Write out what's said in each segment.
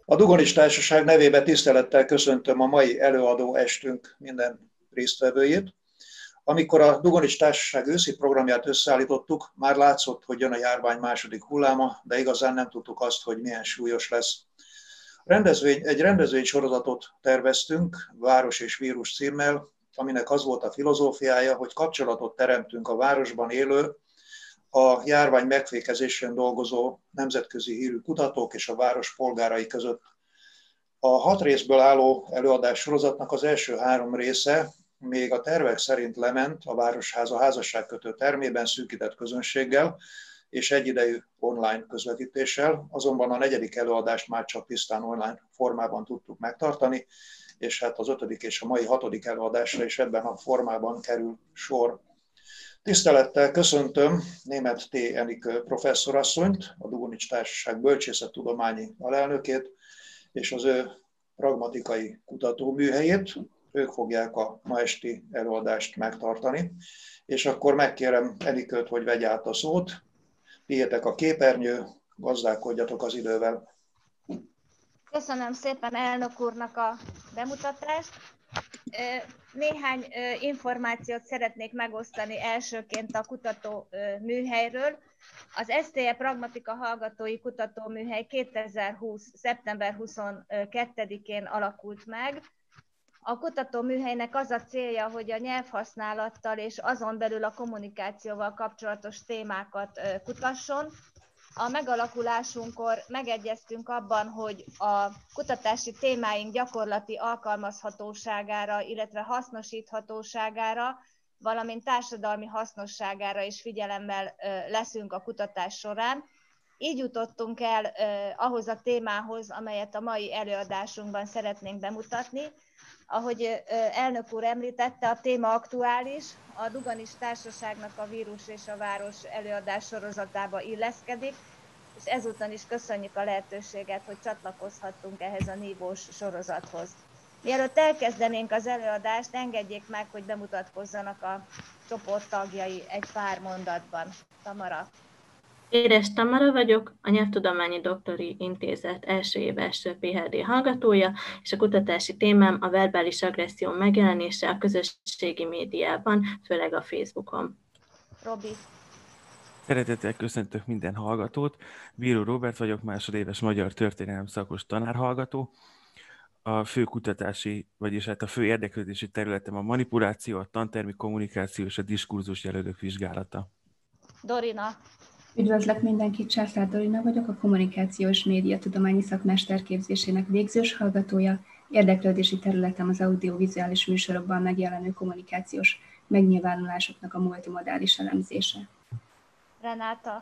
A Dugonics Társaság nevében tisztelettel köszöntöm a mai előadó estünk minden résztvevőjét. Amikor a Dugonics Társaság őszi programját összeállítottuk, már látszott, hogy jön a járvány második hulláma, de igazán nem tudtuk azt, hogy milyen súlyos lesz. Egy rendezvénysorozatot terveztünk, Város és vírus címmel, aminek az volt a filozófiája, hogy kapcsolatot teremtünk a városban élő, a járvány megfékezésén dolgozó nemzetközi hírű kutatók és a város polgárai között. A 6 részből álló előadás sorozatnak az első 3 része még a tervek szerint lement a Városháza házasságkötő termében szűkített közönséggel és egyidejű online közvetítéssel, azonban a 4. előadást már csak tisztán online formában tudtuk megtartani, és hát az 5. és a mai 6. előadásra is ebben a formában kerül sor. Tisztelettel köszöntöm Németh T. Enikő professzorasszonyt, a Dugonics Társaság bölcsészettudományi alelnökét, és az ő pragmatikai kutatóműhelyét. Ők fogják a ma esti előadást megtartani. És akkor megkérem Enikőt, hogy vegye át a szót. Tiétek a képernyő, gazdálkodjatok az idővel. Köszönöm szépen elnök úrnak a bemutatást. Néhány információt szeretnék megosztani elsőként a kutató műhelyről. Az STE Pragmatika Hallgatói Kutatóműhely 2020. szeptember 22-én alakult meg. A kutatóműhelynek az a célja, hogy a nyelvhasználattal és azon belül a kommunikációval kapcsolatos témákat kutasson. A megalakulásunkkor megegyeztünk abban, hogy a kutatási témáink gyakorlati alkalmazhatóságára, illetve hasznosíthatóságára, valamint társadalmi hasznosságára is figyelemmel leszünk a kutatás során. Így jutottunk el ahhoz a témához, amelyet a mai előadásunkban szeretnénk bemutatni. Ahogy elnök úr említette, a téma aktuális, a Dugonics Társaságnak a Vírus és a Város előadás sorozatába illeszkedik, és ezúton is köszönjük a lehetőséget, hogy csatlakozhattunk ehhez a nívós sorozathoz. Mielőtt elkezdenénk az előadást, engedjék meg, hogy bemutatkozzanak a csoport tagjai egy pár mondatban. Tamara. Édes Tamara vagyok, a Nyelvtudományi Doktori Intézet első éves PhD hallgatója, és a kutatási témám a verbális agresszió megjelenése a közösségi médiában, főleg a Facebookon. Robi. Szeretettel köszöntök minden hallgatót. Bíró Róbert vagyok, másodéves magyar történelem szakos tanárhallgató. A fő kutatási, vagyis hát a fő érdeklődési területem a manipuláció, a tantermi kommunikáció és a diskurzus jelölők vizsgálata. Dorina. Üdvözlök mindenkit, Császár Dorina vagyok, a kommunikációs média tudományi szakmesterképzésének végzős hallgatója. Érdeklődési területem az audiovizuális műsorokban megjelenő kommunikációs megnyilvánulásoknak a multimodális elemzése. Renáta.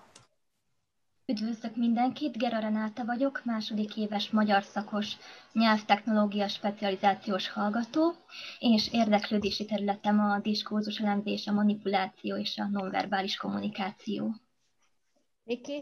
Üdvözlök mindenkit, Gera Renáta vagyok, második éves magyar szakos nyelvtechnológia specializációs hallgató, és érdeklődési területem a diskurzus elemzés, a manipuláció és a nonverbális kommunikáció. Viki.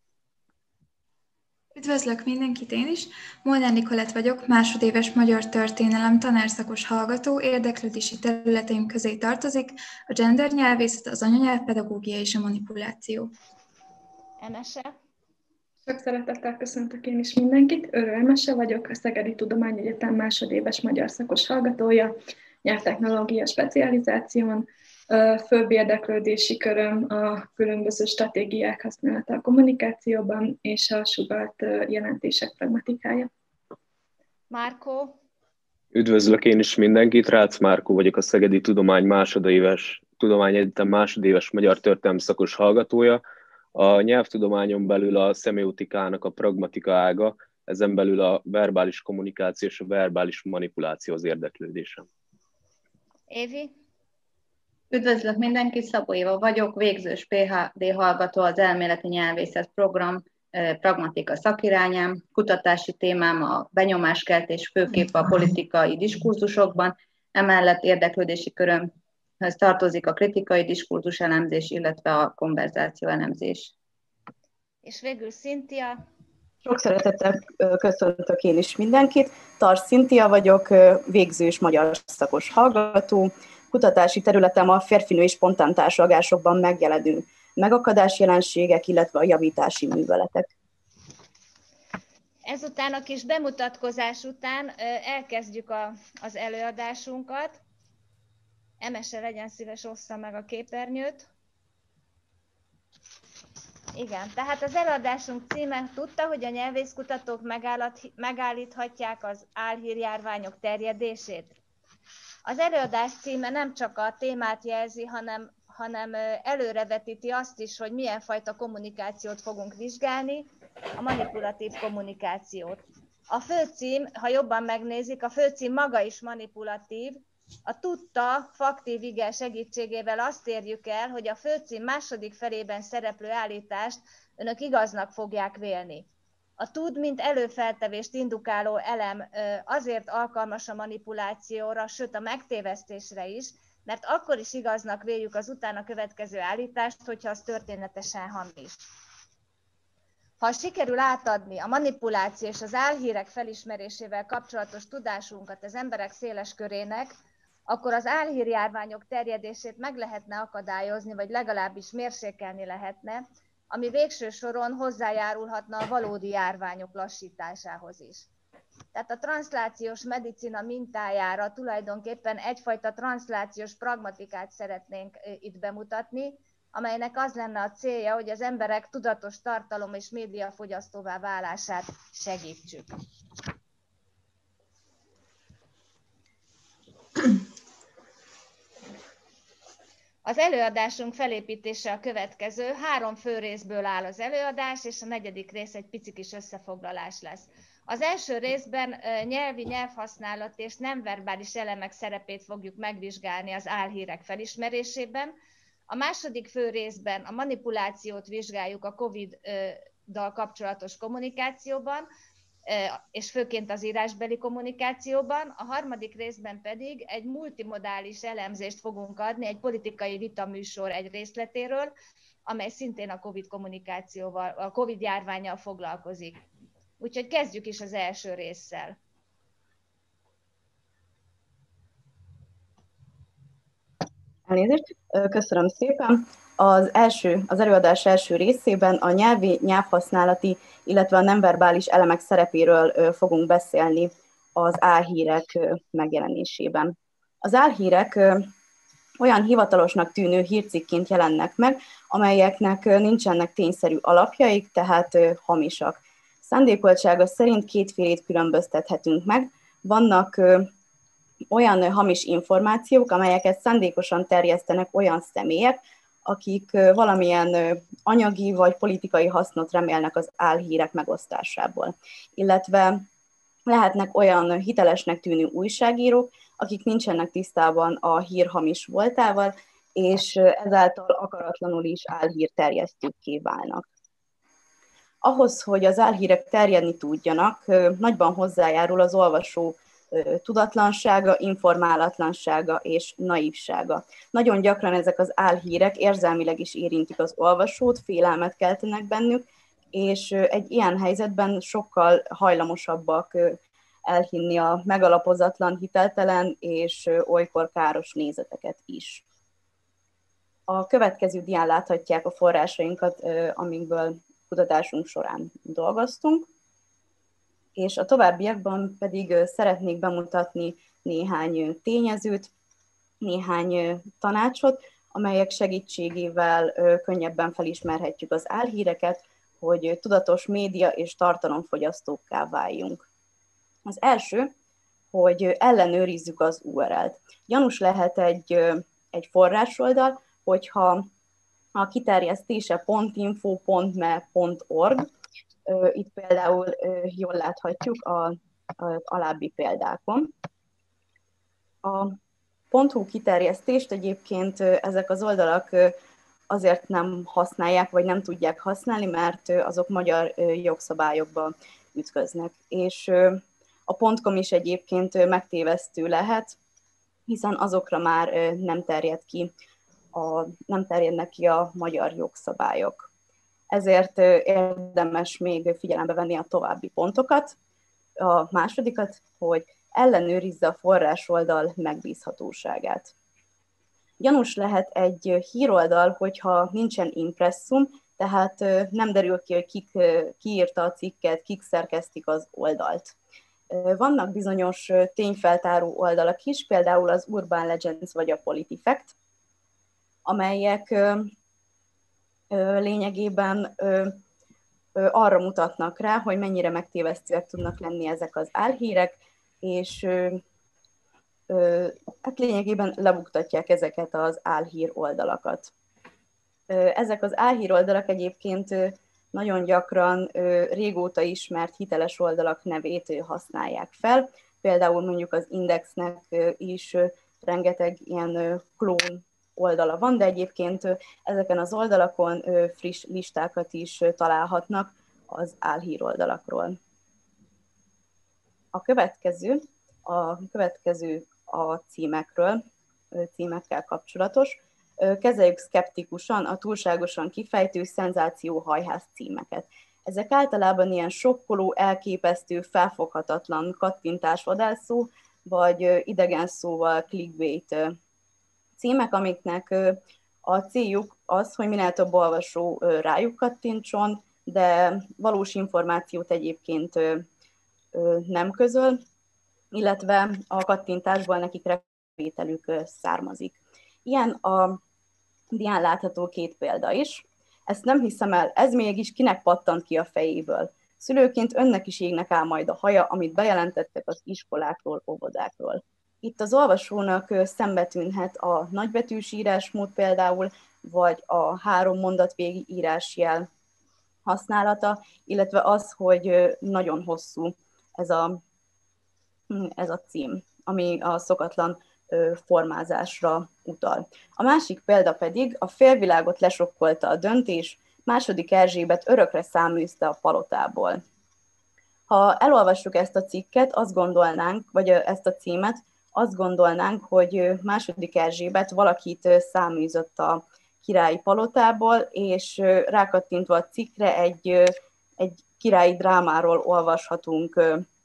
Üdvözlök mindenkit én is, Molnár Nikolett vagyok, másodéves magyar történelem tanárszakos hallgató, érdeklődési területeim közé tartozik a gender nyelvészet, az anyanyelvpedagógia és a manipuláció. Emese. Sok szeretettel köszöntök én is mindenkit, Örő Emese vagyok, a Szegedi Tudományegyetem másodéves magyar szakos hallgatója, nyelvtechnológia specializáción. Főbb érdeklődési köröm a különböző stratégiák használata a kommunikációban és a sugalt jelentések pragmatikája. Márkó. Üdvözlök én is mindenkit, Rácz Márkó vagyok, a Szegedi Tudományegyetem másodéves magyar történelem szakos hallgatója. A nyelvtudományon belül a szemiotikának a pragmatika ága, ezen belül a verbális kommunikáció és a verbális manipuláció az érdeklődésem. Évi. Üdvözlök mindenkit, Szabó Éva vagyok, végzős PhD hallgató, az elméleti nyelvészet program pragmatika szakirányám, kutatási témám a benyomáskeltés főképp a politikai diskurzusokban, emellett érdeklődési körömhöz tartozik a kritikai diskurzus elemzés, illetve a konverzáció elemzés. És végül Szintia. Sok szeretettel köszöntök én is mindenkit. Tarts Szintia vagyok, végzős magyar szakos hallgató. Kutatási területem a férfinő és spontán társalgásokban megjelenő megakadás jelenségek, illetve a javítási műveletek. Ezután a kis bemutatkozás után elkezdjük az előadásunkat. Emese, legyen szíves, ossza meg a képernyőt. Igen, tehát az előadásunk címe tudta, hogy a nyelvészkutatók megállíthatják az álhírjárványok terjedését. Az előadás címe nem csak a témát jelzi, hanem előrevetíti azt is, hogy milyen fajta kommunikációt fogunk vizsgálni, a manipulatív kommunikációt. A főcím, ha jobban megnézik, a főcím maga is manipulatív. A tudta faktív ige segítségével azt érjük el, hogy a főcím második felében szereplő állítást önök igaznak fogják vélni. A tud, mint előfeltevést indukáló elem azért alkalmas a manipulációra, sőt a megtévesztésre is, mert akkor is igaznak véljük az utána következő állítást, hogyha az történetesen hamis. Ha sikerül átadni a manipuláció és az álhírek felismerésével kapcsolatos tudásunkat az emberek széles körének, akkor az álhírjárványok terjedését meg lehetne akadályozni, vagy legalábbis mérsékelni lehetne, ami végső soron hozzájárulhatna a valódi járványok lassításához is. Tehát a transzlációs medicina mintájára tulajdonképpen egyfajta transzlációs pragmatikát szeretnénk itt bemutatni, amelynek az lenne a célja, hogy az emberek tudatos tartalom és médiafogyasztóvá válását segítsük. Az előadásunk felépítése a következő. 3 fő részből áll az előadás, és a 4. rész egy pici kis összefoglalás lesz. Az első részben nyelvi, nyelvhasználat és nem verbális elemek szerepét fogjuk megvizsgálni az álhírek felismerésében. A második fő részben a manipulációt vizsgáljuk a COVID-dal kapcsolatos kommunikációban, és főként az írásbeli kommunikációban. A harmadik részben pedig egy multimodális elemzést fogunk adni, egy politikai vitaműsor egy részletéről, amely szintén a COVID kommunikációval, a COVID járvánnyal foglalkozik. Úgyhogy kezdjük is az első résszel. Elnézést, köszönöm szépen. Az előadás első részében a nyelvi, nyelvhasználati, illetve a nem verbális elemek szerepéről fogunk beszélni az álhírek megjelenésében. Az álhírek olyan hivatalosnak tűnő hírcikként jelennek meg, amelyeknek nincsenek tényszerű alapjaik, tehát hamisak. Szándékoltsága szerint kétfélét különböztethetünk meg. Vannak olyan hamis információk, amelyeket szándékosan terjesztenek olyan személyek, akik valamilyen anyagi vagy politikai hasznot remélnek az álhírek megosztásából. Illetve lehetnek olyan hitelesnek tűnő újságírók, akik nincsenek tisztában a hír hamis voltával, és ezáltal akaratlanul is álhírterjesztőkké válnak. Ahhoz, hogy az álhírek terjedni tudjanak, nagyban hozzájárul az olvasó tudatlansága, informálatlansága és naívsága. Nagyon gyakran ezek az álhírek érzelmileg is érintik az olvasót, félelmet keltenek bennük, és egy ilyen helyzetben sokkal hajlamosabbak elhinni a megalapozatlan, hiteltelen és olykor káros nézeteket is. A következő dián láthatják a forrásainkat, amikből kutatásunk során dolgoztunk, és a továbbiakban pedig szeretnék bemutatni néhány tényezőt, néhány tanácsot, amelyek segítségével könnyebben felismerhetjük az álhíreket, hogy tudatos média és tartalomfogyasztókká váljunk. Az első, hogy ellenőrizzük az URL-t. Gyanús lehet egy forrásoldal, hogyha a kiterjesztése .info.me.org, itt például jól láthatjuk az alábbi példákon. A .hu kiterjesztést egyébként ezek az oldalak azért nem használják, vagy nem tudják használni, mert azok magyar jogszabályokba ütköznek. És a .com is egyébként megtévesztő lehet, hiszen azokra már nem terjednek ki a magyar jogszabályok. Ezért érdemes még figyelembe venni a további pontokat. A másodikat, hogy ellenőrizze a forrásoldal megbízhatóságát. Gyanús lehet egy híroldal, hogyha nincsen impresszum, tehát nem derül ki, hogy ki írta a cikket, kik szerkesztik az oldalt. Vannak bizonyos tényfeltáró oldalak is, például az Urban Legends vagy a PolitiFact, amelyek lényegében arra mutatnak rá, hogy mennyire megtévesztőek tudnak lenni ezek az álhírek, és hát lényegében lebuktatják ezeket az álhír oldalakat. Ezek az álhír oldalak egyébként nagyon gyakran régóta ismert hiteles oldalak nevét használják fel. Például mondjuk az Indexnek is rengeteg ilyen klón oldala van, de egyébként ezeken az oldalakon friss listákat is találhatnak az álhír oldalakról. A következő a címekkel kapcsolatos. Kezeljük szkeptikusan a túlságosan kifejtő szenzációhajhász címeket. Ezek általában ilyen sokkoló, elképesztő, felfoghatatlan kattintásvadászó, vagy idegen szóval clickbait címek, amiknek a céljuk az, hogy minél több olvasó rájuk kattintson, de valós információt egyébként nem közöl, illetve a kattintásból nekik bevételük származik. Ilyen a dián látható két példa is. Ezt nem hiszem el, ez mégis kinek pattant ki a fejéből. Szülőként önnek is égnek áll majd a haja, amit bejelentettek az iskolákról, óvodákról. Itt az olvasónak szembetűnhet a nagybetűs írásmód például, vagy a 3 mondat végi írásjel használata, illetve az, hogy nagyon hosszú ez a cím, ami a szokatlan formázásra utal. A másik példa pedig a félvilágot lesokkolta a döntés, II. Erzsébet örökre száműzte a palotából. Ha elolvassuk ezt a cikket, azt gondolnánk, vagy ezt a címet, azt gondolnánk, hogy II. Erzsébet valakit száműzött a királyi palotából, és rákattintva a cikkre egy királyi drámáról olvashatunk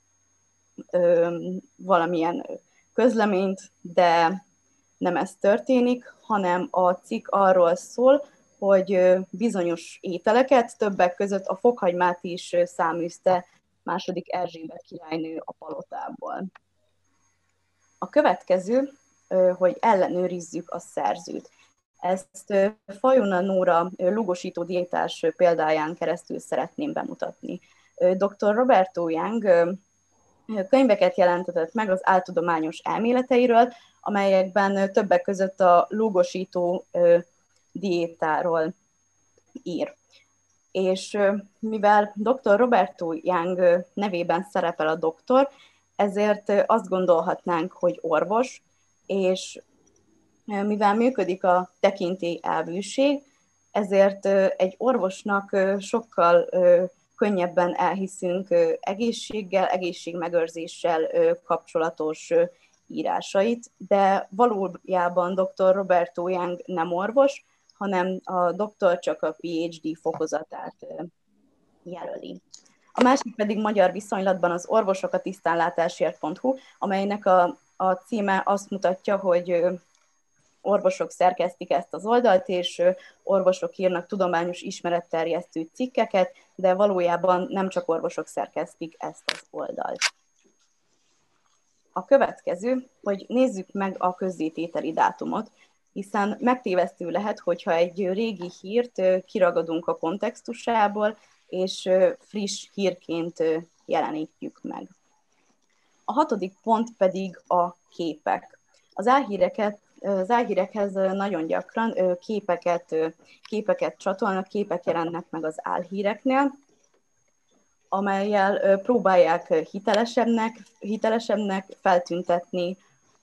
valamilyen közleményt, de nem ez történik, hanem a cikk arról szól, hogy bizonyos ételeket, többek között a fokhagymát is száműzte II. Erzsébet királynő a palotából. A következő, hogy ellenőrizzük a szerzőt. Ezt Fajona Nóra lugosító diétás példáján keresztül szeretném bemutatni. Dr. Roberto Young könyveket jelentetett meg az áltudományos elméleteiről, amelyekben többek között a lúgosító diétáról ír. És mivel dr. Roberto Young nevében szerepel a doktor, ezért azt gondolhatnánk, hogy orvos, és mivel működik a tekintélyelvűség, ezért egy orvosnak sokkal könnyebben elhiszünk egészséggel, egészségmegőrzéssel kapcsolatos írásait, de valójában dr. Roberto Young nem orvos, hanem a doktor csak a PhD fokozatát jelöli. A másik pedig magyar viszonylatban az orvosok a tisztánlátásért.hu, amelynek a címe azt mutatja, hogy orvosok szerkesztik ezt az oldalt, és orvosok írnak tudományos ismeretterjesztő cikkeket, de valójában nem csak orvosok szerkesztik ezt az oldalt. A következő, hogy nézzük meg a közzétételi dátumot, hiszen megtévesztő lehet, hogyha egy régi hírt kiragadunk a kontextusából, és friss hírként jelenítjük meg. A 6. pont pedig a képek. Az álhírekhez nagyon gyakran képeket csatolnak, képek jelennek meg az álhíreknél, amellyel próbálják hitelesebbnek feltüntetni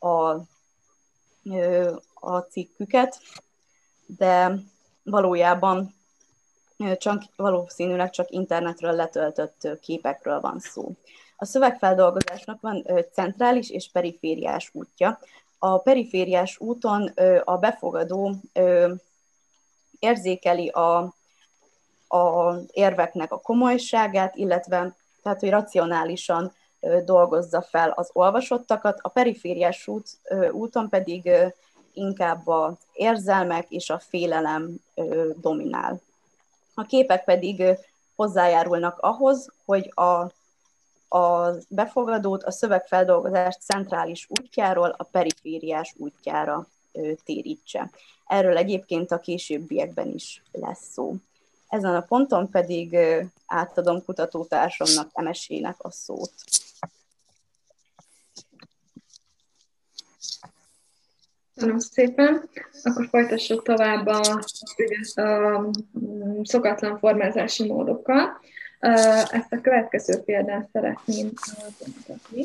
a cikküket, de valójában valószínűleg csak internetről letöltött képekről van szó. A szövegfeldolgozásnak van centrális és perifériás útja. A perifériás úton a befogadó érzékeli az érveknek a komolyságát, illetve tehát, hogy racionálisan dolgozza fel az olvasottakat, a perifériás úton pedig inkább az érzelmek és a félelem dominál. A képek pedig hozzájárulnak ahhoz, hogy a befogadót a szövegfeldolgozás centrális útjáról a perifériás útjára térítse. Erről egyébként a későbbiekben is lesz szó. Ezen a ponton pedig átadom kutatótársamnak, Emesének a szót. Köszönöm szépen. Akkor folytassuk tovább a szokatlan formázási módokkal. Ezt a következő példán szeretném bemutatni.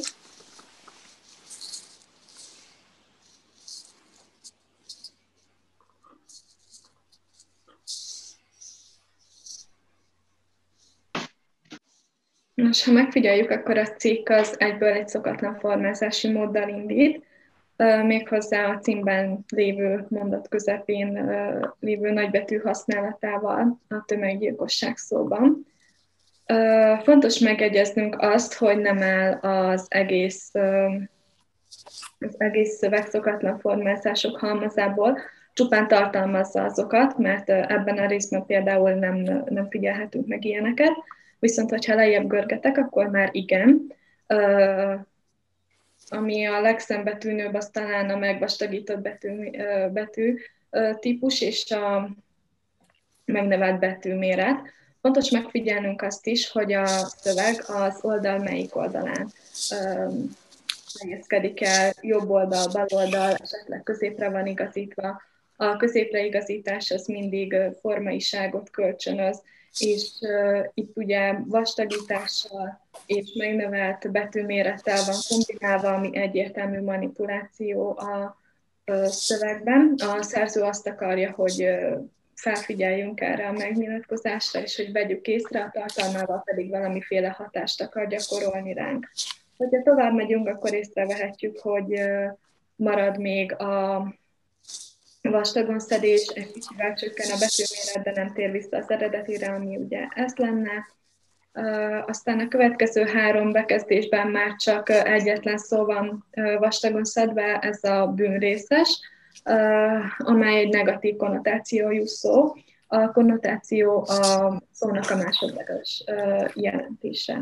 Nos, ha megfigyeljük, akkor a cikk az egyből egy szokatlan formázási móddal indít, méghozzá a címben lévő mondat közepén lévő nagybetű használatával a tömeggyilkosság szóban. Fontos megegyeznünk azt, hogy nem áll az egész szöveg szokatlan formázások halmazából, csupán tartalmazza azokat, mert ebben a részben például nem figyelhetünk meg ilyeneket, viszont hogyha lejjebb görgetek, akkor már igen. Ami a legszembetűnőbb, az talán a megvastagított betű típus és a megnevelt betűméret. Fontos megfigyelnünk azt is, hogy a szöveg az oldal melyik oldalán helyezkedik el, jobb oldal, bal oldal, esetleg középre van igazítva. A középre igazítás az mindig formaiságot kölcsönöz, és itt ugye vastagítással és megnövelt betűmérettel van kombinálva, ami egyértelmű manipuláció a szövegben. A szerző azt akarja, hogy felfigyeljünk erre a megnyilatkozásra, és hogy vegyük észre, a tartalmával pedig valamiféle hatást akar gyakorolni ránk. Ha tovább megyünk, akkor észrevehetjük, hogy marad még a vastagon szedés, egy kicsivel csökken a betűméret, de nem tér vissza az eredetire, ami ugye ez lenne. Aztán a következő 3 bekezdésben már csak egyetlen szó van vastagon szedve, ez a bűnrészes, amely egy negatív konnotációjú szó. A konnotáció a szónak a másodlagos jelentése.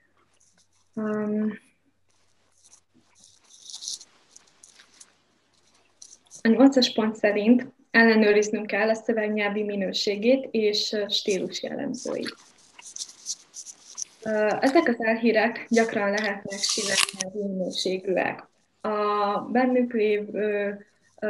A 8-as pont szerint ellenőriznünk kell a szövegnyelvi minőségét és stílus jellemzőit. Ezek az elhírek gyakran lehetnek stílusnyelvi minőségűek. A bennük lévő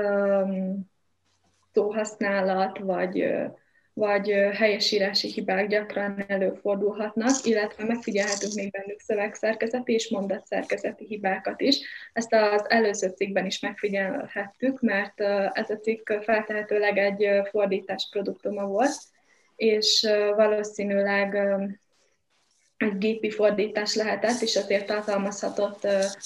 szóhasználat vagy helyesírási hibák gyakran előfordulhatnak, illetve megfigyelhetünk még bennük szövegszerkezeti és mondatszerkezeti hibákat is. Ezt az előző cikkben is megfigyelhettük, mert ez a cikk feltehetőleg egy fordítás produktuma volt, és valószínűleg egy gépi fordítás lehetett, és azért tartalmazhatott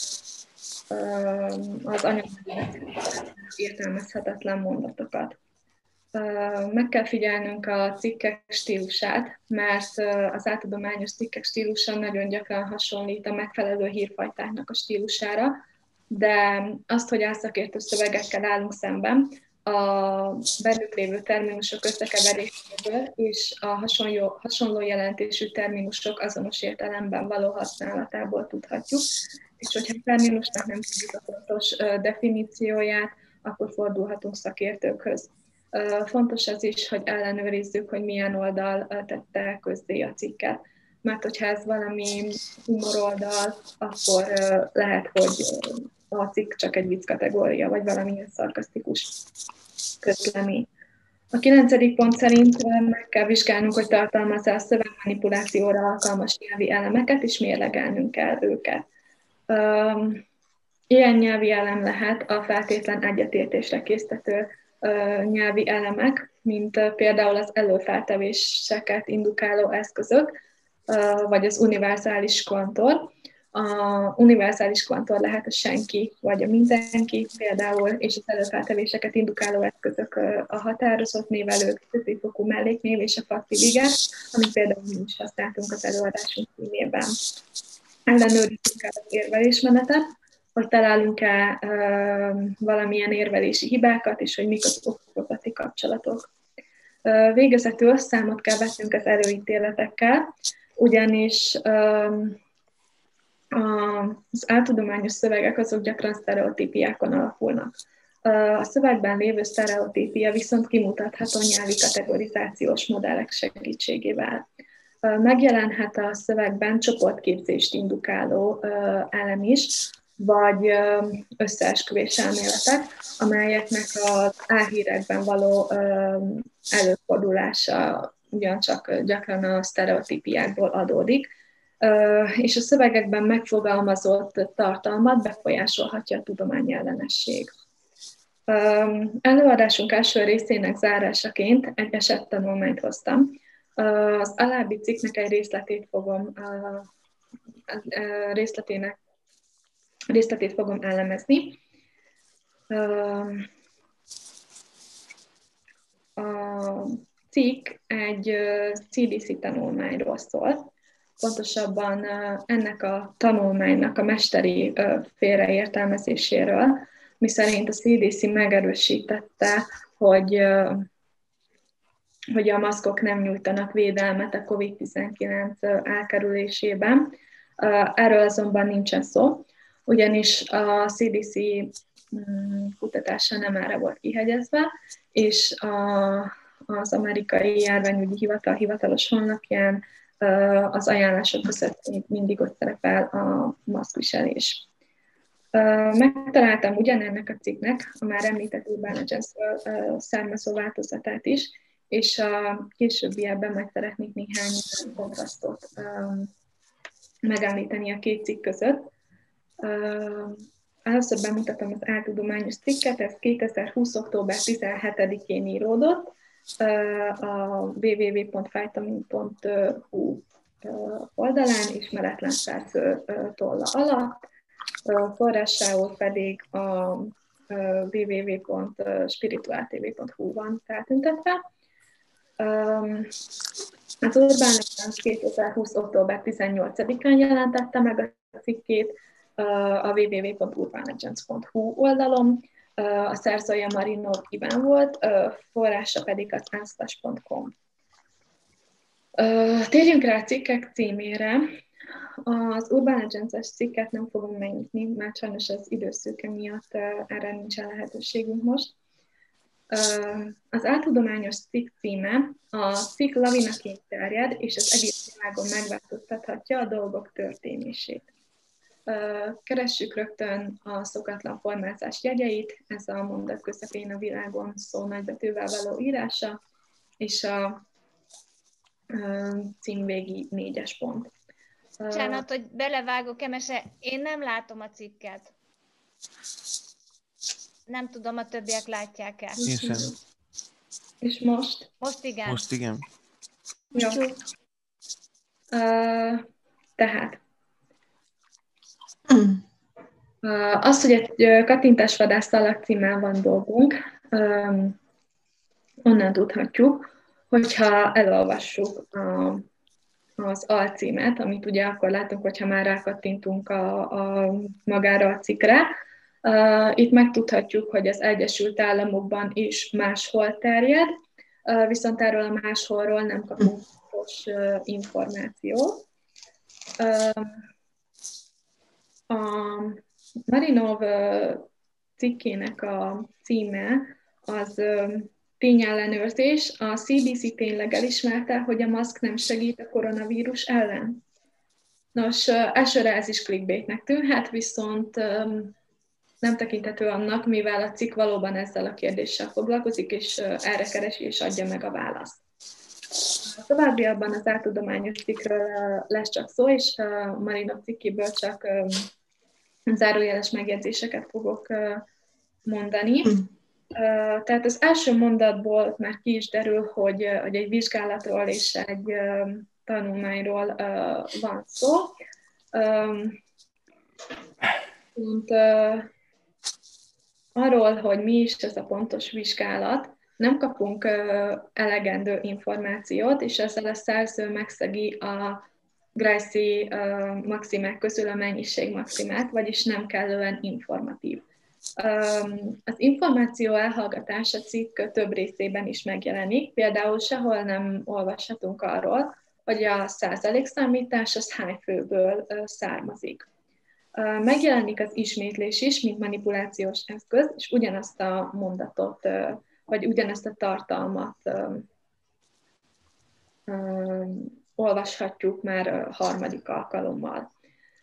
az anyagi értelmezhetetlen mondatokat. Meg kell figyelnünk a cikkek stílusát, mert az áltudományos cikkek stílusa nagyon gyakran hasonlít a megfelelő hírfajtáknak a stílusára, de azt, hogy álszakértő szövegekkel állunk szemben, a bennük lévő terminusok összekeveréséből és a hasonló jelentésű terminusok azonos értelemben való használatából tudhatjuk, és hogyha a terminusnak nem tudjuk a pontos definícióját, akkor fordulhatunk szakértőkhöz. Fontos az is, hogy ellenőrizzük, hogy milyen oldal tette közzé a cikket. Mert hogyha ez valami humoroldal, akkor lehet, hogy a cikk csak egy vicc kategória, vagy valamilyen szarkasztikus közlemény. A 9. pont szerint meg kell vizsgálnunk, hogy tartalmaz-e a szövegmanipulációra alkalmas nyelvi elemeket, és mérlegelnünk kell őket. Ilyen nyelvi elem lehet a feltétlen egyetértésre késztető nyelvi elemek, mint például az előfeltevéseket indukáló eszközök, vagy az univerzális kontor. A univerzális kontor lehet a senki, vagy a mindenki például, és az előfeltevéseket indukáló eszközök a határozott névelők, középfokú melléknév és a faktív ige, amit például mi is használtunk az előadásunk címében. Ellenőrizzük el az érvelésmenetet, hogy találunk-e valamilyen érvelési hibákat, és hogy mik az okozati kapcsolatok. Végezetül számot kell vetnünk az előítéletekkel, ugyanis az áltudományos szövegek azok gyakran sztereotípiákon alapulnak. A szövegben lévő sztereotípia viszont kimutatható nyelvi kategorizációs modellek segítségével. Megjelenhet a szövegben csoportképzést indukáló elem is, vagy összeesküvés elméletek, amelyeknek az álhírekben való előfordulása ugyancsak gyakran a sztereotípiákból adódik, és a szövegekben megfogalmazott tartalmat befolyásolhatja a tudományellenesség. Előadásunk első részének zárásaként egy esettanulmányt hoztam. Az alábbi cikknek egy részletét fogom elemezni. A cikk egy CDC tanulmányról szól. Pontosabban ennek a tanulmánynak a mesteri félreértelmezéséről, miszerint a CDC megerősítette, hogy a maszkok nem nyújtanak védelmet a COVID-19 elkerülésében. Erről azonban nincsen szó, ugyanis a CDC kutatása nem erre volt kihegyezve, és az amerikai járványügyi hivatal hivatalos honlapján az ajánlások között mindig ott szerepel a maszkviselés. Megtaláltam ugyanennek a cikknek a már említett Urban Agents-ről származó változatát is, és a későbbiekben meg szeretnék néhány kontrasztot megemlíteni a két cikk között. Először bemutatom az áltudományos cikket, ez 2020. október 17-én íródott, a www.vitamin.hu oldalán, ismeretlen szerző tolla alatt, forrásául pedig a www.spiritualtv.hu van feltüntetve. Az Urban Agents 2020. október 18-án jelentette meg a cikkét a www.urbanagents.hu oldalon. A szerzője Marinov Iván volt, forrása pedig az anstas.com. Térjünk rá a cikkek címére. Az Urban Agents-es cikket nem fogom megnyitni, mert sajnos az időszűke miatt erre nincsen lehetőségünk most. Az áltudományos cikk címe: a cikk lavinaként terjed, és az egész világon megváltoztathatja a dolgok történését. Keressük rögtön a szokatlan formázás jegyeit, ez a mondat közepén a világon szó nagybetűvel való írása, és a címvégi 4-es pont. Bocsánat, hogy belevágok, Emese, én nem látom a cikket. Nem tudom, a többiek látják-e. Én sem. És most? Most igen. Most igen. Jó. Tehát. Az, hogy egy kattintásvadász alakcímmel van dolgunk, onnan tudhatjuk, hogyha elolvassuk az alcímet, amit ugye akkor látunk, hogyha már rákattintunk magára a cikkre. Itt megtudhatjuk, hogy az Egyesült Államokban is máshol terjed, viszont erről a másholról nem kapunk pontos információt. A Marinov cikkének a címe az tényellenőrzés. A CDC tényleg elismerte, hogy a maszk nem segít a koronavírus ellen. Nos, elsőre ez is clickbaitnek tűnhet, viszont nem tekinthető annak, mivel a cikk valóban ezzel a kérdéssel foglalkozik, és erre keresi és adja meg a választ. A továbbiakban az áltudományos cikkről lesz csak szó, és Marinov cikkéből csak zárójeles megjegyzéseket fogok mondani. Tehát az első mondatból már ki is derül, hogy egy vizsgálatról és egy tanulmányról van szó. Arról, hogy mi is ez a pontos vizsgálat, nem kapunk elegendő információt, és ezzel a szerző megszegi a Gracie maximák közül a mennyiség maximát, vagyis nem kellően informatív. Az információ elhallgatása cikk több részében is megjelenik, például sehol nem olvashatunk arról, hogy a százalékszámítás az hány főből származik. Megjelenik az ismétlés is, mint manipulációs eszköz, és ugyanazt a mondatot, vagy ugyanazt a tartalmat olvashatjuk már harmadik alkalommal.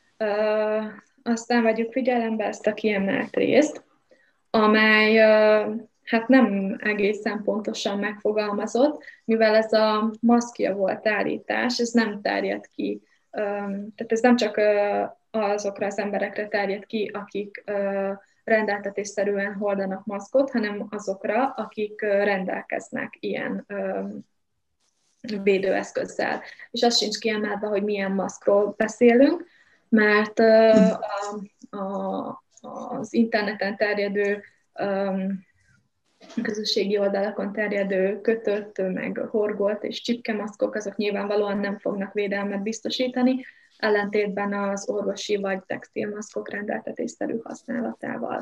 Aztán vegyük figyelembe ezt a kiemelt részt, amely hát nem egészen pontosan megfogalmazott, mivel ez a maszkja volt állítás, ez nem terjed ki, tehát ez nem csak azokra az emberekre terjed ki, akik rendeltetésszerűen hordanak maszkot, hanem azokra, akik rendelkeznek ilyen védőeszközzel. És az sincs kiemelve, hogy milyen maszkról beszélünk, mert az interneten terjedő, közösségi oldalakon terjedő kötött, meg horgolt és csipkemaszkok, azok nyilvánvalóan nem fognak védelmet biztosítani, ellentétben az orvosi vagy textilmaszkok rendeltetésszerű használatával.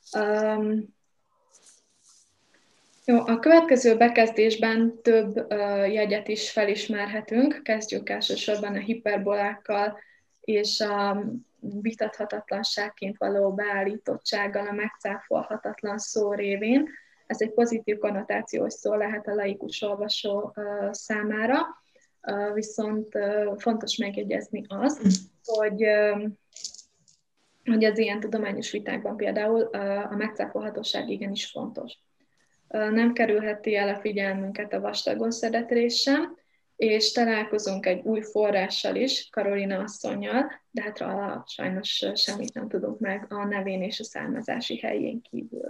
A következő bekezdésben több jegyet is felismerhetünk. Kezdjük elsősorban a hiperbolákkal és a vitathatatlanságként való beállítottsággal, a megcáfolhatatlan szó révén. Ez egy pozitív konnotációs szó lehet a laikus olvasó számára, viszont fontos megjegyezni azt, hogy az ilyen tudományos vitákban például a megcáfolhatóság igenis fontos. Nem kerülheti el a figyelmünket a vastagon szedett rész sem, és találkozunk egy új forrással is, Karolina asszonnyal, de hát róla sajnos semmit nem tudunk meg a nevén és a származási helyén kívül.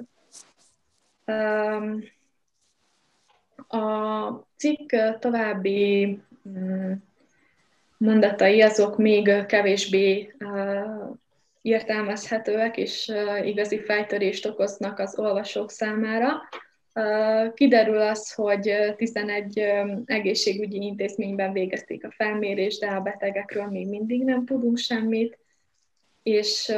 A cikk további mondatai azok még kevésbé értelmezhetőek, és igazi fejtörést okoznak az olvasók számára. Kiderül az, hogy 11 egészségügyi intézményben végezték a felmérést, de a betegekről még mindig nem tudunk semmit, és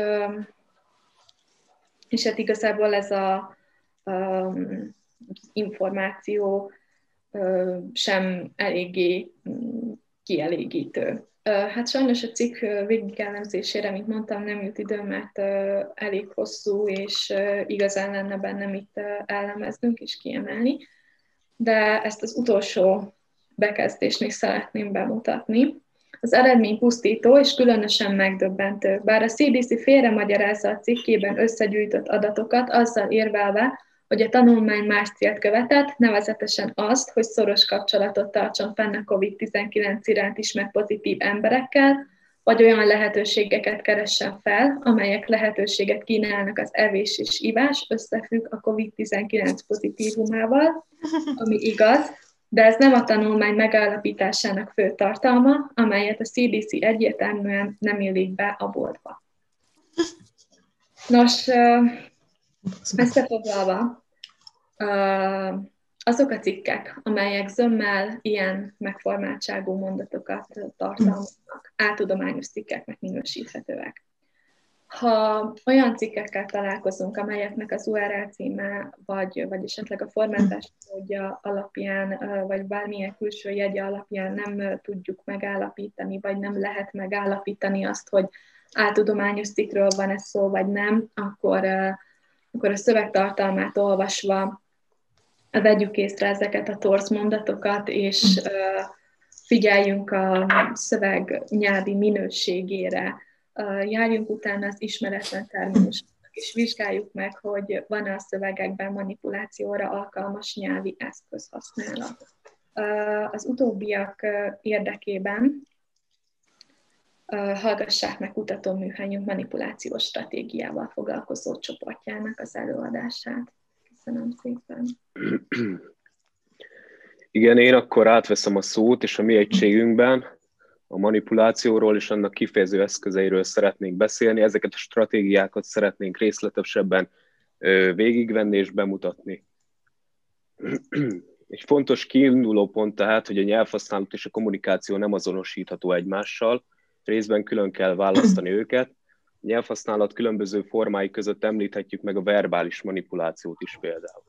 hát igazából ez az információ sem eléggé kielégítő. Hát sajnos a cikk végigelemzésére, mint mondtam, nem jut idő, mert elég hosszú, és igazán lenne benne mit elemeznünk és kiemelni. De ezt az utolsó bekezdést még szeretném bemutatni. Az eredmény pusztító és különösen megdöbbentő. Bár a CDC félremagyarázza a cikkében összegyűjtött adatokat, azzal érvelve, hogy a tanulmány más célt követett, nevezetesen azt, hogy szoros kapcsolatot tartson fenn a COVID-19 iránt ismert pozitív emberekkel, vagy olyan lehetőségeket keressen fel, amelyek lehetőséget kínálnak az evés és ivás, összefügg a COVID-19 pozitívumával, ami igaz, de ez nem a tanulmány megállapításának fő tartalma, amelyet a CDC egyértelműen nem illik be a boltba. Nos, összefoglalva, azok a cikkek, amelyek zömmel ilyen megformáltságú mondatokat tartalmaznak, áltudományos cikkeknek minősíthetőek. Ha olyan cikkekkel találkozunk, amelyeknek az URL címe, vagy esetleg a formátás módja alapján, vagy bármilyen külső jegye alapján nem tudjuk megállapítani, vagy nem lehet megállapítani azt, hogy áltudományos cikkről van ez szó, vagy nem, akkor a szövegtartalmát olvasva vegyük észre ezeket a torz mondatokat, és figyeljünk a szöveg nyelvi minőségére, járjunk utána az ismeretlen terminusoknak, és vizsgáljuk meg, hogy van-e a szövegekben manipulációra alkalmas nyelvi eszközhasználat. Az utóbbiak érdekében hallgassák meg kutatóműhelyünk manipulációs stratégiával foglalkozó csoportjának az előadását. Köszönöm szépen. Igen, én akkor átveszem a szót, és a mi egységünkben a manipulációról és annak kifejező eszközeiről szeretnénk beszélni. Ezeket a stratégiákat szeretnénk részletesebben végigvenni és bemutatni. Egy fontos kiinduló pont tehát, hogy a nyelvhasználat és a kommunikáció nem azonosítható egymással, részben külön kell választani őket. nyelvhasználat különböző formái között említhetjük meg a verbális manipulációt is például.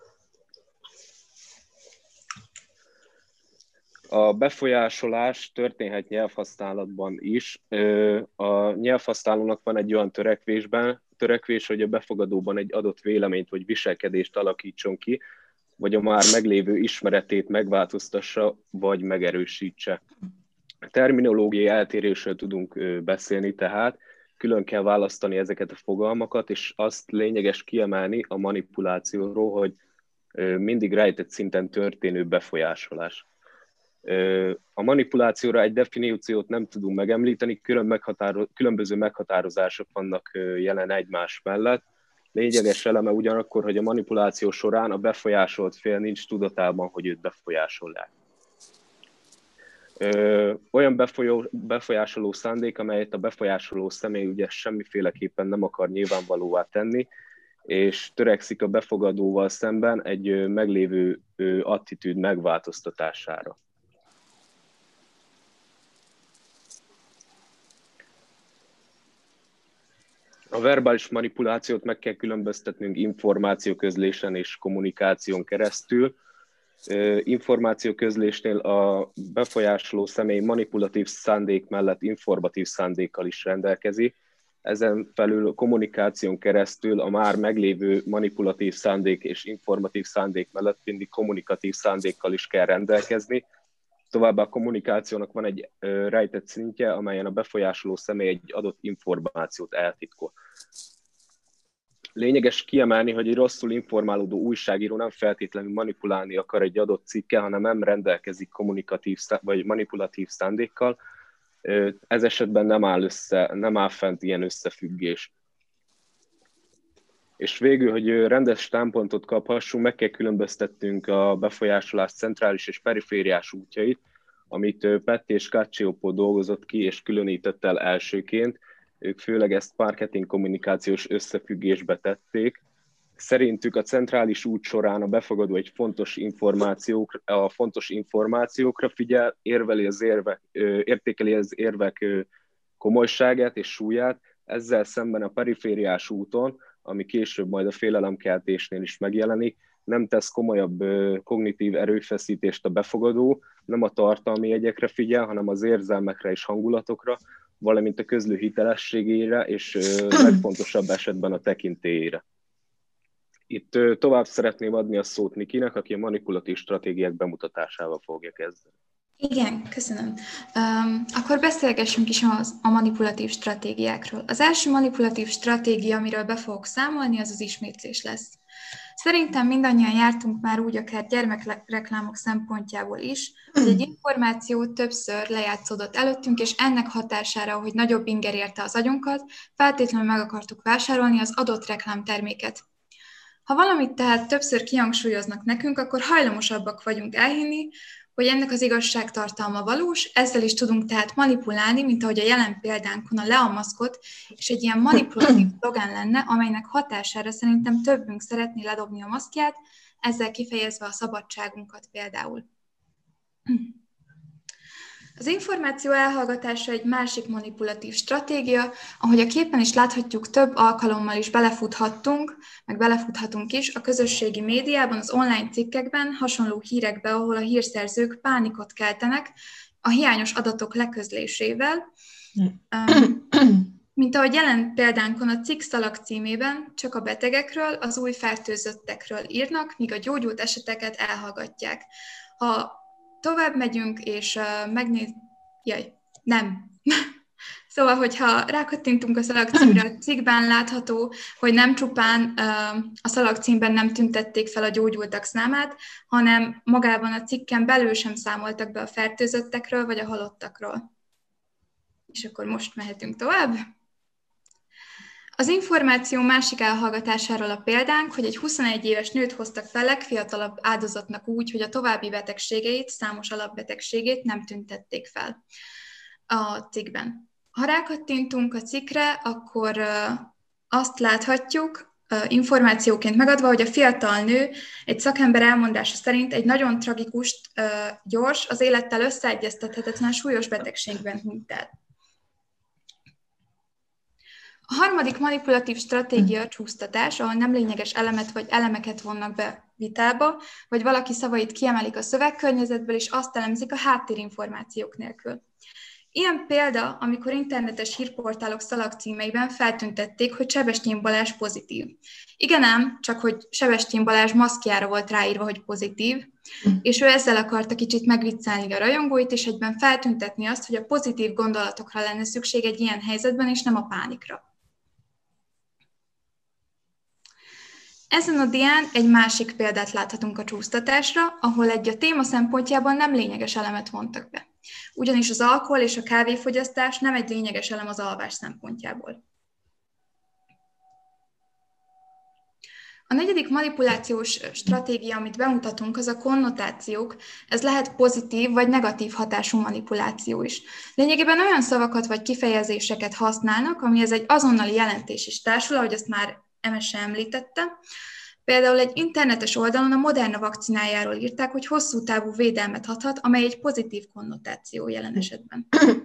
A befolyásolás történhet nyelvhasználatban is. A nyelvhasználónak van egy olyan törekvés, hogy a befogadóban egy adott véleményt vagy viselkedést alakítson ki, vagy a már meglévő ismeretét megváltoztassa, vagy megerősítse. Terminológiai eltérésről tudunk beszélni, tehát külön kell választani ezeket a fogalmakat, és azt lényeges kiemelni a manipulációról, hogy mindig rejtett szinten történő befolyásolás. A manipulációra egy definíciót nem tudunk megemlíteni, különböző meghatározások vannak jelen egymás mellett. Lényeges eleme ugyanakkor, hogy a manipuláció során a befolyásolt fél nincs tudatában, hogy őt befolyásolják. Olyan befolyásoló szándék, amelyet a befolyásoló személy ugye semmiféleképpen nem akar nyilvánvalóvá tenni, és törekszik a befogadóval szemben egy meglévő attitűd megváltoztatására. A verbális manipulációt meg kell különböztetnünk információközlésen és kommunikáción keresztül. Információközlésnél a befolyásoló személy manipulatív szándék mellett informatív szándékkal is rendelkezik. Ezen felül a kommunikáción keresztül a már meglévő manipulatív szándék és informatív szándék mellett mindig kommunikatív szándékkal is kell rendelkezni. Továbbá a kommunikációnak van egy rejtett szintje, amelyen a befolyásoló személy egy adott információt eltitkol. Lényeges kiemelni, hogy egy rosszul informálódó újságíró nem feltétlenül manipulálni akar egy adott cikkel, hanem nem rendelkezik kommunikatív vagy manipulatív szándékkal. Ez esetben nem áll fent ilyen összefüggés. És végül, hogy rendes támpontot kaphassunk, meg kell különböztetnünk a befolyásolás centrális és perifériás útjait, amit Petti és Cacioppo dolgozott ki és különített el elsőként. Ők főleg ezt marketing kommunikációs összefüggésbe tették. Szerintük a centrális út során a befogadó egy fontos információkra figyel, értékeli az érvek komolyságát és súlyát, ezzel szemben a perifériás úton, ami később majd a félelemkeltésnél is megjelenik, nem tesz komolyabb kognitív erőfeszítést a befogadó, nem a tartalmi jegyekre figyel, hanem az érzelmekre és hangulatokra, valamint a közlő hitelességére és legfontosabb esetben a tekintélyére. Itt tovább szeretném adni a szót Nikinek, aki a manipulatív stratégiák bemutatásával fogja kezdeni. Igen, köszönöm. Akkor beszélgessünk is a manipulatív stratégiákról. Az első manipulatív stratégia, amiről be fogok számolni, az az ismétlés lesz. Szerintem mindannyian jártunk már úgy, akár gyermekreklámok szempontjából is, hogy egy információ többször lejátszódott előttünk, és ennek hatására, hogy nagyobb inger érte az agyunkat, feltétlenül meg akartuk vásárolni az adott reklámterméket. Ha valamit tehát többször kihangsúlyoznak nekünk, akkor hajlamosabbak vagyunk elhinni, hogy ennek az igazságtartalma valós, ezzel is tudunk tehát manipulálni, mint ahogy a jelen példánkon a Lea maszkot, és egy ilyen manipulatív szlogán lenne, amelynek hatására szerintem többünk szeretné ledobni a maszkját, ezzel kifejezve a szabadságunkat például. Az információ elhallgatása egy másik manipulatív stratégia, ahogy a képen is láthatjuk, több alkalommal is belefuthattunk, meg belefuthatunk is a közösségi médiában, az online cikkekben, hasonló hírekbe, ahol a hírszerzők pánikot keltenek a hiányos adatok leközlésével. Mint ahogy jelen példánkon a cikk szalag címében csak a betegekről, az új fertőzöttekről írnak, míg a gyógyult eseteket elhallgatják. Ha tovább megyünk, és Szóval, hogyha rákattintunk a szalagcímre, a cikkben látható, hogy nem csupán a szalagcímben nem tüntették fel a gyógyultak számát, hanem magában a cikken belül sem számoltak be a fertőzöttekről vagy a halottakról. És akkor most mehetünk tovább. Az információ másik elhallgatásáról a példánk, hogy egy 21 éves nőt hoztak fel legfiatalabb áldozatnak úgy, hogy a további betegségeit, számos alapbetegségét nem tüntették fel a cikkben. Ha rákattintunk a cikkre, akkor azt láthatjuk, információként megadva, hogy a fiatal nő egy szakember elmondása szerint egy nagyon tragikus, gyors, az élettel összeegyeztethetetlen súlyos betegségben hunyt el. A harmadik manipulatív stratégia a csúsztatás, ahol nem lényeges elemet vagy elemeket vonnak be vitába, vagy valaki szavait kiemelik a szövegkörnyezetből, és azt elemzik a háttérinformációk nélkül. Ilyen példa, amikor internetes hírportálok szalagcímeiben feltüntették, hogy Sebestyén Balázs pozitív. Igen ám, csak hogy Sebestyén Balázs maszkjára volt ráírva, hogy pozitív, és ő ezzel akarta kicsit megviccelni a rajongóit, és egyben feltüntetni azt, hogy a pozitív gondolatokra lenne szükség egy ilyen helyzetben, és nem a pánikra. Ezen a dián egy másik példát láthatunk a csúsztatásra, ahol egy a téma szempontjában nem lényeges elemet vontak be. Ugyanis az alkohol és a kávéfogyasztás nem egy lényeges elem az alvás szempontjából. A negyedik manipulációs stratégia, amit bemutatunk, az a konnotációk. Ez lehet pozitív vagy negatív hatású manipuláció is. Lényegében olyan szavakat vagy kifejezéseket használnak, amihez egy azonnali jelentés is társul, ahogy azt már Emese említette. Például egy internetes oldalon a Moderna vakcinájáról írták, hogy hosszú távú védelmet adhat, amely egy pozitív konnotáció jelen esetben.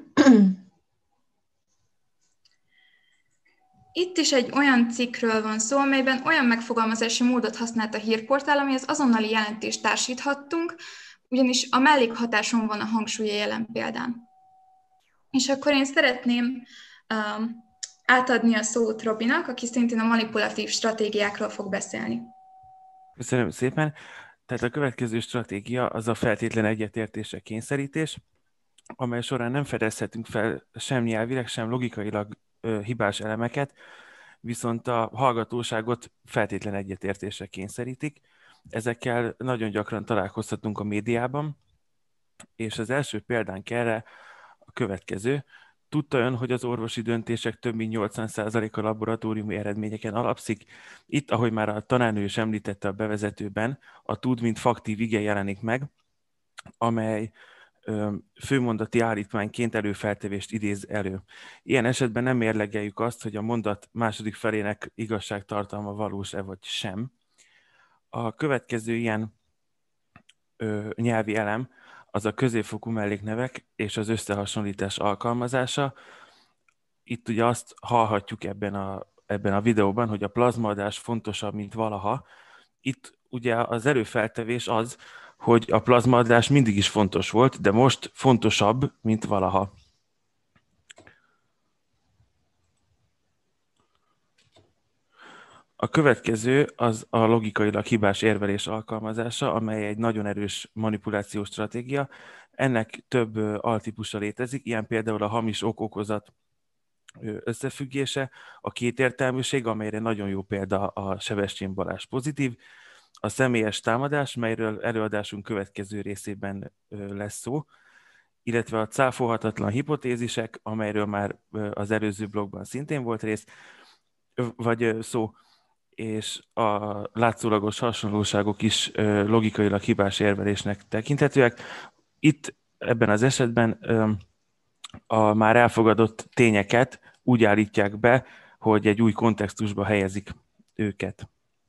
Itt is egy olyan cikkről van szó, amelyben olyan megfogalmazási módot használt a hírportál, amihez azonnali jelentést társíthattunk, ugyanis a mellékhatáson van a hangsúlya jelen példán. És akkor én szeretném átadni a szót Robinak, aki szintén a manipulatív stratégiákról fog beszélni. Köszönöm szépen. Tehát a következő stratégia az a feltétlen egyetértésre kényszerítés, amely során nem fedezhetünk fel sem nyelvileg, sem logikailag hibás elemeket, viszont a hallgatóságot feltétlen egyetértésre kényszerítik. Ezekkel nagyon gyakran találkozhatunk a médiában, és az első példánk erre a következő. Tudta ön, hogy az orvosi döntések több mint 80%-a laboratóriumi eredményeken alapszik? Itt, ahogy már a tanárnő is említette a bevezetőben, a tud, mint faktív ige jelenik meg, amely főmondati állítmányként előfeltevést idéz elő. Ilyen esetben nem mérlegeljük azt, hogy a mondat második felének igazságtartalma valós-e vagy sem. A következő ilyen nyelvi elem az a középfokú melléknevek és az összehasonlítás alkalmazása. Itt ugye azt hallhatjuk ebben a videóban, hogy a plazmaadás fontosabb, mint valaha. Itt ugye az előfeltevés az, hogy a plazmaadás mindig is fontos volt, de most fontosabb, mint valaha. A következő az a logikailag hibás érvelés alkalmazása, amely egy nagyon erős manipulációs stratégia. Ennek több altípusa létezik, ilyen például a hamis ok-okozat összefüggése, a kétértelműség, amelyre nagyon jó példa a Sebestyén Balázs pozitív, a személyes támadás, melyről előadásunk következő részében lesz szó, illetve a cáfolhatatlan hipotézisek, amelyről már az előző blogban szintén volt rész, vagy szó, és a látszólagos hasonlóságok is logikailag hibás érvelésnek tekinthetőek. Itt ebben az esetben a már elfogadott tényeket úgy állítják be, hogy egy új kontextusba helyezik őket.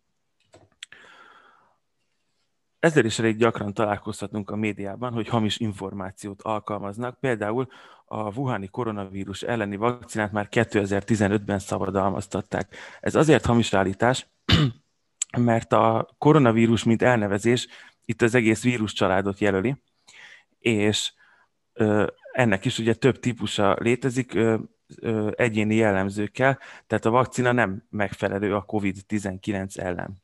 Ezzel is elég gyakran találkozhatunk a médiában, hogy hamis információt alkalmaznak. Például a wuhani koronavírus elleni vakcinát már 2015-ben szabadalmaztatták. Ez azért hamis állítás, mert a koronavírus, mint elnevezés, itt az egész víruscsaládot jelöli, és ennek is ugye több típusa létezik, egyéni jellemzőkkel, tehát a vakcina nem megfelelő a COVID-19 ellen.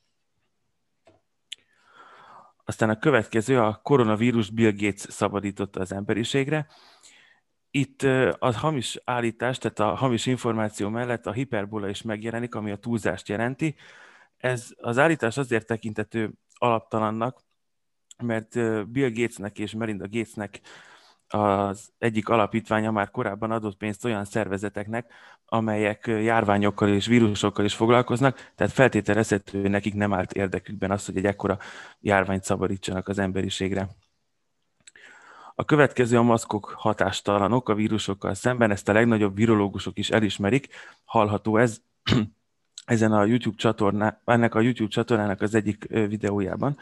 Aztán a következő, a koronavírus Bill Gates szabadította az emberiségre. Itt a hamis állítás, tehát a hamis információ mellett a hiperbola is megjelenik, ami a túlzást jelenti. Ez az állítás azért tekintető alaptalannak, mert Bill Gatesnek és Melinda Gatesnek az egyik alapítványa már korábban adott pénzt olyan szervezeteknek, amelyek járványokkal és vírusokkal is foglalkoznak, tehát feltételezhető nekik nem állt érdekükben az, hogy egy ekkora járványt szabadítsanak az emberiségre. A következő a maszkok hatástalanok a vírusokkal szemben, ezt a legnagyobb virológusok is elismerik, hallható ez ezen a YouTube csatornán, ennek a YouTube csatornának az egyik videójában.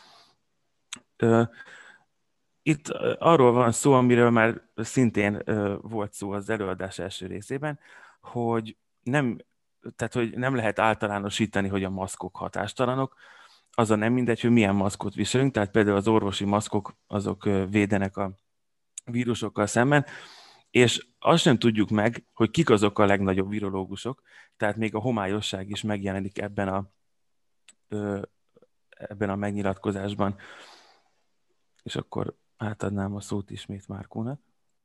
Itt arról van szó, amiről már szintén volt szó az előadás első részében, hogy tehát hogy nem lehet általánosítani, hogy a maszkok hatástalanok, az a nem mindegy, hogy milyen maszkot viselünk, tehát például az orvosi maszkok azok védenek a vírusokkal szemben, és azt sem tudjuk meg, hogy kik azok a legnagyobb virológusok, tehát még a homályosság is megjelenik ebben a megnyilatkozásban. És akkor átadnám a szót ismét Márkónak.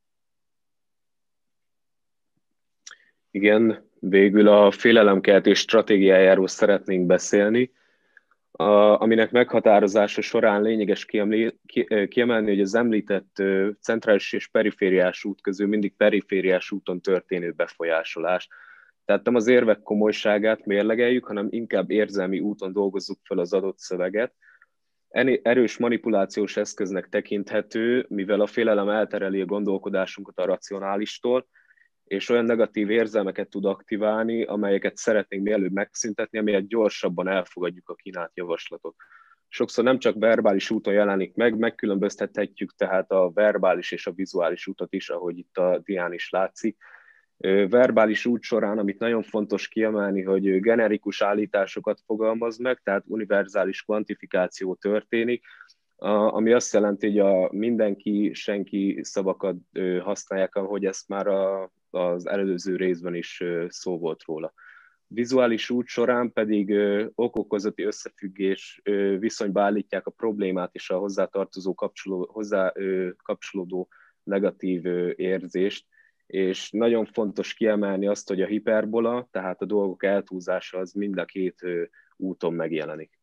Igen, végül a félelemkeltés stratégiájáról szeretnénk beszélni, aminek meghatározása során lényeges kiemelni, hogy az említett centrális és perifériás út közül mindig perifériás úton történő befolyásolás. Tehát nem az érvek komolyságát mérlegeljük, hanem inkább érzelmi úton dolgozzuk fel az adott szöveget. Erős manipulációs eszköznek tekinthető, mivel a félelem eltereli a gondolkodásunkat a racionálistól, és olyan negatív érzelmeket tud aktiválni, amelyeket szeretnénk mielőbb megszüntetni, amelyet gyorsabban elfogadjuk a kínált javaslatot. Sokszor nem csak verbális úton jelenik meg, megkülönböztethetjük tehát a verbális és a vizuális utat is, ahogy itt a dián is látszik. Verbális út során, amit nagyon fontos kiemelni, hogy generikus állításokat fogalmaz meg, tehát univerzális kvantifikáció történik, ami azt jelenti, hogy a mindenki, senki szavakat használják, ahogy ezt már az előző részben is szó volt róla. Vizuális út során pedig okok közötti összefüggés viszonyba állítják a problémát és a hozzá kapcsolódó negatív érzést, és nagyon fontos kiemelni azt, hogy a hiperbola, tehát a dolgok eltúlzása az mind a két úton megjelenik.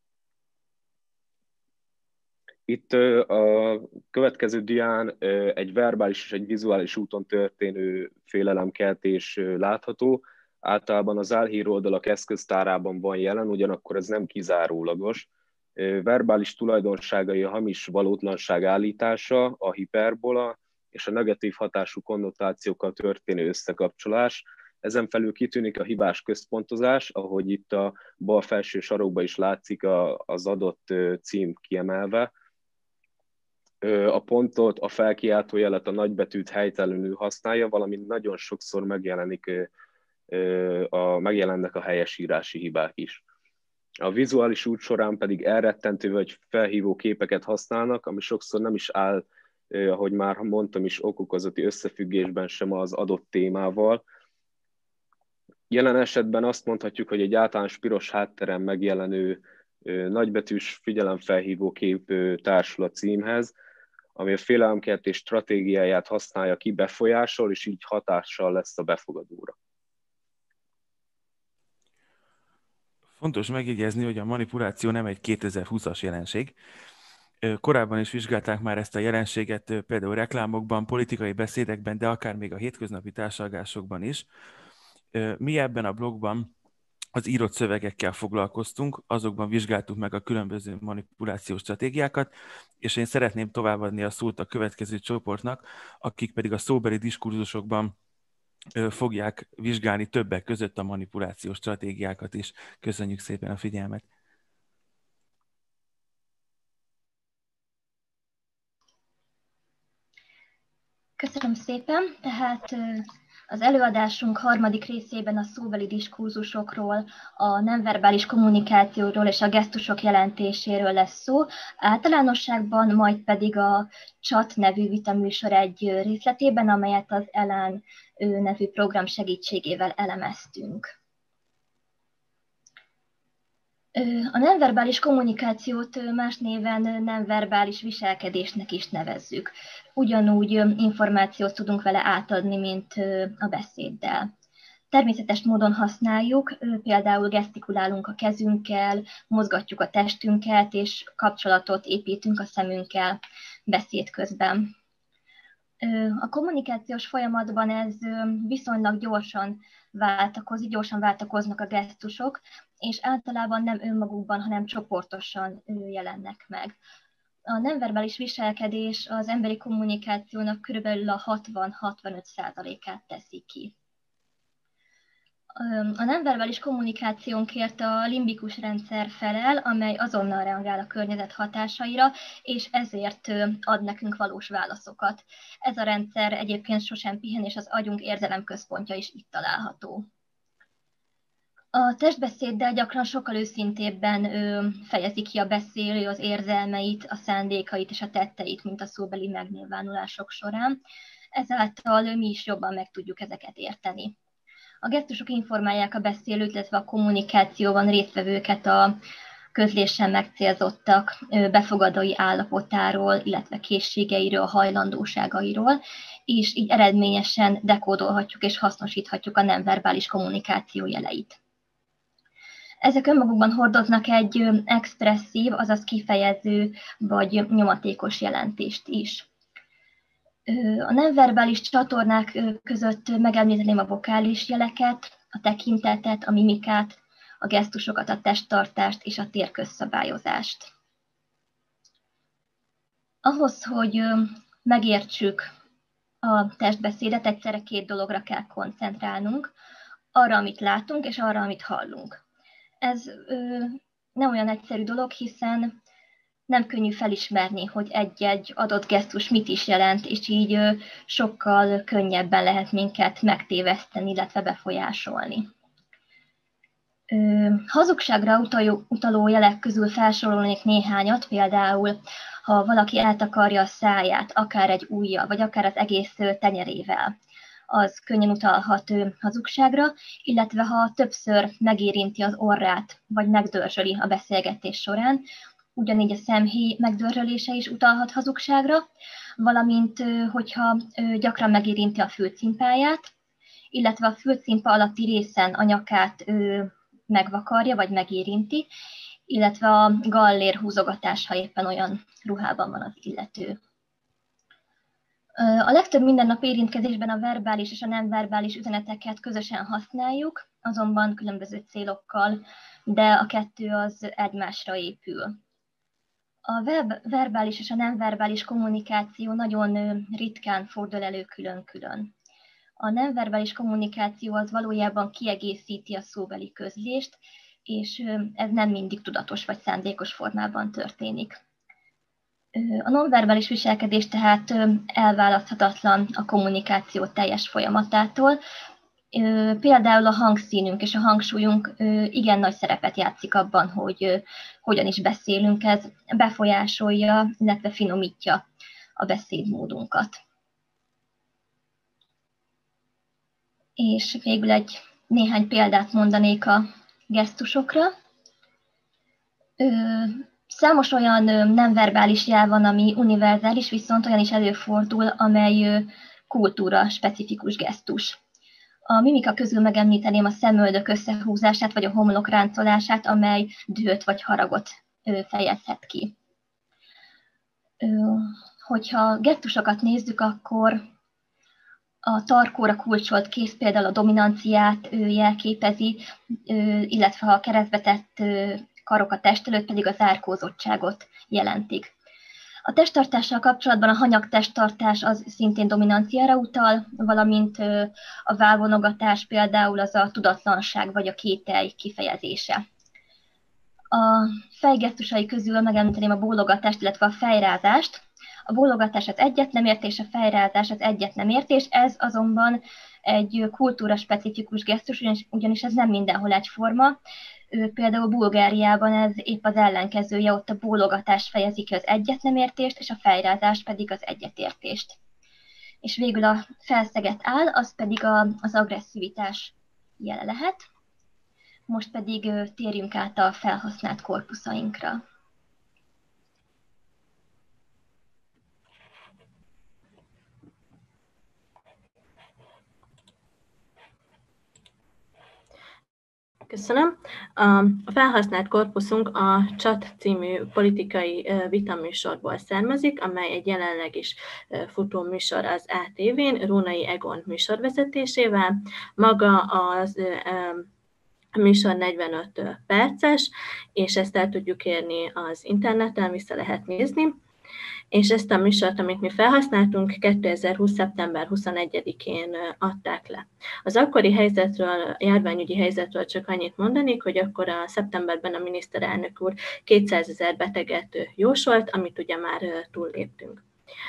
Itt a következő dián egy verbális és egy vizuális úton történő félelemkeltés látható. Általában az álhíroldalak eszköztárában van jelen, ugyanakkor ez nem kizárólagos. Verbális tulajdonságai a hamis valótlanság állítása, a hiperbola és a negatív hatású konnotációkkal történő összekapcsolás. Ezen felül kitűnik a hibás központozás, ahogy itt a bal felső sarokban is látszik az adott cím kiemelve. A pontot, a felkiáltójelet, a nagybetűt helytelenül használja, valamint nagyon sokszor megjelennek a helyesírási hibák is. A vizuális út során pedig elrettentő vagy felhívó képeket használnak, ami sokszor nem is áll, ahogy már mondtam is, okok közötti összefüggésben sem az adott témával. Jelen esetben azt mondhatjuk, hogy egy általános piros hátteren megjelenő nagybetűs figyelemfelhívó kép társul a címhez, ami a félelemkeltés stratégiáját használja ki, befolyásol, és így hatással lesz a befogadóra. Fontos megjegyezni, hogy a manipuláció nem egy 2020-as jelenség. Korábban is vizsgálták már ezt a jelenséget, például reklámokban, politikai beszédekben, de akár még a hétköznapi társalgásokban is. Mi ebben a blogban az írott szövegekkel foglalkoztunk, azokban vizsgáltuk meg a különböző manipulációs stratégiákat, és én szeretném továbbadni a szót a következő csoportnak, akik pedig a szóbeli diskurzusokban fogják vizsgálni többek között a manipulációs stratégiákat is. Köszönjük szépen a figyelmet! Köszönöm szépen! Tehát az előadásunk harmadik részében a szóbeli diskurzusokról, a nemverbális kommunikációról és a gesztusok jelentéséről lesz szó. Általánosságban majd pedig a Chat nevű vitaműsor egy részletében, amelyet az Ellen nevű program segítségével elemeztünk. A nemverbális kommunikációt más néven nemverbális viselkedésnek is nevezzük. Ugyanúgy információt tudunk vele átadni, mint a beszéddel. Természetes módon használjuk, például gesztikulálunk a kezünkkel, mozgatjuk a testünket, és kapcsolatot építünk a szemünkkel beszéd közben. A kommunikációs folyamatban ez viszonylag gyorsan váltakoznak a gesztusok, és általában nem önmagukban, hanem csoportosan jelennek meg. A nemverbális viselkedés az emberi kommunikációnak körülbelül a 60-65%-át teszi ki. A nemverbális kommunikációnkért a limbikus rendszer felel, amely azonnal reagál a környezet hatásaira, és ezért ad nekünk valós válaszokat. Ez a rendszer egyébként sosem pihen, és az agyunk érzelemközpontja is itt található. A testbeszéddel gyakran sokkal őszintébben fejezi ki a beszélő az érzelmeit, a szándékait és a tetteit, mint a szóbeli megnyilvánulások során. Ezáltal mi is jobban meg tudjuk ezeket érteni. A gesztusok informálják a beszélőt, illetve a kommunikációban résztvevőket a közlésen megcélzottak befogadói állapotáról, illetve készségeiről, hajlandóságairól, és így eredményesen dekódolhatjuk és hasznosíthatjuk a nem verbális kommunikáció jeleit. Ezek önmagukban hordoznak egy expresszív, azaz kifejező vagy nyomatékos jelentést is. A nem verbális csatornák között megemlíteném a vokális jeleket, a tekintetet, a mimikát, a gesztusokat, a testtartást és a térközszabályozást. Ahhoz, hogy megértsük a testbeszédet, egyszerre két dologra kell koncentrálnunk, arra, amit látunk, és arra, amit hallunk. Ez nem olyan egyszerű dolog, hiszen nem könnyű felismerni, hogy egy-egy adott gesztus mit is jelent, és így sokkal könnyebben lehet minket megtéveszteni, illetve befolyásolni. Hazugságra utaló jelek közül felsorolnék néhányat, például ha valaki eltakarja a száját, akár egy ujjal, vagy akár az egész tenyerével, az könnyen utalhat hazugságra, illetve ha többször megérinti az orrát, vagy megdörzsöli a beszélgetés során, ugyanígy a szemhéj megdörzsölése is utalhat hazugságra, valamint hogyha gyakran megérinti a fülcimpáját, illetve a fülcimpa alatti részen a nyakát megvakarja, vagy megérinti, illetve a gallér húzogatás, ha éppen olyan ruhában van az illető. A legtöbb mindennapi érintkezésben a verbális és a nem verbális üzeneteket közösen használjuk, azonban különböző célokkal, de a kettő az egymásra épül. A verbális és a nem verbális kommunikáció nagyon ritkán fordul elő külön-külön. A nem verbális kommunikáció az valójában kiegészíti a szóbeli közlést, és ez nem mindig tudatos vagy szándékos formában történik. A nonverbális viselkedés tehát elválaszthatatlan a kommunikáció teljes folyamatától. Például a hangszínünk és a hangsúlyunk igen nagy szerepet játszik abban, hogy hogyan is beszélünk, ez befolyásolja, illetve finomítja a beszédmódunkat. És végül néhány példát mondanék a gesztusokra. Számos olyan nem verbális jel van, ami univerzális, viszont olyan is előfordul, amely kultúra specifikus gesztus. A mimika közül megemlíteném a szemöldök összehúzását, vagy a homlok ráncolását, amely dühöt vagy haragot fejezhet ki. Hogyha gesztusokat nézzük, akkor a tarkóra kulcsolt kéz például a dominanciát jelképezi, illetve ha a keresztbe tett karok a test előtt pedig a zárkózottságot jelentik. A testtartással kapcsolatban a hanyag testtartás az szintén dominanciára utal, valamint a vállvonogatás például az a tudatlanság vagy a kételj kifejezése. A fejgesztusai közül megemlíteném a bólogatást, illetve a fejrázást. A bólogatás az egyet nem értés, a fejrázás az egyet nem értés, ez azonban egy kultúra specifikus gesztus, ugyanis ez nem mindenhol egyforma. Például Bulgáriában ez épp az ellenkezője, ott a bólogatás fejezi ki az egyet nem értést, és a fejrázás pedig az egyetértést. És végül a felszegett áll, az pedig az agresszivitás jele lehet. Most pedig térjünk át a felhasznált korpuszainkra. Köszönöm. A felhasznált korpuszunk a Chat című politikai vitaműsorból származik, amely egy jelenleg is futó műsor az ATV-n, Rónai Egon műsorvezetésével. Maga az műsor 45 perces, és ezt el tudjuk érni az interneten, vissza lehet nézni. És ezt a műsort, amit mi felhasználtunk, 2020. szeptember 21-én adták le. Az akkori helyzetről, járványügyi helyzetről csak annyit mondanék, hogy akkor a szeptemberben a miniszterelnök úr 200 000 beteget jósolt, amit ugye már túlléptünk.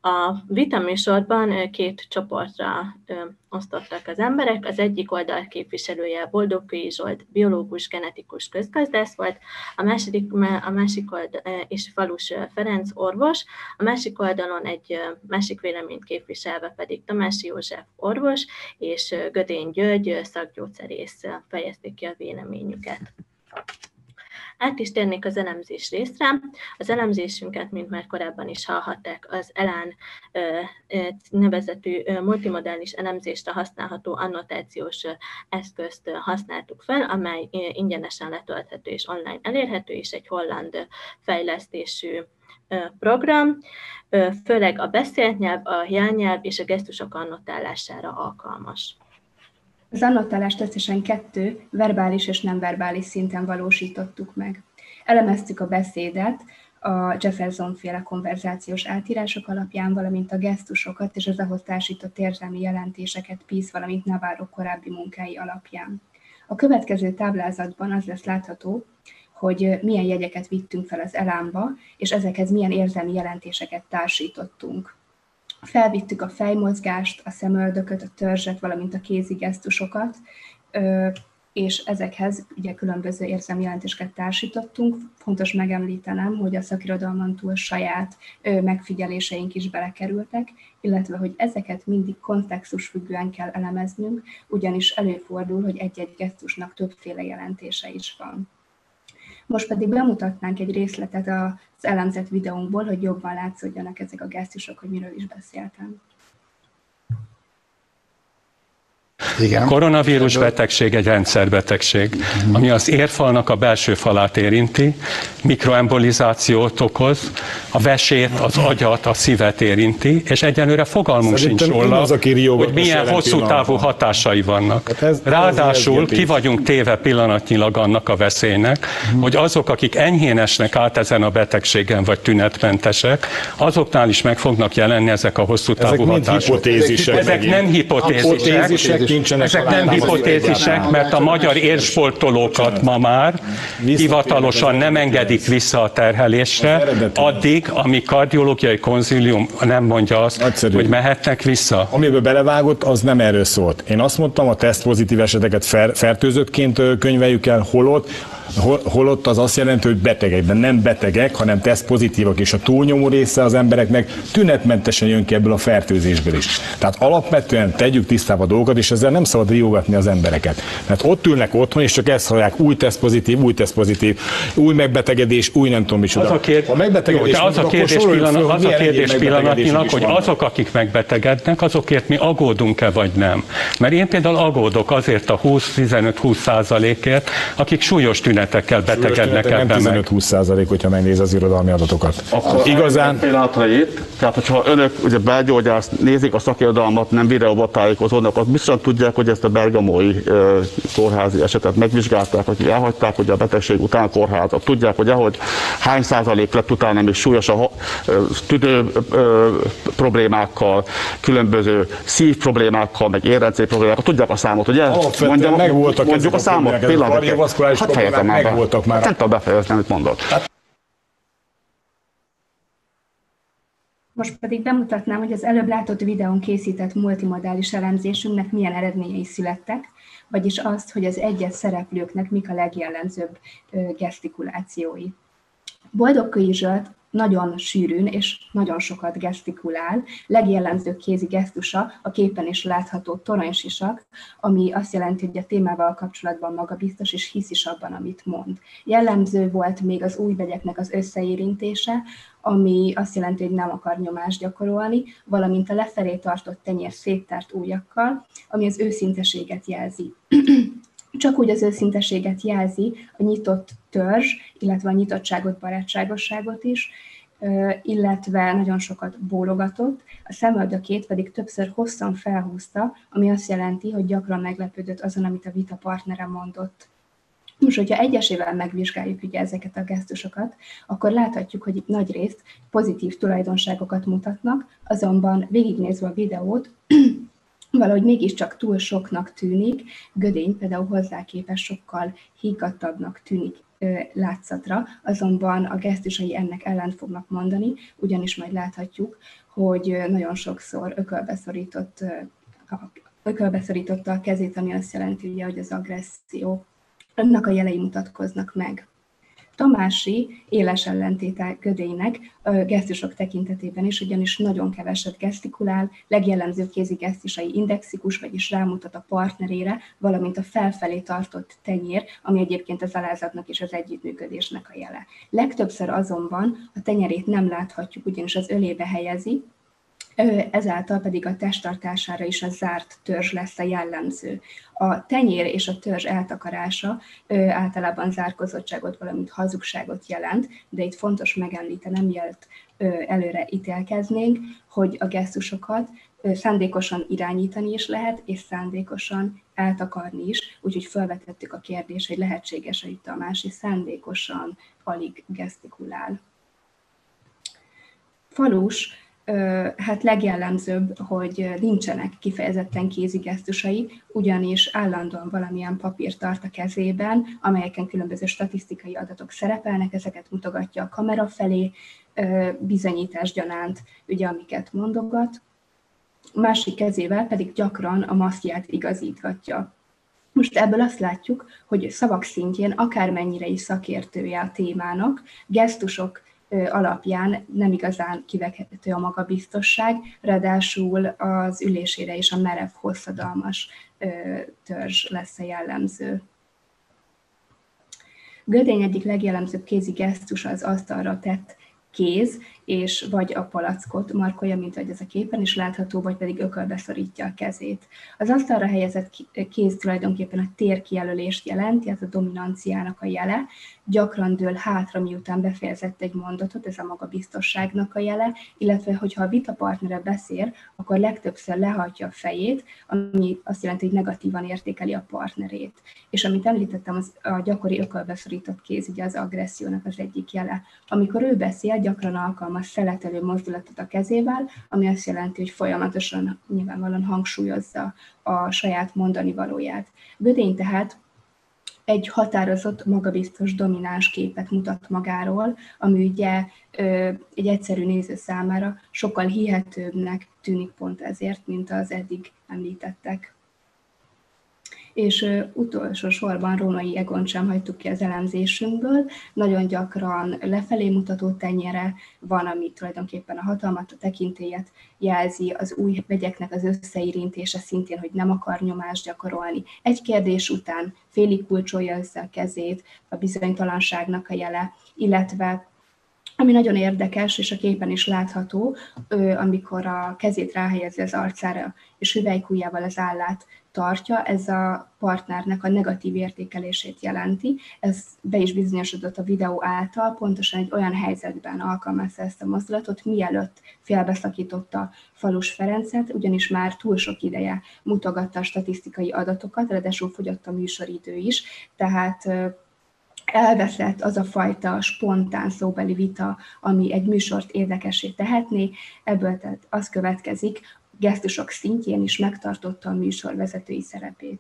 A vitaműsorban két csoportra osztottak az emberek. Az egyik oldal képviselője Boldogkői Zsolt, biológus, genetikus közgazdász volt, a másik oldal és Falus Ferenc orvos, a másik oldalon egy másik véleményt képviselve pedig Tamási József orvos és Gödény György szakgyógyszerész fejezték ki a véleményüket. Át is térnék az elemzés részre. Az elemzésünket, mint már korábban is hallhatták, az ELAN nevezetű multimodális elemzésre használható annotációs eszközt használtuk fel, amely ingyenesen letölthető és online elérhető, és egy holland fejlesztésű program, főleg a beszélt nyelv, a jelnyelv és a gesztusok annotálására alkalmas. Az annotálást összesen 2 verbális és nem verbális szinten valósítottuk meg. Elemeztük a beszédet a Jefferson-féle konverzációs átírások alapján, valamint a gesztusokat és az ahhoz társított érzelmi jelentéseket Peace, valamint Navarro korábbi munkái alapján. A következő táblázatban az lesz látható, hogy milyen jegyeket vittünk fel az ELAN-ba, és ezekhez milyen érzelmi jelentéseket társítottunk. Felvittük a fejmozgást, a szemöldököt, a törzset, valamint a kézi gesztusokat, és ezekhez ugye különböző érzelmi jelentéseket társítottunk. Fontos megemlítenem, hogy a szakirodalmon túl saját megfigyeléseink is belekerültek, illetve hogy ezeket mindig kontextusfüggően kell elemeznünk, ugyanis előfordul, hogy egy-egy gesztusnak többféle jelentése is van. Most pedig bemutatnánk egy részletet az elemzett videónkból, hogy jobban látszódjanak ezek a gesztusok, hogy miről is beszéltem. Igen. A koronavírus betegség egy rendszerbetegség, ami az érfalnak a belső falát érinti, mikroembolizációt okoz, a vesét, az agyat, a szívet érinti, és egyelőre fogalmunk sincs róla, hogy milyen hosszú távú hatásai vannak. Ráadásul ki vagyunk téve pillanatnyilag annak a veszélynek, hogy azok, akik enyhén esnek át ezen a betegségen, vagy tünetmentesek, azoknál is meg fognak jelenni ezek a hosszú távú hatások. Ezek nem hipotézisek. Ezek nem hipotézisek, mert a magyar érsportolókat ma már hivatalosan nem engedik vissza a terhelésre, addig, amíg kardiológiai konzílium nem mondja azt, hogy mehetnek vissza. Amiből belevágott, az nem erről szólt. Én azt mondtam, a tesztpozitív eseteket fertőzöttként könyveljük el, holott az azt jelenti, hogy betegekben nem betegek, hanem tesztpozitívak, és a túlnyomó része az embereknek tünetmentesen jön ki ebből a fertőzésből is. Tehát alapvetően tegyük tisztába a dolgokat, és ezzel nem szabad riogatni az embereket. Mert ott ülnek otthon, és csak ezt hallják, új tesztpozitív, új megbetegedés, új nem tudom micsoda. Az a kérdés pillanatnyilag, hogy azok, akik megbetegednek, azokért mi aggódunk-e vagy nem. Mert én például aggódok azért a 15-20%-ért, akik súlyos tünetekkel betegednek ebben meg. 15-20%, hogyha megnéz az irodalmi adatokat. Akkor igazán pillanatra itt, tehát hogyha önök ugye belgyógyász nézik a szakirodalmat, nem videóba tájékozódnak, az biztosan tudják, hogy ezt a bergamói kórházi esetet megvizsgálták, akik elhagyták ugye a betegség után a kórházat. Tudják, hogy ahogy hány százalék lett utána még súlyos a tüdő problémákkal, különböző szív problémákkal, meg érrendszer problémákkal. Tudják a számot, ugye? Mondjuk a számot, pillanatokért. Hát fejezem már be. Nem tudom befejezni, amit mondott. Most pedig bemutatnám, hogy az előbb látott videón készített multimodális elemzésünknek milyen eredményei születtek, vagyis azt, hogy az egyes szereplőknek mik a legjellemzőbb gesztikulációi. Boldogkői Zsolt nagyon sűrűn és nagyon sokat gesztikulál. Legjellemzőbb kézi gesztusa a képen is látható toronysisak, ami azt jelenti, hogy a témával kapcsolatban magabiztos és hisz is abban, amit mond. Jellemző volt még az ujjbegyeknek az összeérintése, ami azt jelenti, hogy nem akar nyomást gyakorolni, valamint a lefelé tartott tenyér széttárt ujjakkal, ami az őszinteséget jelzi. Csak úgy az őszinteséget jelzi a nyitott törzs, illetve a nyitottságot, barátságosságot is, illetve nagyon sokat bólogatott, a szemöldökét pedig többször hosszan felhúzta, ami azt jelenti, hogy gyakran meglepődött azon, amit a vita partnere mondott. Most, hogyha egyesével megvizsgáljuk ugye ezeket a gesztusokat, akkor láthatjuk, hogy itt nagyrészt pozitív tulajdonságokat mutatnak, azonban végignézve a videót, valahogy mégiscsak túl soknak tűnik, Gödény például hozzá képest sokkal higgadtabbnak tűnik látszatra, azonban a gesztusai ennek ellent fognak mondani, ugyanis majd láthatjuk, hogy nagyon sokszor ökölbeszorította a kezét, ami azt jelenti, ugye, hogy az agresszió, annak a jelei mutatkoznak meg. Tamási éles ellentéte Gödélynek gesztusok tekintetében is, ugyanis nagyon keveset gesztikulál, legjellemzőbb kézi gesztusai indexikus, vagyis rámutat a partnerére, valamint a felfelé tartott tenyér, ami egyébként az alázatnak és az együttműködésnek a jele. Legtöbbször azonban a tenyerét nem láthatjuk, ugyanis az ölébe helyezi, ezáltal pedig a testtartására is a zárt törzs lesz a jellemző. A tenyér és a törzs eltakarása általában zárkozottságot, valamint hazugságot jelent, de itt fontos megemlítenem, mielőtt előre ítélkeznénk, hogy a gesztusokat szándékosan irányítani is lehet, és szándékosan eltakarni is, úgyhogy felvetettük a kérdést, hogy lehetséges, hogy Tamási szándékosan alig gesztikulál. Falus, hát legjellemzőbb, hogy nincsenek kifejezetten kézi gesztusai, ugyanis állandóan valamilyen papírt tart a kezében, amelyeken különböző statisztikai adatok szerepelnek, ezeket mutogatja a kamera felé, bizonyítás gyanánt, ugye, amiket mondogat. Másik kezével pedig gyakran a maszkját igazítgatja. Most ebből azt látjuk, hogy szavak szintjén akármennyire is szakértője a témának, gesztusok alapján nem igazán kivehető a magabiztosság, ráadásul az ülésére is a merev, hosszadalmas törzs lesz a jellemző. Gödény egyik legjellemzőbb kézi gesztus az asztalra tett kéz, és vagy a palackot markolja, mint ahogy ez a képen is látható, vagy pedig ökölbe szorítja a kezét. Az asztalra helyezett kéz tulajdonképpen a térkijelölést jelenti, ez a dominanciának a jele, gyakran dől hátra, miután befejezett egy mondatot, ez a magabiztosságnak a jele, illetve hogyha a vitapartnere beszél, akkor legtöbbször lehajtja a fejét, ami azt jelenti, hogy negatívan értékeli a partnerét. És amit említettem, az a gyakori ökölbeszorított kéz, ugye az agressziónak az egyik jele. Amikor ő beszél, gyakran alkalmaz szeletelő mozdulatot a kezével, ami azt jelenti, hogy folyamatosan nyilvánvalóan hangsúlyozza a saját mondani valóját. Gödény tehát egy határozott, magabiztos, domináns képet mutat magáról, ami ugye egy egyszerű néző számára sokkal hihetőbbnek tűnik pont ezért, mint az eddig említettek. És utolsó sorban Rónai Egont sem hagytuk ki az elemzésünkből. Nagyon gyakran lefelé mutató tenyere van, ami tulajdonképpen a hatalmat, a tekintélyet jelzi, az új vegyeknek az összeérintése szintén, hogy nem akar nyomást gyakorolni. Egy kérdés után félig kulcsolja össze a kezét, a bizonytalanságnak a jele, illetve ami nagyon érdekes, és a képen is látható, amikor a kezét ráhelyezi az arcára, és hüvelykujjával az állát tartja, ez a partnernek a negatív értékelését jelenti. Ez be is bizonyosodott a videó által, pontosan egy olyan helyzetben alkalmazta ezt a mozdulatot, mielőtt félbeszakította Falus Ferencet, ugyanis már túl sok ideje mutogatta a statisztikai adatokat, ráadásul fogyott a műsoridő is, tehát elveszett az a fajta spontán szóbeli vita, ami egy műsort érdekessé tehetné, ebből tehát az következik, gesztusok szintjén is megtartotta a műsor vezetői szerepét.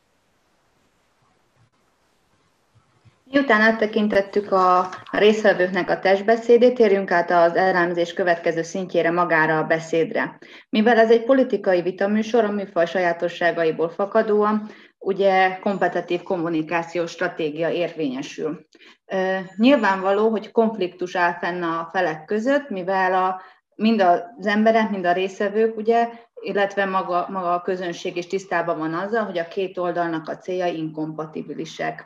Miután áttekintettük a résztvevőknek a testbeszédét, térjünk át az elemzés következő szintjére, magára a beszédre. Mivel ez egy politikai vitaműsor, a műfaj sajátosságaiból fakadóan, ugye kompetitív kommunikációs stratégia érvényesül. Nyilvánvaló, hogy konfliktus áll fenn a felek között, mivel mind az emberek, mind a résztvevők, ugye, illetve maga a közönség is tisztában van azzal, hogy a két oldalnak a céljai inkompatibilisek.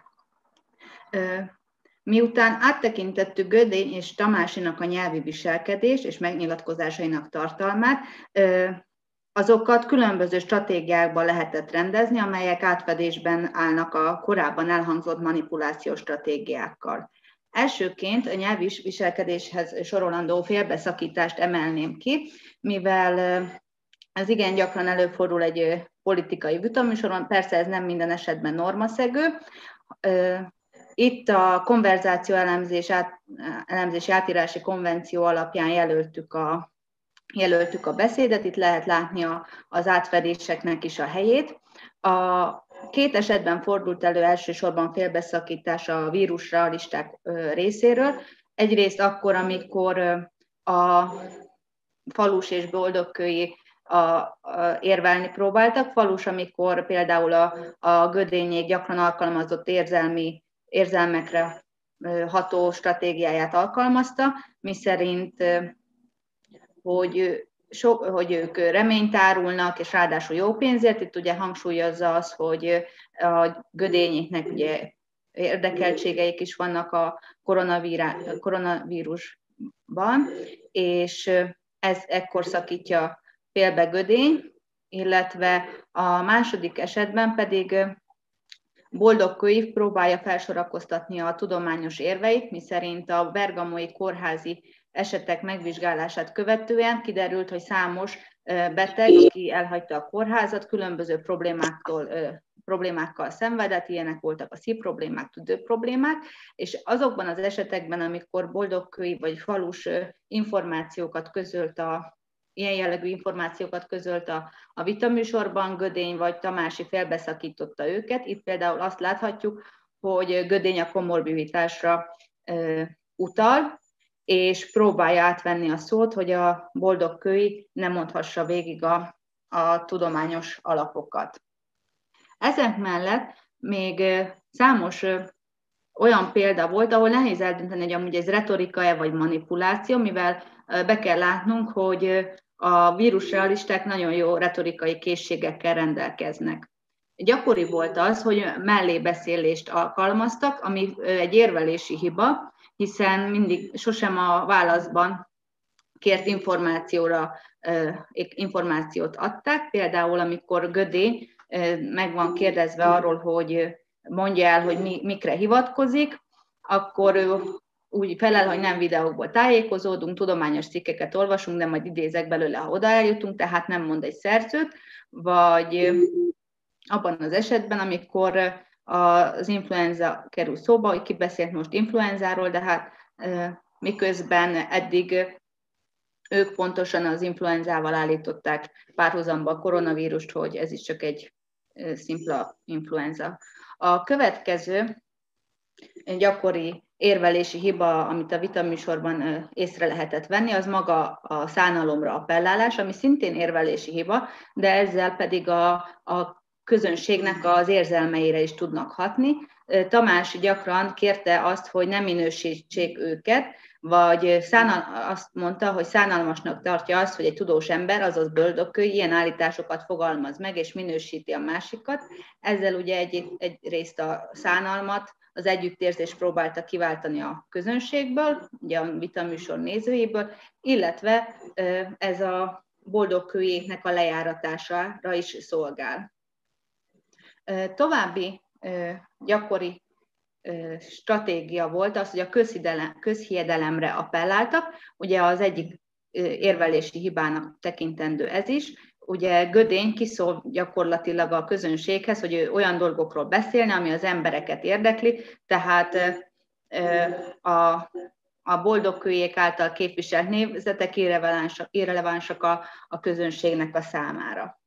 Miután áttekintettük Gödény és Tamásinak a nyelvi viselkedés és megnyilatkozásainak tartalmát, azokat különböző stratégiákban lehetett rendezni, amelyek átfedésben állnak a korábban elhangzott manipulációs stratégiákkal. Elsőként a nyelvi viselkedéshez sorolandó félbeszakítást emelném ki, mivel ez igen gyakran előfordul egy politikai vitaműsoron, persze ez nem minden esetben normaszegő. Itt a konverzáció elemzési átírási konvenció alapján jelöltük a beszédet, itt lehet látni az átfedéseknek is a helyét. A két esetben fordult elő elsősorban félbeszakítás a vírusrealisták részéről. Egyrészt akkor, amikor Falus és Boldogkői érvelni próbáltak. Falus, amikor például a Gödényék gyakran alkalmazott érzelmekre ható stratégiáját alkalmazta, miszerint, hogy ők reményt árulnak, és ráadásul jó pénzért. Itt ugye hangsúlyozza az, hogy a Gödényéknek ugye érdekeltségeik is vannak a koronavírusban, és ez ekkor szakítja félbe Gödény, illetve a második esetben pedig Boldogkői próbálja felsorakoztatni a tudományos érveit, miszerint a bergamói kórházi esetek megvizsgálását követően kiderült, hogy számos beteg, aki elhagyta a kórházat, különböző problémákkal szenvedett, ilyenek voltak a szívproblémák, tüdőproblémák, és azokban az esetekben, amikor Boldogkői vagy Falus információkat közölt ilyen jellegű információkat közölt a vitaműsorban, Gödény vagy Tamási félbeszakította őket. Itt például azt láthatjuk, hogy Gödény a komorbiditásra utal, és próbálja átvenni a szót, hogy a Boldogkői ne mondhassa végig a tudományos alapokat. Ezek mellett még számos olyan példa volt, ahol nehéz eldönteni, hogy amúgy ez retorika-e vagy manipuláció, mivel be kell látnunk, hogy a vírusrealisták nagyon jó retorikai készségekkel rendelkeznek. Gyakori volt az, hogy mellébeszélést alkalmaztak, ami egy érvelési hiba, hiszen mindig sosem a válaszban kért információt adták. Például, amikor Gödény meg van kérdezve arról, hogy mondja el, hogy mikre hivatkozik, akkor ő úgy felel, hogy nem videókból tájékozódunk, tudományos cikkeket olvasunk, de majd idézek belőle, ha oda eljutunk, tehát nem mond egy szerzőt, vagy abban az esetben, amikor az influenza kerül szóba, hogy ki beszélt most influenzáról, de hát miközben eddig ők pontosan az influenzával állították párhuzamba a koronavírust, hogy ez is csak egy szimpla influenza. A következő gyakori érvelési hiba, amit a vitaműsorban észre lehetett venni, az maga a szánalomra appellálás, ami szintén érvelési hiba, de ezzel pedig a közönségnek az érzelmeire is tudnak hatni. Tamás gyakran kérte azt, hogy ne minősítsék őket, vagy azt mondta, hogy szánalmasnak tartja azt, hogy egy tudós ember, azaz Boldogkői ilyen állításokat fogalmaz meg, és minősíti a másikat. Ezzel ugye egyrészt a szánalmat, az együttérzést próbálta kiváltani a közönségből, ugye a vitaműsor nézőjéből, illetve ez a Boldogkőjéknek a lejáratására is szolgál. További gyakori stratégia volt az, hogy a közhiedelemre appelláltak. Ugye az egyik érvelési hibának tekintendő ez is. Ugye Gödény kiszól gyakorlatilag a közönséghez, hogy ő olyan dolgokról beszélne, ami az embereket érdekli, tehát a Boldogkőjék által képviselt nézetek irrelevánsak a közönségnek a számára.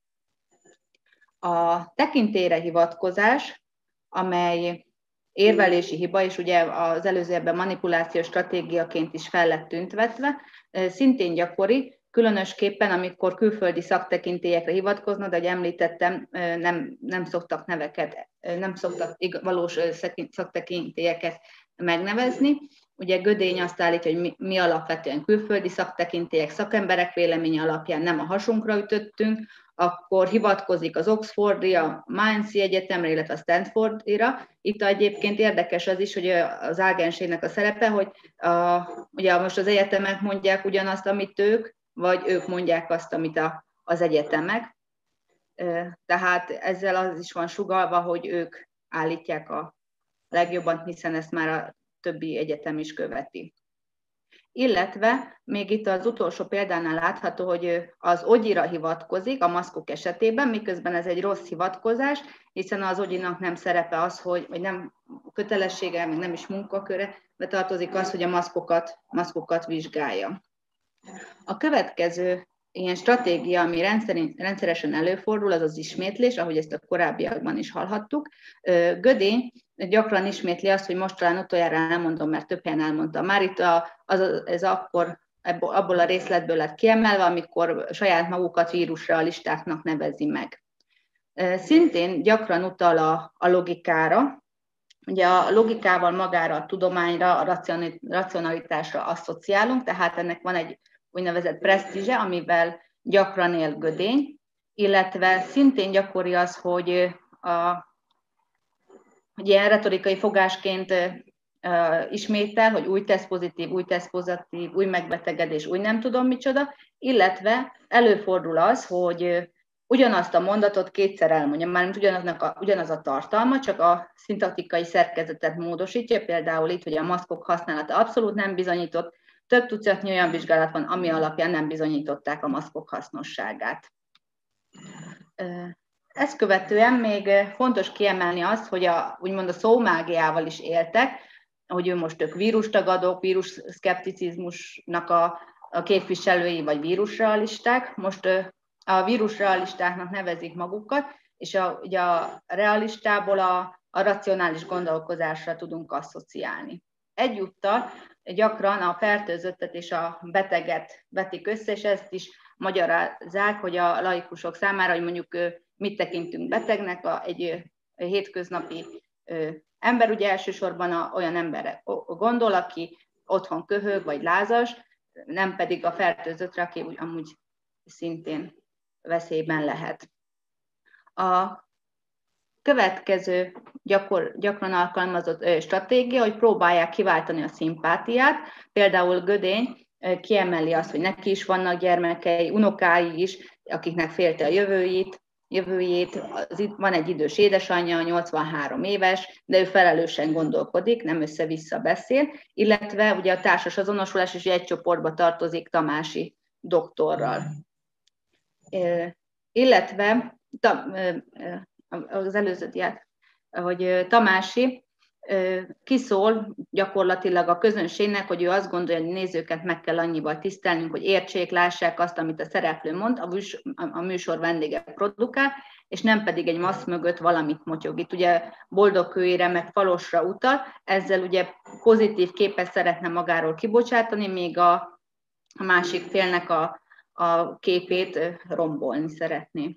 A tekintélyre hivatkozás, amely érvelési hiba, és ugye az előzőben manipulációs stratégiaként is fel lett tüntetve, szintén gyakori, különösképpen, amikor külföldi szaktekintélyekre hivatkoznak, de ahogy említettem, nem szoktak valós szaktekintélyeket megnevezni. Ugye Gödény azt állítja, hogy mi alapvetően külföldi szaktekintélyek, szakemberek véleménye alapján nem a hasunkra ütöttünk, akkor hivatkozik az Oxfordi, a Mainzi Egyetemre, illetve a Stanfordira. Itt egyébként érdekes az is, hogy az ágenségnek a szerepe, hogy ugye most az egyetemek mondják ugyanazt, amit ők, vagy ők mondják azt, amit az egyetemek. Tehát ezzel az is van sugallva, hogy ők állítják a legjobban, hiszen ezt már a többi egyetem is követi. Illetve még itt az utolsó példánál látható, hogy az OGI-ra hivatkozik a maszkok esetében, miközben ez egy rossz hivatkozás, hiszen az OGI-nak nem szerepe az, vagy nem kötelessége, még nem is munkaköre, de tartozik az, hogy a maszkokat vizsgálja. A következő ilyen stratégia, ami rendszeresen előfordul, az az ismétlés, ahogy ezt a korábbiakban is hallhattuk. Gödény gyakran ismétli azt, hogy most talán utoljára elmondom, mert több helyen elmondtam. Már itt ez akkor abból a részletből lett kiemelve, amikor saját magukat vírusrealistáknak nevezi meg. Szintén gyakran utal a logikára. Ugye a logikával magára, a tudományra, a racionalitásra asszociálunk, tehát ennek van egy úgynevezett presztízse, amivel gyakran él Gödény, illetve szintén gyakori az, hogy ilyen retorikai fogásként ismétel, hogy új teszt pozitív, új megbetegedés, új nem tudom micsoda, illetve előfordul az, hogy ugyanazt a mondatot kétszer elmondja, mármint ugyanaz a tartalma, csak a szintaktikai szerkezetet módosítja, például itt, hogy a maszkok használata abszolút nem bizonyított, több tucatnyi olyan vizsgálat van, ami alapján nem bizonyították a maszkok hasznosságát. Ezt követően még fontos kiemelni azt, hogy úgymond a szómágiával is éltek, hogy ők vírustagadók, vírusszkepticizmusnak a képviselői vagy vírusrealisták. Most a vírusrealistáknak nevezik magukat, és ugye a realistából a racionális gondolkozásra tudunk asszociálni. Egyúttal gyakran a fertőzöttet és a beteget vetik össze, és ezt is magyarázzák, hogy a laikusok számára, hogy mondjuk mit tekintünk betegnek, egy hétköznapi ember, ugye elsősorban olyan emberre gondol, aki otthon köhög vagy lázas, nem pedig a fertőzöttre, aki amúgy szintén veszélyben lehet. A következő gyakran alkalmazott stratégia, hogy próbálják kiváltani a szimpátiát. Például Gödény kiemeli azt, hogy neki is vannak gyermekei, unokái is, akiknek félte a jövőjét. Van egy idős édesanyja, 83 éves, de ő felelősen gondolkodik, nem össze-vissza beszél, illetve ugye a társas azonosulás is egy csoportba tartozik Tamási doktorral. Illetve az előző diát, hogy Tamási kiszól gyakorlatilag a közönségnek, hogy ő azt gondolja, hogy nézőket meg kell annyival tisztelnünk, hogy értsék, lássák azt, amit a szereplő mond, a műsor vendége produkál, és nem pedig egy massz mögött valamit motyog. Itt ugye Boldogkőére meg Falosra utal, ezzel ugye pozitív képet szeretne magáról kibocsátani, még a másik félnek a képét rombolni szeretné.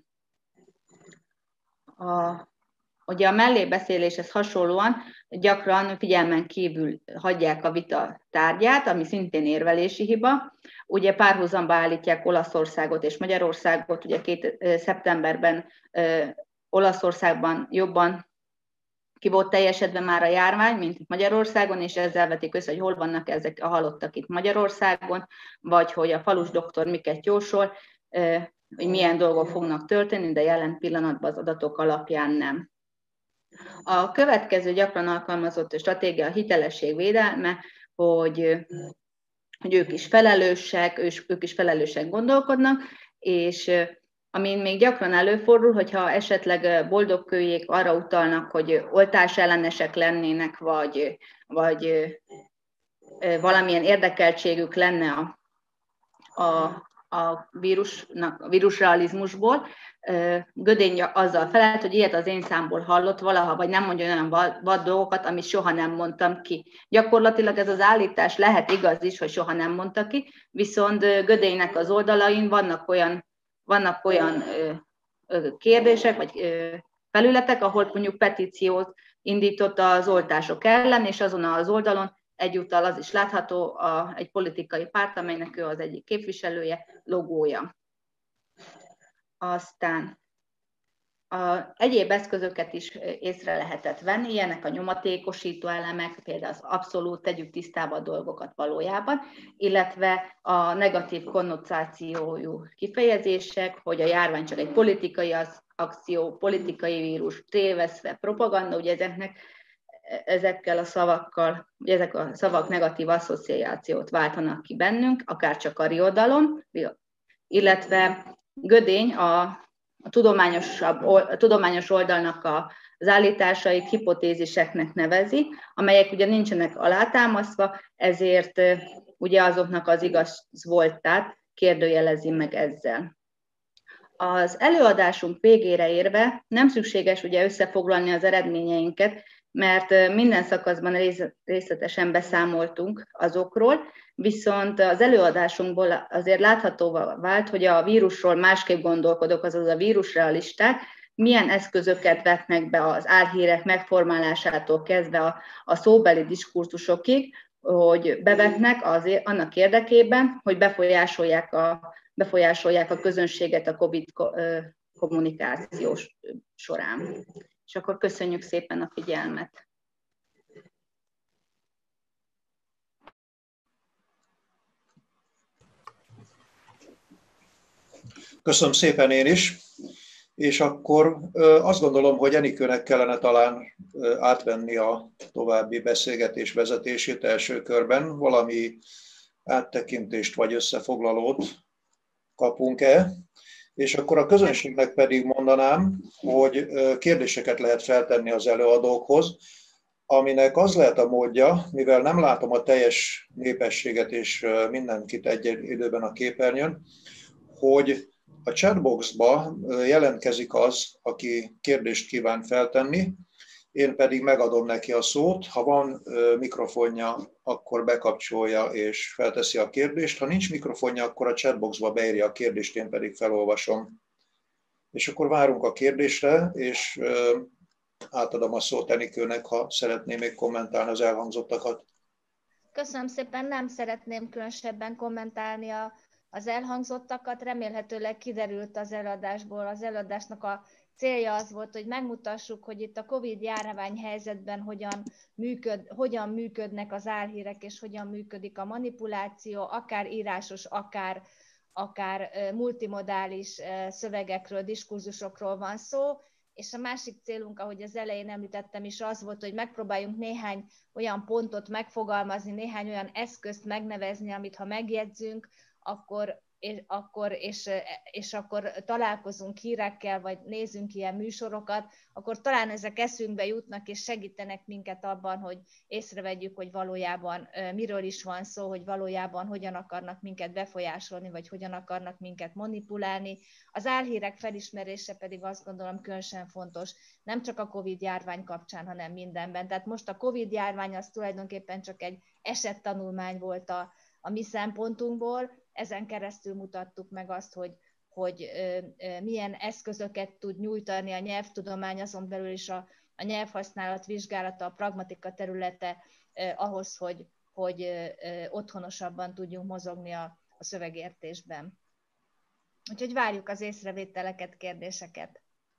Ugye a mellébeszéléshez hasonlóan gyakran figyelmen kívül hagyják a vita tárgyát, ami szintén érvelési hiba. Ugye párhuzamba állítják Olaszországot és Magyarországot, ugye szeptemberben Olaszországban jobban ki volt teljesedve már a járvány, mint itt Magyarországon, és ezzel vetik össze, hogy hol vannak ezek a halottak itt Magyarországon, vagy hogy a falus doktor miket jósol, hogy milyen dolgok fognak történni, de jelen pillanatban az adatok alapján nem. A következő gyakran alkalmazott stratégia a hitelesség védelme, hogy ők is felelősek, ők is felelősen gondolkodnak, és amin még gyakran előfordul, hogyha esetleg Boldogkőjék arra utalnak, hogy oltás ellenesek lennének, vagy valamilyen érdekeltségük lenne a vírusrealizmusból, Gödény azzal felelt, hogy ilyet az én számból hallott valaha, vagy nem mondja olyan vad dolgokat, amit soha nem mondtam ki. Gyakorlatilag ez az állítás lehet igaz is, hogy soha nem mondta ki, viszont Gödénynek az oldalain vannak olyan kérdések, vagy felületek, ahol mondjuk petíciót indított az oltások ellen, és azon az oldalon egyúttal az is látható egy politikai párt, amelynek ő az egyik képviselője, logója. Aztán egyéb eszközöket is észre lehetett venni, ilyenek a nyomatékosító elemek, például az abszolút tegyük tisztába a dolgokat valójában, illetve a negatív konnotációjú kifejezések, hogy a járvány csak egy politikai akció, politikai vírus, téveszve, propaganda, ugye ezekkel a szavakkal, ugye ezek a szavak negatív asszociációt váltanak ki bennünk, akár csak a riadalom, illetve Gödény a tudományos oldalnak az állításait hipotéziseknek nevezi, amelyek ugye nincsenek alátámasztva, ezért ugye azoknak az igaz voltát kérdőjelezi meg ezzel. Az előadásunk végére érve nem szükséges ugye összefoglalni az eredményeinket, mert minden szakaszban részletesen beszámoltunk azokról, viszont az előadásunkból azért láthatóvá vált, hogy a vírusról másképp gondolkodok, azaz a vírusrealisták, milyen eszközöket vetnek be az álhírek megformálásától kezdve a szóbeli diskurzusokig, hogy bevetnek annak érdekében, hogy befolyásolják a közönséget a COVID kommunikációs során. És akkor köszönjük szépen a figyelmet. Köszönöm szépen én is, és akkor azt gondolom, hogy Enikőnek kellene talán átvenni a további beszélgetés vezetését első körben. Valami áttekintést vagy összefoglalót kapunk-e? És akkor a közönségnek pedig mondanám, hogy kérdéseket lehet feltenni az előadókhoz, aminek az lehet a módja, mivel nem látom a teljes népességet és mindenkit egy időben a képernyőn, hogy a chatboxba jelentkezik az, aki kérdést kíván feltenni, én pedig megadom neki a szót. Ha van mikrofonja, akkor bekapcsolja és felteszi a kérdést. Ha nincs mikrofonja, akkor a chatboxba beírja a kérdést, én pedig felolvasom. És akkor várunk a kérdésre, és átadom a szót Enikőnek, ha szeretné még kommentálni az elhangzottakat. Köszönöm szépen, nem szeretném különösebben kommentálni az elhangzottakat. Remélhetőleg kiderült az előadásból, az előadásnak a célja az volt, hogy megmutassuk, hogy itt a Covid-járvány helyzetben hogyan működnek az álhírek, és hogyan működik a manipuláció, akár írásos, akár multimodális szövegekről, diskurzusokról van szó. És a másik célunk, ahogy az elején említettem is, az volt, hogy megpróbáljunk néhány olyan pontot megfogalmazni, néhány olyan eszközt megnevezni, amit ha megjegyzünk, és akkor találkozunk hírekkel, vagy nézünk ilyen műsorokat, akkor talán ezek eszünkbe jutnak, és segítenek minket abban, hogy észrevegyük, hogy valójában miről is van szó, hogy valójában hogyan akarnak minket befolyásolni, vagy hogyan akarnak minket manipulálni. Az álhírek felismerése pedig azt gondolom különösen fontos, nem csak a Covid-járvány kapcsán, hanem mindenben. Tehát most a Covid-járvány az tulajdonképpen csak egy esettanulmány volt a mi szempontunkból. Ezen keresztül mutattuk meg azt, hogy milyen eszközöket tud nyújtani a nyelvtudomány, azon belül is a nyelvhasználat vizsgálata, a pragmatika területe ahhoz, hogy otthonosabban tudjunk mozogni a szövegértésben. Úgyhogy várjuk az észrevételeket, kérdéseket.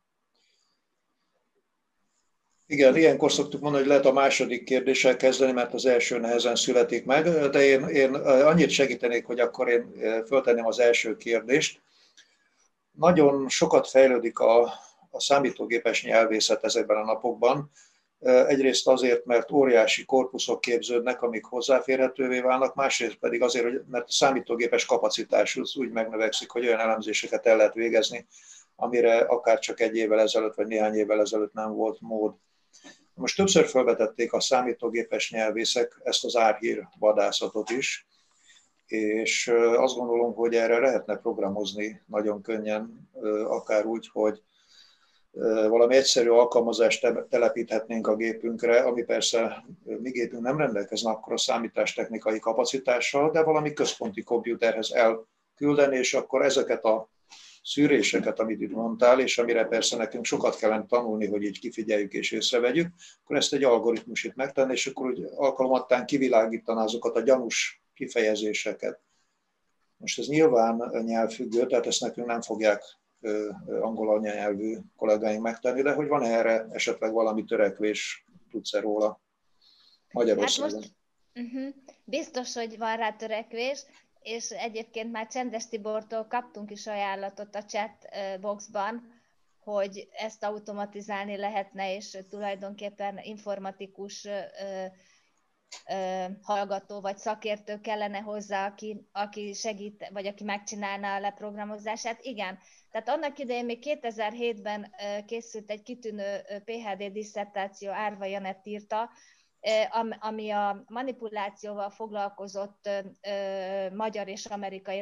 Igen, ilyenkor szoktuk mondani, hogy lehet a második kérdéssel kezdeni, mert az első nehezen születik meg, de én annyit segítenék, hogy akkor én föltenném az első kérdést. Nagyon sokat fejlődik a számítógépes nyelvészet ezekben a napokban. Egyrészt azért, mert óriási korpuszok képződnek, amik hozzáférhetővé válnak, másrészt pedig azért, mert a számítógépes kapacitás úgy megnövekszik, hogy olyan elemzéseket el lehet végezni, amire akár csak egy évvel ezelőtt, vagy néhány évvel ezelőtt nem volt mód. Most többször felvetették a számítógépes nyelvészek ezt az álhír vadászatot is, és azt gondolom, hogy erre lehetne programozni nagyon könnyen, akár úgy, hogy valami egyszerű alkalmazást telepíthetnénk a gépünkre, ami persze mi gépünk nem rendelkezne akkor a számítástechnikai kapacitással, de valami központi komputerhez elküldeni, és akkor ezeket a szűréseket, amit itt mondtál, és amire persze nekünk sokat kellene tanulni, hogy így kifigyeljük és észrevegyük, akkor ezt egy algoritmus itt megtenni, és akkor úgy alkalomattán kivilágítaná azokat a gyanús kifejezéseket. Most ez nyilván nyelvfüggő, tehát ezt nekünk nem fogják angol anyanyelvű kollégáink megtenni, de hogy van erre esetleg valami törekvés, tudsz-e róla Magyarországon? Hát most, biztos, hogy van rá törekvés, és egyébként már Csendes Tibortól kaptunk is ajánlatot a chatboxban, hogy ezt automatizálni lehetne, és tulajdonképpen informatikus hallgató vagy szakértő kellene hozzá, aki segít, vagy aki megcsinálná a leprogramozását. Igen, tehát annak idején még 2007-ben készült egy kitűnő PhD disszertáció, Árva Janett írta, ami a manipulációval foglalkozott magyar és amerikai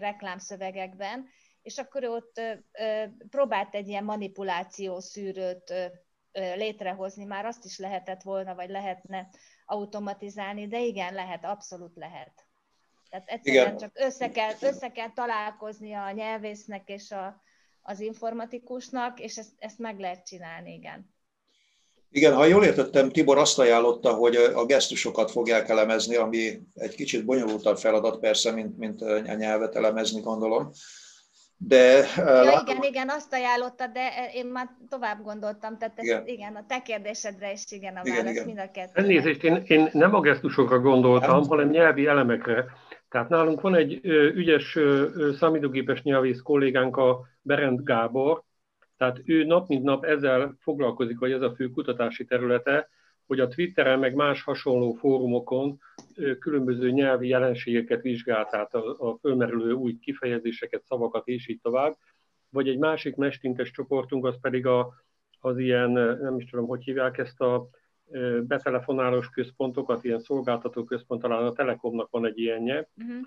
reklámszövegekben, és akkor ott próbált egy ilyen manipuláció szűrőt létrehozni, már azt is lehetett volna, vagy lehetne automatizálni, de igen, lehet, abszolút lehet. Tehát egyszerűen igen. Csak össze kell találkozni a nyelvésznek és az informatikusnak, és ezt meg lehet csinálni, igen. Igen, ha jól értettem, Tibor azt ajánlotta, hogy a gesztusokat fogják elemezni, ami egy kicsit bonyolultabb feladat persze, mint a nyelvet elemezni, gondolom. De, ja, igen, azt ajánlotta, de én már tovább gondoltam, tehát igen, a te kérdésedre is igen a válasz, igen. Mind a kettő. Elnézést, én nem a gesztusokra gondoltam, hanem nyelvi elemekre. Tehát nálunk van egy ügyes számítógépes nyelvész kollégánk, a Berend Gábor, tehát ő nap mint nap ezzel foglalkozik, vagy ez a fő kutatási területe, hogy a Twitteren meg más hasonló fórumokon különböző nyelvi jelenségeket vizsgál, tehát a fölmerülő új kifejezéseket, szavakat és így tovább. Vagy egy másik mestintes csoportunk, az pedig az ilyen, nem is tudom, hogy hívják ezt a betelefonálós központokat, ilyen szolgáltató központ, talán a Telekomnak van egy ilyenje.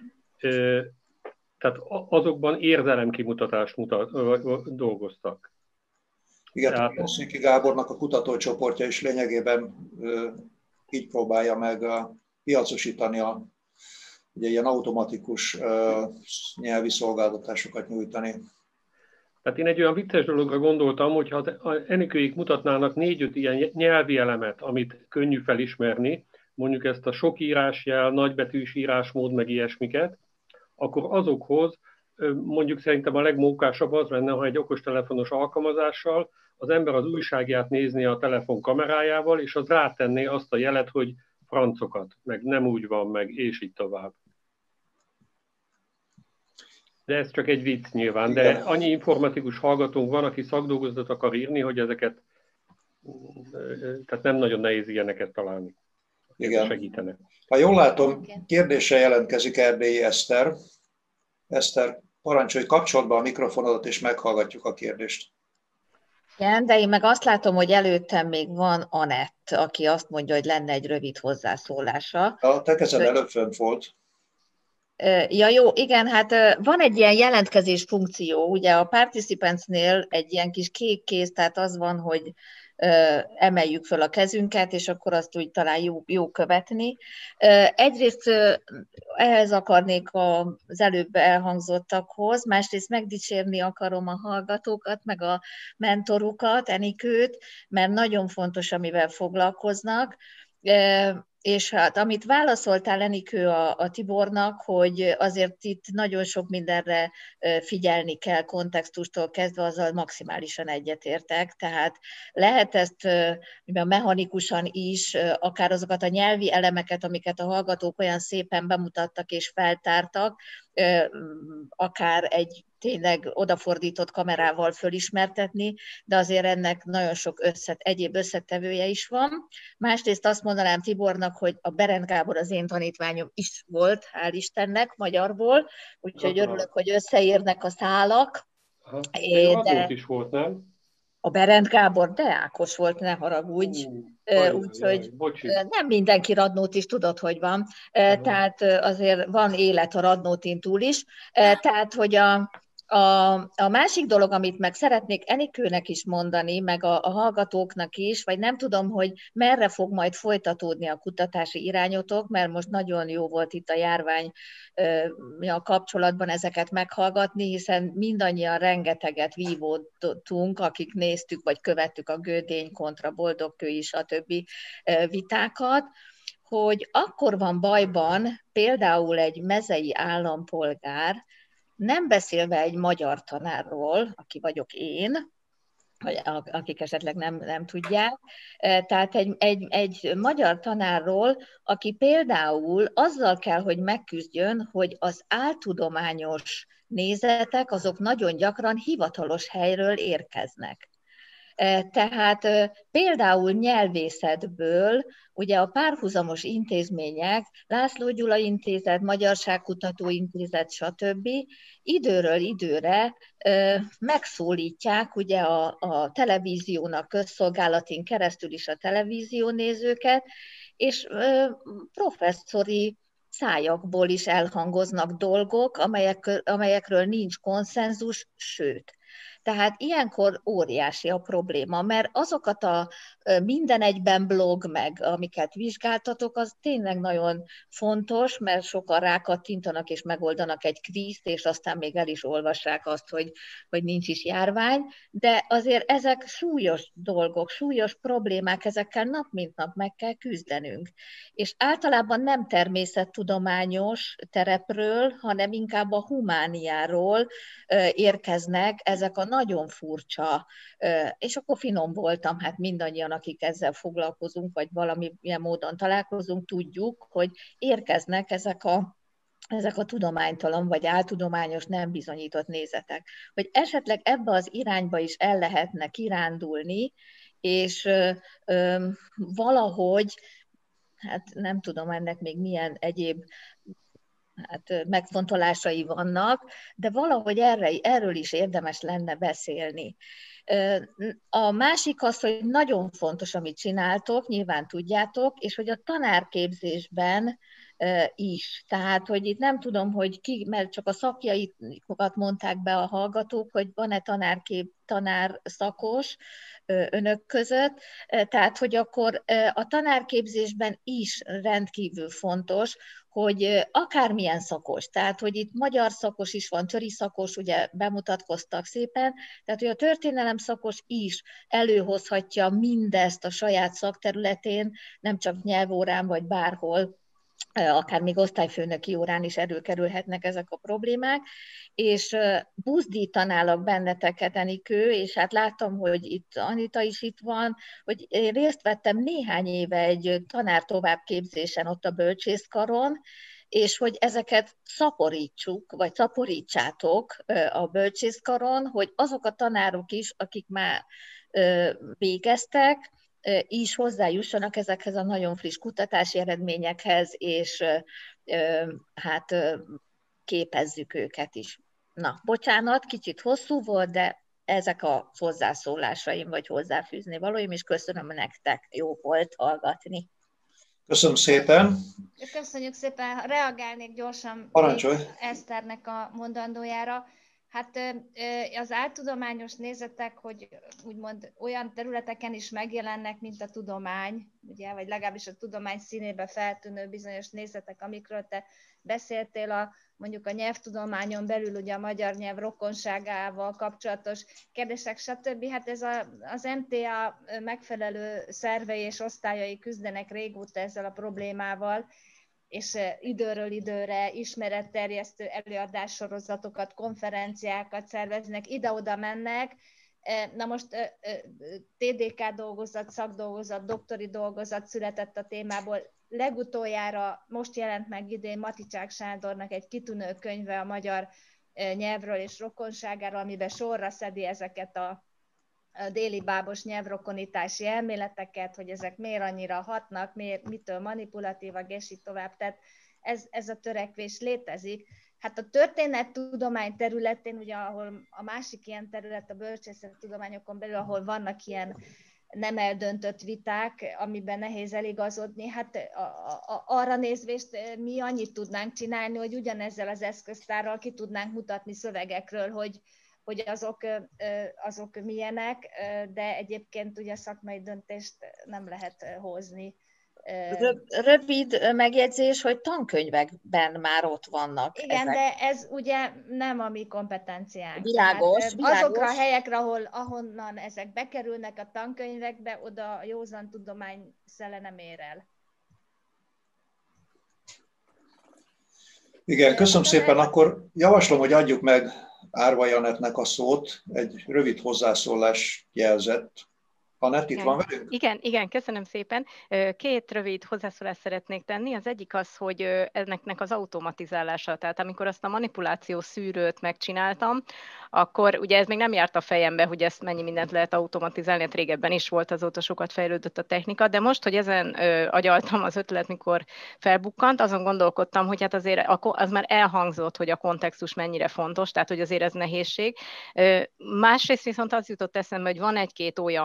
Tehát azokban érzelemkimutatást dolgoztak. Igen, Szűki Gábornak a kutatócsoportja is lényegében így próbálja meg piacosítani ugye ilyen automatikus nyelvi szolgáltatásokat nyújtani. Tehát én egy olyan vicces dologra gondoltam, hogyha az Enikőik mutatnának 4-5 ilyen nyelvi elemet, amit könnyű felismerni, mondjuk ezt a sok írásjel, nagybetűs írásmód, meg ilyesmiket, akkor azokhoz mondjuk szerintem a legmókásabb az lenne, ha egy okostelefonos alkalmazással az ember az újságját nézné a telefon kamerájával, és az rátenné azt a jelet, hogy francokat, meg nem úgy van, meg és így tovább. De ez csak egy vicc nyilván, de annyi informatikus hallgatónk van, aki szakdolgozatot akar írni, hogy ezeket, tehát nem nagyon nehéz ilyeneket találni. Igen. Segítene. Ha jól látom, kérdéssel jelentkezik Erdélyi Eszter. Eszter, parancsolj, kapcsold be a mikrofonodat, és meghallgatjuk a kérdést. Igen, de én meg azt látom, hogy előttem még van Anett, aki azt mondja, hogy lenne egy rövid hozzászólása. A te kezed előbb fönt volt. Ja, jó, igen, hát van egy ilyen jelentkezés funkció, ugye a Participants-nél egy ilyen kis kék kéz, tehát az van, hogy emeljük föl a kezünket, és akkor azt úgy talán jó követni. Egyrészt ehhez akarnék az előbb elhangzottakhoz, másrészt megdicsérni akarom a hallgatókat, meg a mentorukat, Enikőt, mert nagyon fontos, amivel foglalkoznak. És hát amit válaszoltál, Enikő, a Tibornak, hogy azért itt nagyon sok mindenre figyelni kell, kontextustól kezdve, azzal maximálisan egyetértek. Tehát lehet ezt mechanikusan is, akár azokat a nyelvi elemeket, amiket a hallgatók olyan szépen bemutattak és feltártak, akár egy tényleg odafordított kamerával fölismertetni, de azért ennek nagyon sok egyéb összetevője is van. Másrészt azt mondanám Tibornak, hogy a Berend Gábor az én tanítványom is volt, hál' Istennek, magyarból, úgyhogy örülök, hogy összeérnek a szálak. De is volt, nem? A Berend Gábor, de Ákos volt, ne haragudj. Úgyhogy nem mindenki Radnót is tudod, hogy van. Tehát azért van élet a Radnótin túl is. Tehát, hogy a másik dolog, amit meg szeretnék Enikőnek is mondani, meg a hallgatóknak is, vagy nem tudom, hogy merre fog majd folytatódni a kutatási irányotok, mert most nagyon jó volt itt a járvány kapcsolatban ezeket meghallgatni, hiszen mindannyian rengeteget vívódtunk, akik néztük, vagy követtük a Gödény kontra Boldogkői, stb. Vitákat, hogy akkor van bajban például egy mezei állampolgár, nem beszélve egy magyar tanárról, aki vagyok én, vagy akik esetleg nem tudják, tehát egy magyar tanárról, aki például azzal kell, hogy megküzdjön, hogy az áltudományos nézetek azok nagyon gyakran hivatalos helyről érkeznek. Tehát például nyelvészetből, ugye a párhuzamos intézmények, László Gyula Intézet, Magyarságkutató Intézet, stb. Időről időre megszólítják ugye a televíziónak közszolgálatin keresztül is a televíziónézőket, és professzori szájakból is elhangoznak dolgok, amelyekről nincs konszenzus, sőt. Tehát ilyenkor óriási a probléma, mert azokat a minden egyben blog meg, amiket vizsgáltatok, az tényleg nagyon fontos, mert sokan rákattintanak és megoldanak egy kvízt, és aztán még el is olvassák azt, hogy nincs is járvány, de azért ezek súlyos dolgok, súlyos problémák, ezekkel nap mint nap meg kell küzdenünk. És általában nem természettudományos terepről, hanem inkább a humániáról érkeznek ezek a nagyon furcsa, és akkor finom voltam, hát mindannyian, akik ezzel foglalkozunk, vagy valamilyen módon találkozunk, tudjuk, hogy érkeznek ezek a tudománytalan vagy áltudományos nem bizonyított nézetek. Hogy esetleg ebbe az irányba is el lehetne kirándulni, és valahogy, hát nem tudom ennek még milyen egyéb megfontolásai vannak, de valahogy erről is érdemes lenne beszélni. A másik az, hogy nagyon fontos, amit csináltok, nyilván tudjátok, és hogy a tanárképzésben is. Tehát, hogy itt nem tudom, hogy ki, mert csak a szakjaitokat mondták be a hallgatók, hogy van-e tanárszakos önök között, tehát, hogy akkor a tanárképzésben is rendkívül fontos, hogy akármilyen szakos, tehát, hogy itt magyar szakos is van, töri szakos, ugye bemutatkoztak szépen, tehát, hogy a történelem szakos is előhozhatja mindezt a saját szakterületén, nem csak nyelvórán vagy bárhol, akár még osztályfőnöki órán is előkerülhetnek ezek a problémák, és buzdítanálak benneteket, Enikő, és hát láttam, hogy itt Anita is itt van, hogy én részt vettem néhány éve egy tanár továbbképzésen ott a bölcsészkaron, és hogy ezeket szaporítsuk, vagy szaporítsátok a bölcsészkaron, hogy azok a tanárok is, akik már végeztek, is hozzájussanak ezekhez a nagyon friss kutatási eredményekhez, és hát képezzük őket is. Na, bocsánat, kicsit hosszú volt, de ezek a hozzászólásaim, vagy hozzáfűzni valóim, és köszönöm nektek, jó volt hallgatni. Köszönöm szépen. Köszönjük szépen, reagálnék gyorsan Eszternek a mondandójára. Hát az áltudományos nézetek, hogy úgymond olyan területeken is megjelennek, mint a tudomány, ugye, vagy legalábbis a tudomány színébe feltűnő bizonyos nézetek, amikről te beszéltél, mondjuk a nyelvtudományon belül, ugye a magyar nyelv rokonságával kapcsolatos kérdések, stb. Hát ez az MTA megfelelő szervei és osztályai küzdenek régóta ezzel a problémával, és időről időre ismeretterjesztő előadássorozatokat, konferenciákat szerveznek, ide-oda mennek. Na most TDK dolgozat, szakdolgozat, doktori dolgozat született a témából. Legutoljára most jelent meg idén Maticsák Sándornak egy kitűnő könyve a magyar nyelvről és rokonságáról, amiben sorra szedi ezeket a déli bábos nyelvrokonítási elméleteket, hogy ezek miért annyira hatnak, mitől manipulatívak, és így tovább. Tehát ez a törekvés létezik. Hát a történettudomány területén, ugye, ahol a másik ilyen terület a bölcsészettudományokon belül, ahol vannak ilyen nem eldöntött viták, amiben nehéz eligazodni, hát arra nézvést mi annyit tudnánk csinálni, hogy ugyanezzel az eszköztárral ki tudnánk mutatni szövegekről, hogy azok milyenek, de egyébként ugye szakmai döntést nem lehet hozni. Rövid megjegyzés, hogy tankönyvekben már ott vannak. Igen, ezek. De ez ugye nem a mi kompetenciánk. Világos. Azokra a helyekre, ahonnan ezek bekerülnek a tankönyvekbe, oda a józan tudomány szele nem ér el. Igen, köszönöm szépen. Akkor javaslom, hogy adjuk meg Árvai Anettnek a szót, egy rövid hozzászólás jelzett. Anett, itt van velünk? Igen, köszönöm szépen. Két rövid hozzászólást szeretnék tenni. Az egyik az, hogy ennek az automatizálása, tehát amikor azt a manipuláció szűrőt megcsináltam, akkor ugye ez még nem járt a fejembe, hogy ezt mennyi mindent lehet automatizálni, hát régebben is volt, azóta sokat fejlődött a technika, de most, hogy ezen agyaltam az ötlet, mikor felbukkant, azon gondolkodtam, hogy hát azért az már elhangzott, hogy a kontextus mennyire fontos, tehát hogy azért ez nehézség. Másrészt viszont az jutott eszembe, hogy van egy-két olyan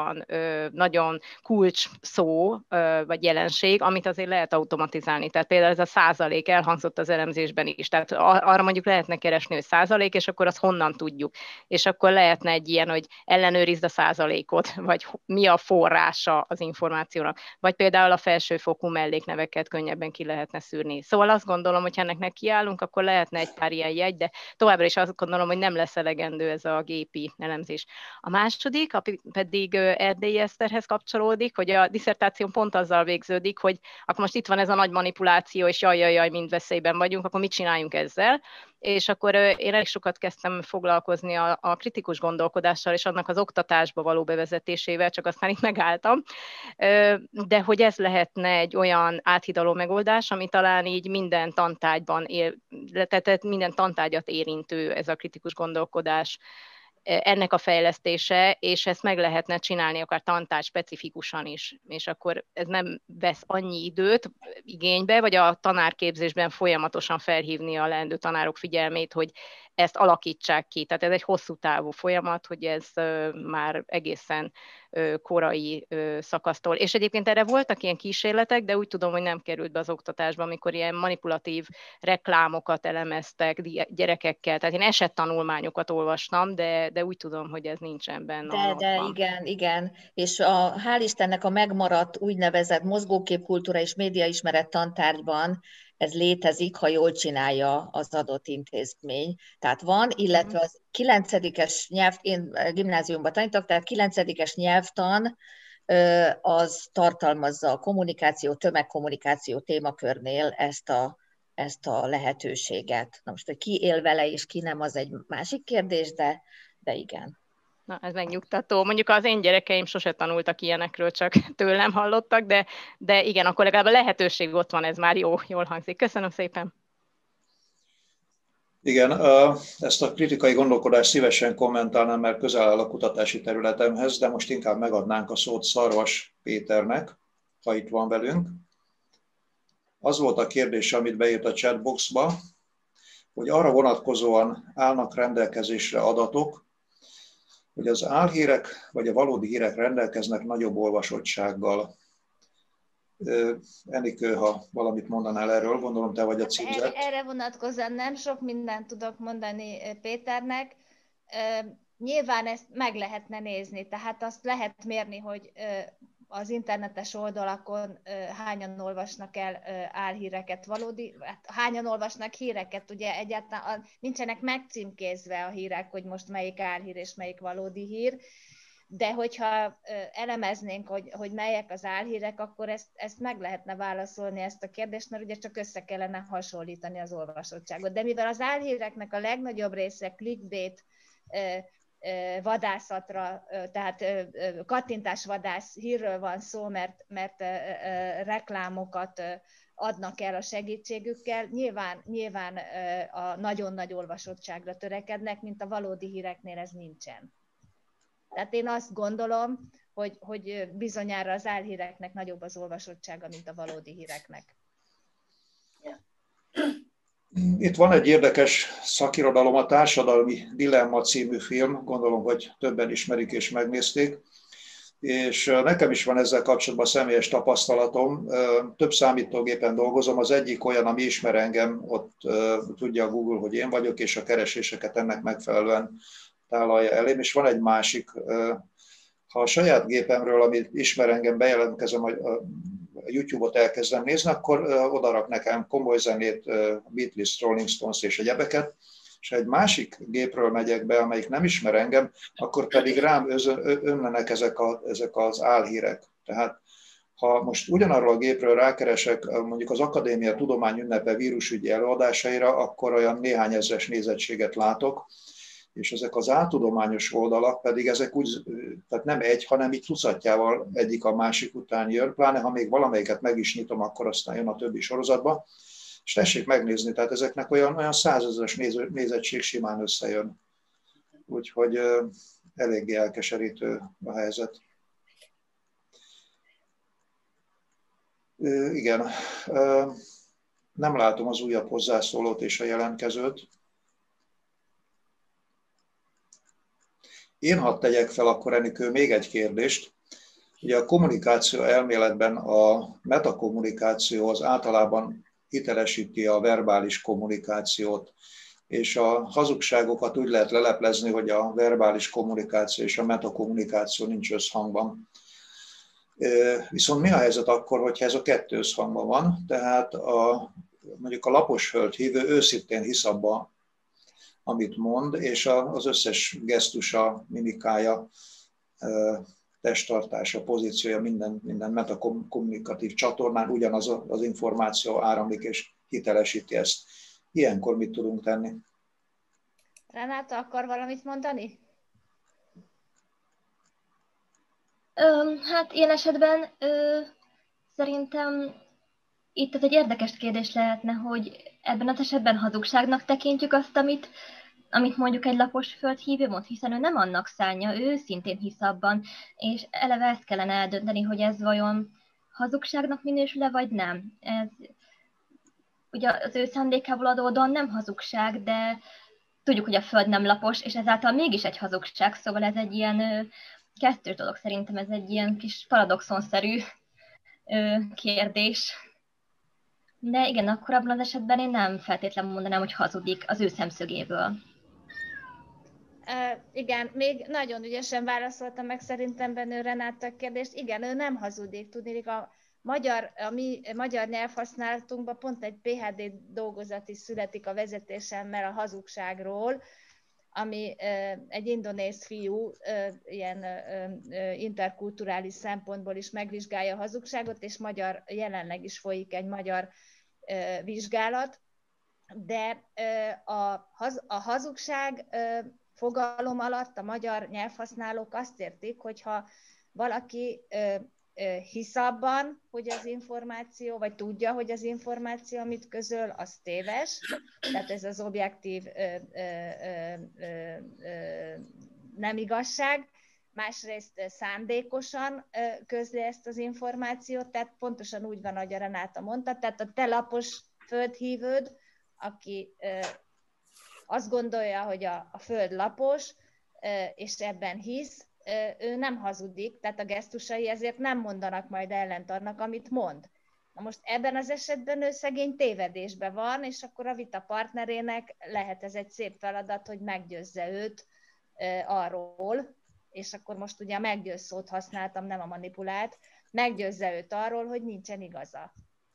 nagyon kulcs szó, vagy jelenség, amit azért lehet automatizálni. Tehát például ez a százalék elhangzott az elemzésben is. Tehát arra mondjuk lehetne keresni, hogy százalék, és akkor azt honnan tudjuk. És akkor lehetne egy ilyen, hogy ellenőrizd a százalékot, vagy mi a forrása az információnak. Vagy például a felsőfokú mellékneveket könnyebben ki lehetne szűrni. Szóval azt gondolom, hogy ennek nekiállunk, akkor lehetne egy pár ilyen jegy, de továbbra is azt gondolom, hogy nem lesz elegendő ez a gépi elemzés. A második pedig Erdélyi Eszterhez kapcsolódik, hogy a disszertáció pont azzal végződik, hogy akkor most itt van ez a nagy manipuláció, és jaj, mind veszélyben vagyunk, akkor mit csináljunk ezzel? És akkor én elég sokat kezdtem foglalkozni a kritikus gondolkodással, és annak az oktatásba való bevezetésével, csak aztán itt megálltam. De hogy ez lehetne egy olyan áthidaló megoldás, ami talán így minden tantárgyban, tehát minden tantárgyat érintő ez a kritikus gondolkodás, ennek a fejlesztése, és ezt meg lehetne csinálni akár tantárgy specifikusan is, és akkor ez nem vesz annyi időt igénybe, vagy a tanárképzésben folyamatosan felhívni a leendő tanárok figyelmét, hogy ezt alakítsák ki. Tehát ez egy hosszú távú folyamat, hogy ez már egészen korai szakasztól. És egyébként erre voltak ilyen kísérletek, de úgy tudom, hogy nem került be az oktatásba, amikor ilyen manipulatív reklámokat elemeztek gyerekekkel. Tehát én esettanulmányokat olvastam, de úgy tudom, hogy ez nincsen benne. De igen. És hál' Istennek a megmaradt úgynevezett mozgóképkultúra és médiaismeret tantárgyban ez létezik, ha jól csinálja az adott intézmény. Tehát van, illetve az 9-es nyelv, én gimnáziumban tanítok, tehát 9-es nyelvtan az tartalmazza a kommunikáció, tömegkommunikáció témakörnél ezt a lehetőséget. Na most, hogy ki él vele és ki nem, az egy másik kérdés, de igen. Na, ez megnyugtató. Mondjuk az én gyerekeim sose tanultak ilyenekről, csak tőlem hallottak, de igen, akkor legalább a lehetőség ott van, ez már jól hangzik. Köszönöm szépen. Igen, ezt a kritikai gondolkodást szívesen kommentálnám, mert közel áll a kutatási területemhez, de most inkább megadnánk a szót Szarvas Péternek, ha itt van velünk. Az volt a kérdés, amit beírt a chatboxba, hogy arra vonatkozóan állnak rendelkezésre adatok, hogy az álhírek vagy a valódi hírek rendelkeznek nagyobb olvasottsággal. Enikő, ha valamit mondanál erről, gondolom te vagy a címzett. Erre vonatkozóan nem sok mindent tudok mondani Péternek. Nyilván ezt meg lehetne nézni, tehát azt lehet mérni, hogy az internetes oldalakon hányan olvasnak el álhíreket valódi, hát hányan olvasnak híreket, ugye egyáltalán nincsenek megcímkézve a hírek, hogy most melyik álhír és melyik valódi hír, de hogyha elemeznénk, hogy melyek az álhírek, akkor ezt meg lehetne válaszolni, ezt a kérdést, mert ugye csak össze kellene hasonlítani az olvasottságot. De mivel az álhíreknek a legnagyobb része clickbait, vadászatra, tehát kattintásvadász hírről van szó, mert reklámokat adnak el a segítségükkel, nyilván a nagyon nagy olvasottságra törekednek, mint a valódi híreknél ez nincsen. Tehát én azt gondolom, hogy bizonyára az álhíreknek nagyobb az olvasottsága, mint a valódi híreknek. Itt van egy érdekes szakirodalom, a Társadalmi Dilemma című film, gondolom, hogy többen ismerik és megnézték, és nekem is van ezzel kapcsolatban személyes tapasztalatom. Több számítógépen dolgozom, az egyik olyan, ami ismer engem, ott tudja a Google, hogy én vagyok, és a kereséseket ennek megfelelően tálalja elém, és van egy másik, ha a saját gépemről, amit ismer engem, bejelentkezem, a YouTube-ot elkezdem nézni, akkor odarak nekem komoly zenét, Beatles, Rolling Stones és egyebeket, és ha egy másik gépről megyek be, amelyik nem ismer engem, akkor pedig rám önlenek ezek az álhírek. Tehát ha most ugyanarról a gépről rákeresek mondjuk az Akadémia Tudományünnepe vírusügyi előadásaira, akkor olyan néhány ezres nézettséget látok, és ezek az áltudományos oldalak pedig ezek úgy, tehát nem egy, hanem így tucatjával egyik a másik után jön, pláne ha még valamelyiket meg is nyitom, akkor aztán jön a többi sorozatba, és tessék megnézni, tehát ezeknek olyan 100 000-es nézettség simán összejön. Úgyhogy eléggé elkeserítő a helyzet. Igen, nem látom az újabb hozzászólót és a jelentkezőt. Én hadd tegyek fel akkor, Enikő, még egy kérdést. Ugye a kommunikáció elméletben a metakommunikáció az általában hitelesíti a verbális kommunikációt, és a hazugságokat úgy lehet leleplezni, hogy a verbális kommunikáció és a metakommunikáció nincs összhangban. Viszont mi a helyzet akkor, hogyha ez a kettő összhangban van? Tehát mondjuk a lapos földhívő őszintén hisz abba, amit mond, és az összes gesztusa, mimikája, testtartása, pozíciója, minden metakommunikatív csatornán ugyanaz az információ áramlik és hitelesíti ezt. Ilyenkor mit tudunk tenni? Renáta, akar valamit mondani? Hát ilyen esetben szerintem itt ez egy érdekes kérdés lehetne, hogy ebben az esetben hazugságnak tekintjük azt, amit mondjuk egy lapos földhívő mond, hiszen ő nem annak szánja, ő szintén hisz abban, és eleve ezt kellene eldönteni, hogy ez vajon hazugságnak minősül-e, vagy nem. Ez ugye az ő szándékából adódóan nem hazugság, de tudjuk, hogy a Föld nem lapos, és ezáltal mégis egy hazugság, szóval ez egy ilyen kettős dolog, szerintem ez egy ilyen kis paradoxonszerű kérdés. De igen, akkor abban az esetben én nem feltétlenül mondanám, hogy hazudik az ő szemszögéből. Igen, még nagyon ügyesen válaszolta meg szerintem benne Renáta a kérdést. Igen, ő nem hazudik. Tudnék, a mi magyar nyelvhasználatunkban pont egy PhD dolgozat is születik a vezetésemmel a hazugságról, ami egy indonéz fiú ilyen interkulturális szempontból is megvizsgálja a hazugságot, és jelenleg is folyik egy magyar vizsgálat, de a hazugság fogalom alatt a magyar nyelvhasználók azt értik, hogyha valaki hisz abban, hogy az információ, vagy tudja, hogy az információ, amit közöl, az téves, tehát ez az objektív nem igazság, másrészt szándékosan közli ezt az információt, tehát pontosan úgy van, ahogy a Renáta mondta, tehát a te lapos földhívőd, aki azt gondolja, hogy a föld lapos, és ebben hisz, ő nem hazudik, tehát a gesztusai ezért nem mondanak majd ellent annak, amit mond. Na most ebben az esetben ő szegény tévedésben van, és akkor a vita partnerének lehet ez egy szép feladat, hogy meggyőzze őt arról, és akkor most ugye a meggyőz szót használtam, nem a manipulált, meggyőzze őt arról, hogy nincsen igaza.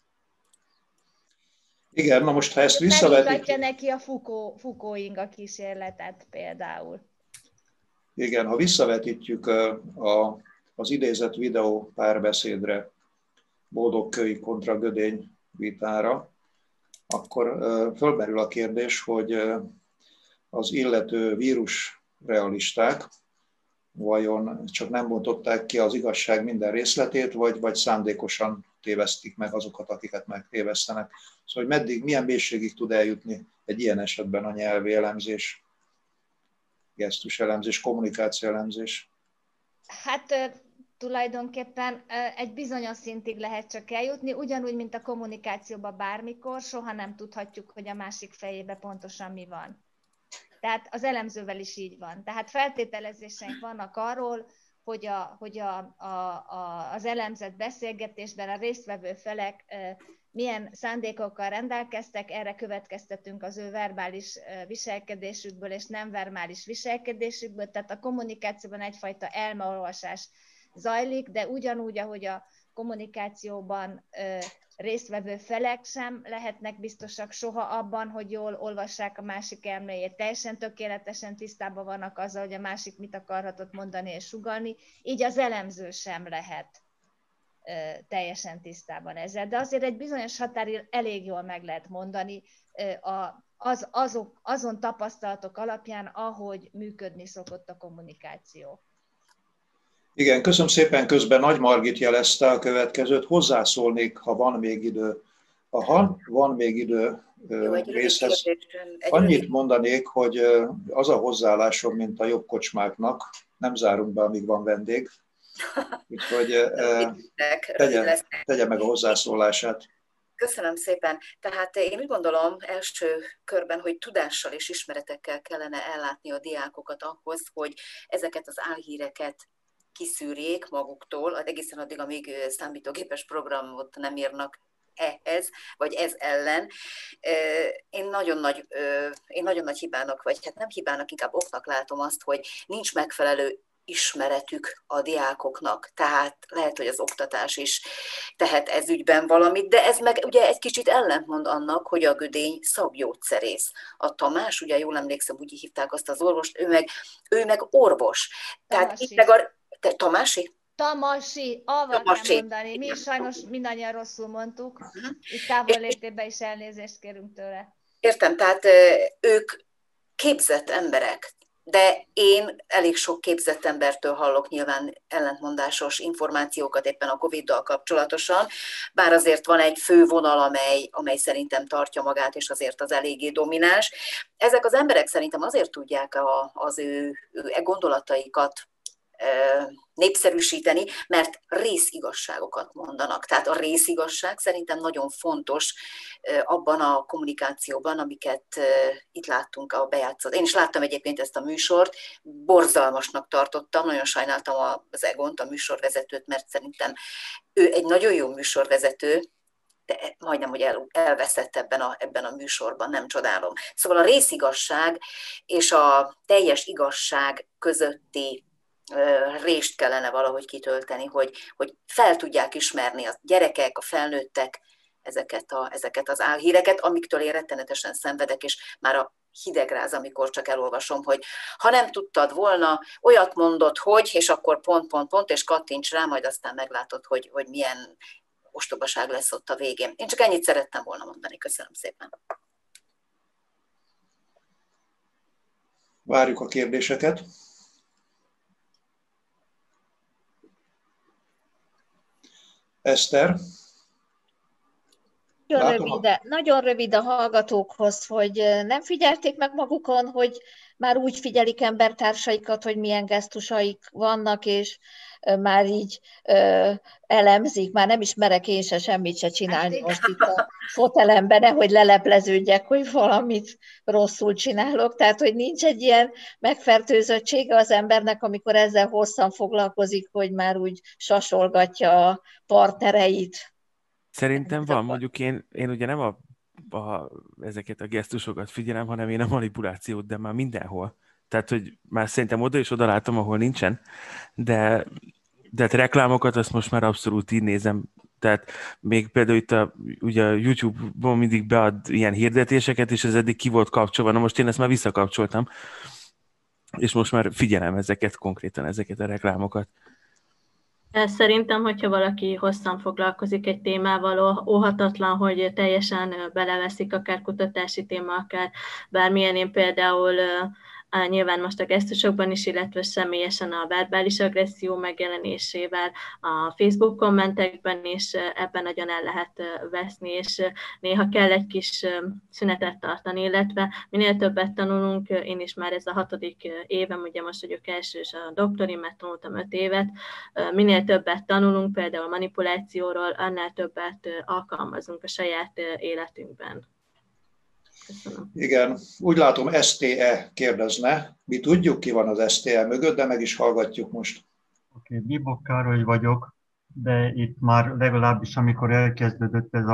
Igen, na most ha ezt visszavetjük... Megmutatja neki a Foucault-inga kísérletet például. Igen, ha visszavetítjük az idézett videó párbeszédre, Boldogkői kontra Gödény vitára, akkor fölmerül a kérdés, hogy az illető vírusrealisták vajon csak nem bontották ki az igazság minden részletét, vagy szándékosan tévesztik meg azokat, akiket megtévesztenek. Szóval, hogy milyen mélységig tud eljutni egy ilyen esetben a nyelvi elemzés, gesztus elemzés, kommunikáció elemzés? Hát tulajdonképpen egy bizonyos szintig lehet csak eljutni, ugyanúgy, mint a kommunikációban bármikor, soha nem tudhatjuk, hogy a másik fejében pontosan mi van. Tehát az elemzővel is így van. Tehát feltételezéseink vannak arról, hogy az elemzett beszélgetésben a résztvevő felek milyen szándékokkal rendelkeztek, erre következtetünk az ő verbális viselkedésükből és nem verbális viselkedésükből, tehát a kommunikációban egyfajta elmeolvasás zajlik, de ugyanúgy, ahogy a kommunikációban résztvevő felek sem lehetnek biztosak soha abban, hogy jól olvassák a másik elméjét. Teljesen tökéletesen tisztában vannak azzal, hogy a másik mit akarhatott mondani és sugallni, így az elemző sem lehet teljesen tisztában ezzel. De azért egy bizonyos határig elég jól meg lehet mondani azon tapasztalatok alapján, ahogy működni szokott a kommunikáció. Igen, köszönöm szépen, közben Nagy Margit jelezte a következőt, hozzászólnék, ha van még idő. Ha van még idő részhez. Annyit mondanék, hogy az a hozzáállásom, mint a jobb kocsmáknak, nem zárunk be, amíg van vendég, úgyhogy tegye meg a hozzászólását. Köszönöm szépen. Tehát én úgy gondolom első körben, hogy tudással és ismeretekkel kellene ellátni a diákokat ahhoz, hogy ezeket az álhíreket kiszűrjék maguktól, egészen addig, amíg számítógépes programot nem írnak ehhez, vagy ez ellen. Én nagyon nagy hibának, vagy hát nem hibának, inkább oknak látom azt, hogy nincs megfelelő ismeretük a diákoknak, tehát lehet, hogy az oktatás is tehet ez ügyben valamit, de ez meg ugye egy kicsit ellentmond annak, hogy a Gödény szakgyógyszerész. A Tamás, ugye jól emlékszem, úgy hívták azt az orvost, ő meg orvos. Tehát itt meg Tamási? Tamasi, avval kell mondani. Mi is sajnos mindannyian rosszul mondtuk. Itt távollétében is elnézést kérünk tőle. Értem, tehát ők képzett emberek, de én elég sok képzett embertől hallok nyilván ellentmondásos információkat éppen a Covid-dal kapcsolatosan, bár azért van egy fő vonal, amely szerintem tartja magát, és azért az eléggé domináns. Ezek az emberek szerintem azért tudják az ő gondolataikat népszerűsíteni, mert részigazságokat mondanak. Tehát a részigazság szerintem nagyon fontos abban a kommunikációban, amiket itt láttunk a bejátszott. Én is láttam egyébként ezt a műsort, borzalmasnak tartottam, nagyon sajnáltam az Egont, a műsorvezetőt, mert szerintem ő egy nagyon jó műsorvezető, de majdnem, hogy elveszett ebben a műsorban, nem csodálom. Szóval a részigazság és a teljes igazság közötti rést kellene valahogy kitölteni, hogy fel tudják ismerni a gyerekek, a felnőttek ezeket az álhíreket, amiktől én rettenetesen szenvedek, és már a hidegráz, amikor csak elolvasom, hogy ha nem tudtad volna, olyat mondod, hogy, és akkor pont, és kattints rá, majd aztán meglátod, hogy milyen ostobaság lesz ott a végén. Én csak ennyit szerettem volna mondani. Köszönöm szépen. Várjuk a kérdéseket. Eszter? Nagyon rövid a hallgatókhoz, hogy nem figyelték meg magukon, hogy már úgy figyelik embertársaikat, hogy milyen gesztusaik vannak, és már így elemzik, már nem is merek én semmit se csinálni most itt a fotelemben, nehogy lelepleződjek, hogy valamit rosszul csinálok. Tehát, hogy nincs egy ilyen megfertőzöttsége az embernek, amikor ezzel hosszan foglalkozik, hogy már úgy sasolgatja a partnereit. Szerintem van, mondjuk én ugye nem ezeket a gesztusokat figyelem, hanem én a manipulációt, de már mindenhol. Tehát, hogy már szerintem oda és oda látom, ahol nincsen, de reklámokat azt most már abszolút így nézem. Tehát még például itt ugye a YouTube-ban mindig bead ilyen hirdetéseket, és ez eddig ki volt kapcsolva. Na most én ezt már visszakapcsoltam, és most már figyelem konkrétan ezeket a reklámokat. Szerintem, hogyha valaki hosszan foglalkozik egy témával, óhatatlan, hogy teljesen beleveszik akár kutatási téma, akár bármilyen. Én például nyilván most a gesztusokban is, illetve személyesen a verbális agresszió megjelenésével, a Facebook kommentekben is ebben nagyon el lehet veszni, és néha kell egy kis szünetet tartani, illetve minél többet tanulunk, én is már ez a 6. évem, ugye most vagyok elsős a doktori, mert tanultam 5 évet, minél többet tanulunk, például manipulációról, annál többet alkalmazunk a saját életünkben. Köszönöm. Igen, úgy látom, STE kérdezne. Mi tudjuk, ki van az STE mögött, de meg is hallgatjuk most. Oké, Bibok Károly vagyok, de itt már legalábbis amikor elkezdődött ez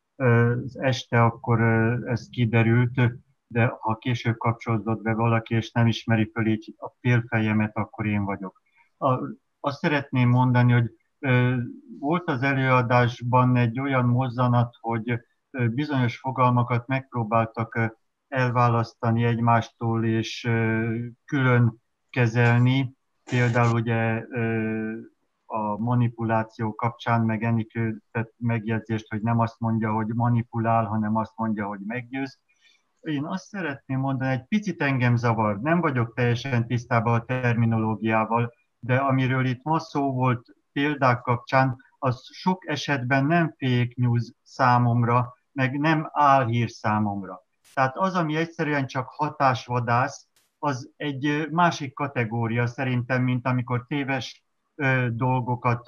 az este, akkor ez kiderült, de ha később kapcsolódott be valaki, és nem ismeri föl így a félfejemet, akkor én vagyok. Azt szeretném mondani, hogy volt az előadásban egy olyan mozzanat, hogy bizonyos fogalmakat megpróbáltak elválasztani egymástól és külön kezelni. Például ugye a manipuláció kapcsán meg Enikő tett megjegyzést, hogy nem azt mondja, hogy manipulál, hanem azt mondja, hogy meggyőz. Én azt szeretném mondani, egy picit engem zavar, nem vagyok teljesen tisztában a terminológiával, de amiről itt ma szó volt példák kapcsán, az sok esetben nem fake news számomra, meg nem álhír számomra. Tehát az, ami egyszerűen csak hatásvadász, az egy másik kategória szerintem, mint amikor téves dolgokat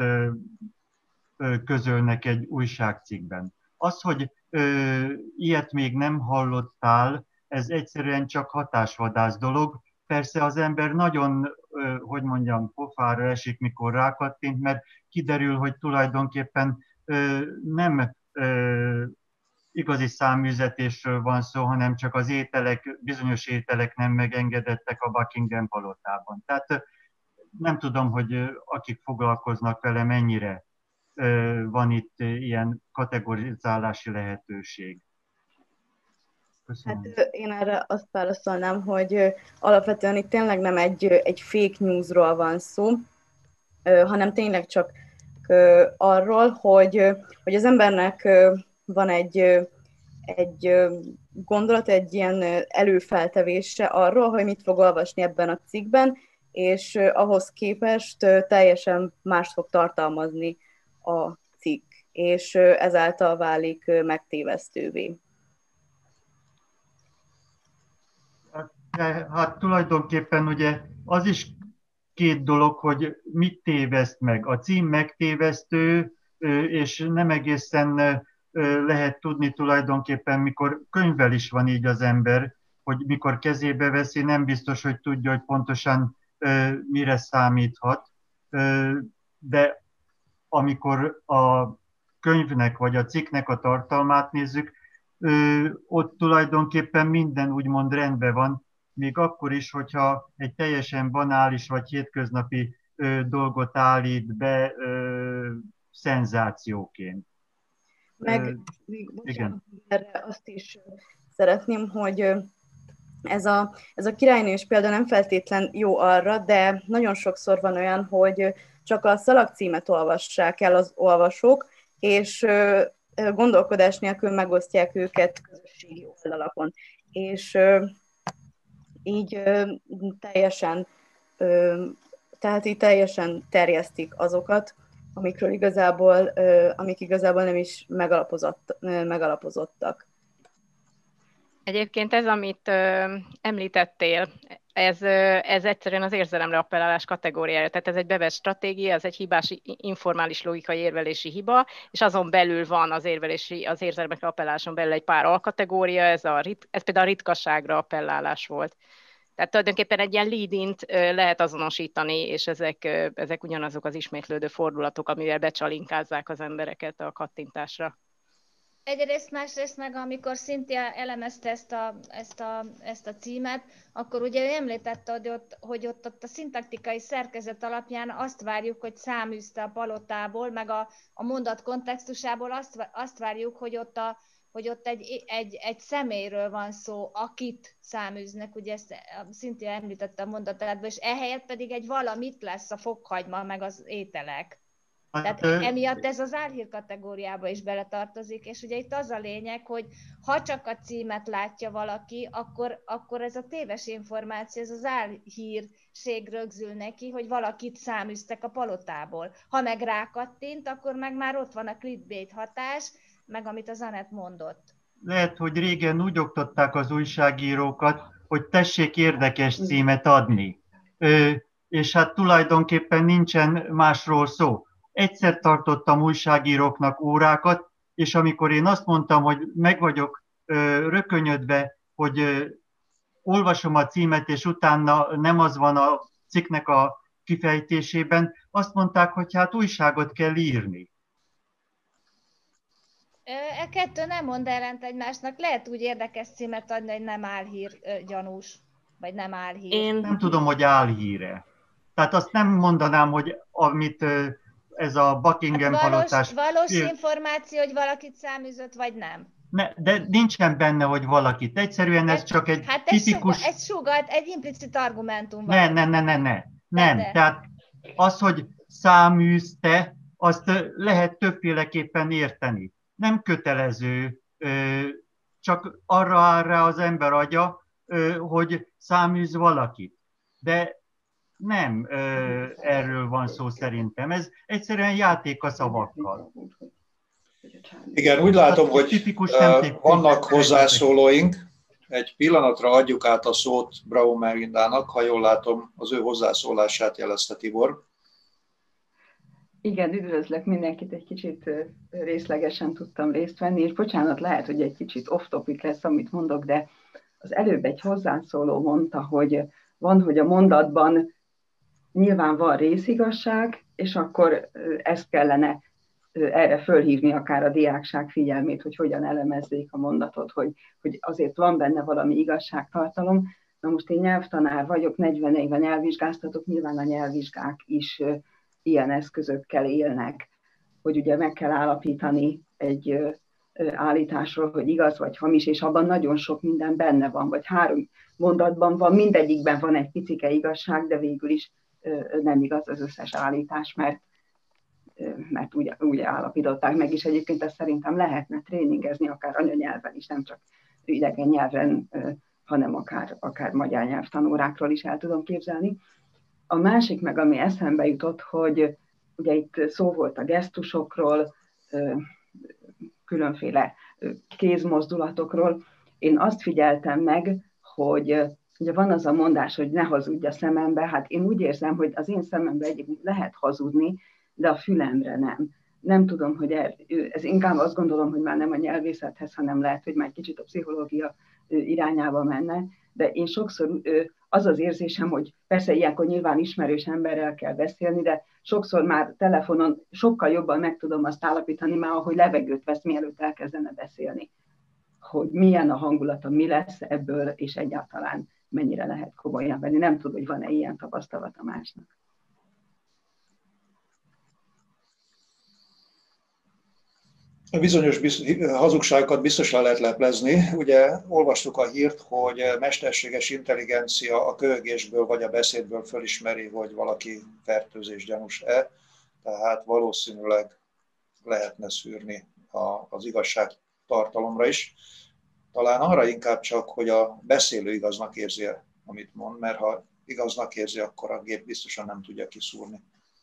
közölnek egy újságcikkben. Az, hogy ilyet még nem hallottál, ez egyszerűen csak hatásvadász dolog. Persze az ember nagyon hogy mondjam, pofára esik, mikor rákattint, mert kiderül, hogy tulajdonképpen nem igazi száműzetésről van szó, hanem csak az ételek, bizonyos ételek nem megengedettek a Buckingham palotában. Tehát nem tudom, hogy akik foglalkoznak vele, mennyire van itt ilyen kategorizálási lehetőség. Köszönöm. Hát én erre azt válaszolnám, hogy alapvetően itt tényleg nem egy fake newsról van szó, hanem tényleg csak arról, hogy az embernek van egy gondolat, egy ilyen előfeltevése arról, hogy mit fog olvasni ebben a cikkben, és ahhoz képest teljesen mást fog tartalmazni a cikk, és ezáltal válik megtévesztővé. Hát tulajdonképpen ugye az is két dolog, hogy mit téveszt meg. A cím megtévesztő, és nem egészen lehet tudni tulajdonképpen, mikor könyvvel is van így az ember, hogy mikor kezébe veszi, nem biztos, hogy tudja, hogy pontosan mire számíthat. De amikor a könyvnek vagy a cikknek a tartalmát nézzük, ott tulajdonképpen minden úgymond rendben van, még akkor is, hogyha egy teljesen banális vagy hétköznapi dolgot állít be szenzációként. Meg igen. Erre azt is szeretném, hogy ez a királynős példa nem feltétlen jó arra, de nagyon sokszor van olyan, hogy csak a szalagcímet olvassák el az olvasók, és gondolkodás nélkül megosztják őket közösségi oldalakon. És így teljesen terjesztik azokat, amik igazából nem is megalapozottak. Egyébként ez, amit említettél, ez egyszerűen az érzelemre appellálás kategóriája. Tehát ez egy bevett stratégia, ez egy hibás, informális logikai érvelési hiba, és azon belül van az érzelemekre appeláláson belül egy pár alkategória, ez például a ritkaságra appellálás volt. Tehát tulajdonképpen egy ilyen lead-int lehet azonosítani, és ezek ugyanazok az ismétlődő fordulatok, amivel becsalinkázzák az embereket a kattintásra. Egyrészt, másrészt meg, amikor Cynthia elemezte ezt a címet, akkor ugye ő említette, hogy ott a szintaktikai szerkezet alapján azt várjuk, hogy száműzte a palotából, meg a mondat kontextusából azt várjuk, hogy ott egy személyről van szó, akit száműznek, ugye ezt Cynthia említette a mondatában, és ehelyett pedig egy valamit lesz a fokhagyma, meg az ételek. Tehát emiatt ez az álhír kategóriába is beletartozik, és ugye itt az a lényeg, hogy ha csak a címet látja valaki, akkor ez a téves információ, ez az álhírség rögzül neki, hogy valakit száműztek a palotából. Ha meg rákattint, akkor meg már ott van a clickbait hatás, meg amit az Anett mondott. Lehet, hogy régen úgy oktatták az újságírókat, hogy tessék érdekes címet adni. És hát tulajdonképpen nincsen másról szó. Egyszer tartottam újságíróknak órákat, és amikor én azt mondtam, hogy meg vagyok rökönyödve, hogy olvasom a címet, és utána nem az van a cikknek a kifejtésében, azt mondták, hogy hát újságot kell írni. E kettő nem mond ellent egymásnak. Lehet úgy érdekes címet adni, hogy nem álhír gyanús, vagy nem álhír. Én nem tudom, hogy álhíre. Tehát azt nem mondanám, hogy amit ez a Buckingham palotás... Valós információ, hogy valakit száműzött, vagy nem? De nincsen benne, hogy valakit. Egyszerűen ez csak egy tipikus... Ez sugat, egy implicit argumentum van. Nem. Tehát az, hogy száműzte, azt lehet többféleképpen érteni. Nem kötelező, csak arra áll rá az ember agya, hogy száműz valakit. De nem erről van szó szerintem. Ez egyszerűen játék a szavakkal. Igen, úgy látom, hogy vannak hozzászólóink. Egy pillanatra adjuk át a szót Braun Merindának, ha jól látom, az ő hozzászólását jelezte Tibor. Igen, üdvözlök mindenkit, egy kicsit részlegesen tudtam részt venni, és bocsánat, lehet, hogy egy kicsit off-topic lesz, amit mondok, de az előbb egy hozzászóló mondta, hogy van, hogy a mondatban nyilván van részigazság, és akkor ezt kellene erre fölhívni akár a diákság figyelmét, hogy hogyan elemezzék a mondatot, hogy azért van benne valami igazságtartalom. Na most én nyelvtanár vagyok, 40 éve nyelvvizsgáztatok, nyilván a nyelvvizsgák is ilyen eszközökkel élnek, hogy ugye meg kell állapítani egy állításról, hogy igaz vagy hamis, és abban nagyon sok minden benne van, vagy 3 mondatban van, mindegyikben van egy picike igazság, de végül is nem igaz az összes állítás, mert úgy állapították meg, és egyébként ezt szerintem lehetne tréningezni, akár anyanyelven is, nem csak idegen nyelven, hanem akár magyar nyelvtanórákról is el tudom képzelni. A másik meg, ami eszembe jutott, hogy ugye itt szó volt a gesztusokról, különféle kézmozdulatokról. Én azt figyeltem meg, hogy ugye van az a mondás, hogy ne hazudj a szemembe, hát én úgy érzem, hogy az én szemembe egyébként lehet hazudni, de a fülemre nem. Nem tudom, hogy ez inkább azt gondolom, hogy már nem a nyelvészethez, hanem lehet, hogy már egy kicsit a pszichológia irányába menne, de én sokszor az az érzésem, hogy persze ilyenkor nyilván ismerős emberrel kell beszélni, de sokszor már telefonon sokkal jobban meg tudom azt állapítani már, ahogy levegőt vesz, mielőtt elkezdene beszélni, hogy milyen a hangulata, mi lesz ebből, és egyáltalán mennyire lehet komolyan venni. Nem tudom, hogy van-e ilyen tapasztalat a másnak. Bizonyos hazugságokat biztosan lehet leplezni. Ugye olvastuk a hírt, hogy mesterséges intelligencia a köhögésből vagy a beszédből fölismeri, hogy valaki fertőzésgyanús-e, tehát valószínűleg lehetne szűrni az igazság tartalomra is. Talán arra inkább csak, hogy a beszélő igaznak érzi, amit mond, mert ha igaznak érzi, akkor a gép biztosan nem tudja kiszúrni.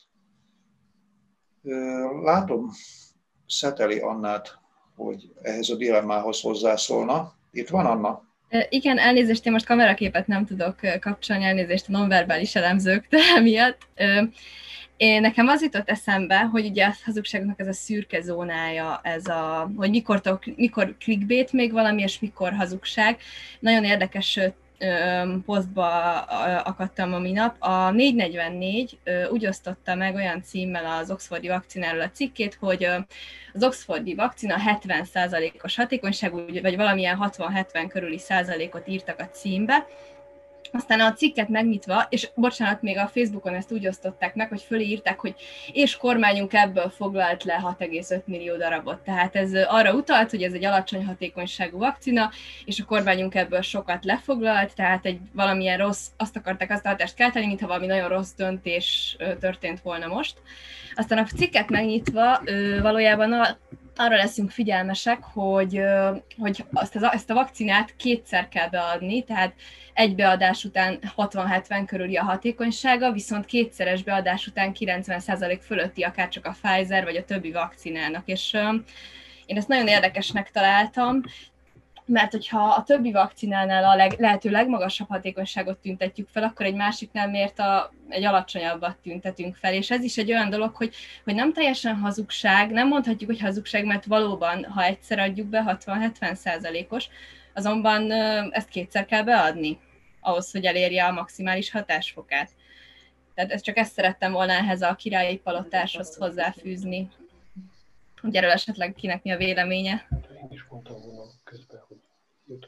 Látom Szeteli Annát, hogy ehhez a dilemmához hozzászólna. Itt van, Anna? Igen, elnézést, én most kameraképet nem tudok kapcsolni, elnézést a nonverbális elemzőktől miatt. Nekem az jutott eszembe, hogy ugye a hazugságoknak ez a szürke zónája, hogy mikor clickbait még valami, és mikor hazugság. Nagyon érdekes posztba akadtam a minap. A 444 úgy osztotta meg olyan címmel az oxfordi vakcináról a cikkét, hogy az oxfordi vakcina 70%-os hatékonyságú, vagy valamilyen 60-70 körüli százalékot írtak a címbe. Aztán a cikket megnyitva, és bocsánat, még a Facebookon ezt úgy osztották meg, hogy fölé írták, hogy és kormányunk ebből foglalt le 6,5 millió darabot. Tehát ez arra utalt, hogy ez egy alacsony hatékonyságú vakcina, és a kormányunk ebből sokat lefoglalt, tehát egy valamilyen rossz, azt akarták azt a hatást kelteni, mintha valami nagyon rossz döntés történt volna most. Aztán a cikket megnyitva valójában arra leszünk figyelmesek, hogy ezt a vakcinát kétszer kell beadni, tehát egy beadás után 60-70 körüli a hatékonysága, viszont kétszeres beadás után 90% fölötti akár csak a Pfizer vagy a többi vakcinának. És én ezt nagyon érdekesnek találtam, mert hogyha a többi vakcinánál a lehető legmagasabb hatékonyságot tüntetjük fel, akkor egy másiknál miért egy alacsonyabbat tüntetünk fel. És ez is egy olyan dolog, hogy nem teljesen hazugság, nem mondhatjuk, hogy hazugság, mert valóban, ha egyszer adjuk be 60-70%-os, azonban ezt kétszer kell beadni, ahhoz, hogy elérje a maximális hatásfokát. Tehát ezt szerettem volna ehhez a királyi palotáshoz hozzáfűzni. Hogy erről esetleg kinek mi a véleménye? Én is mondtam volna közben, hogy jöttök.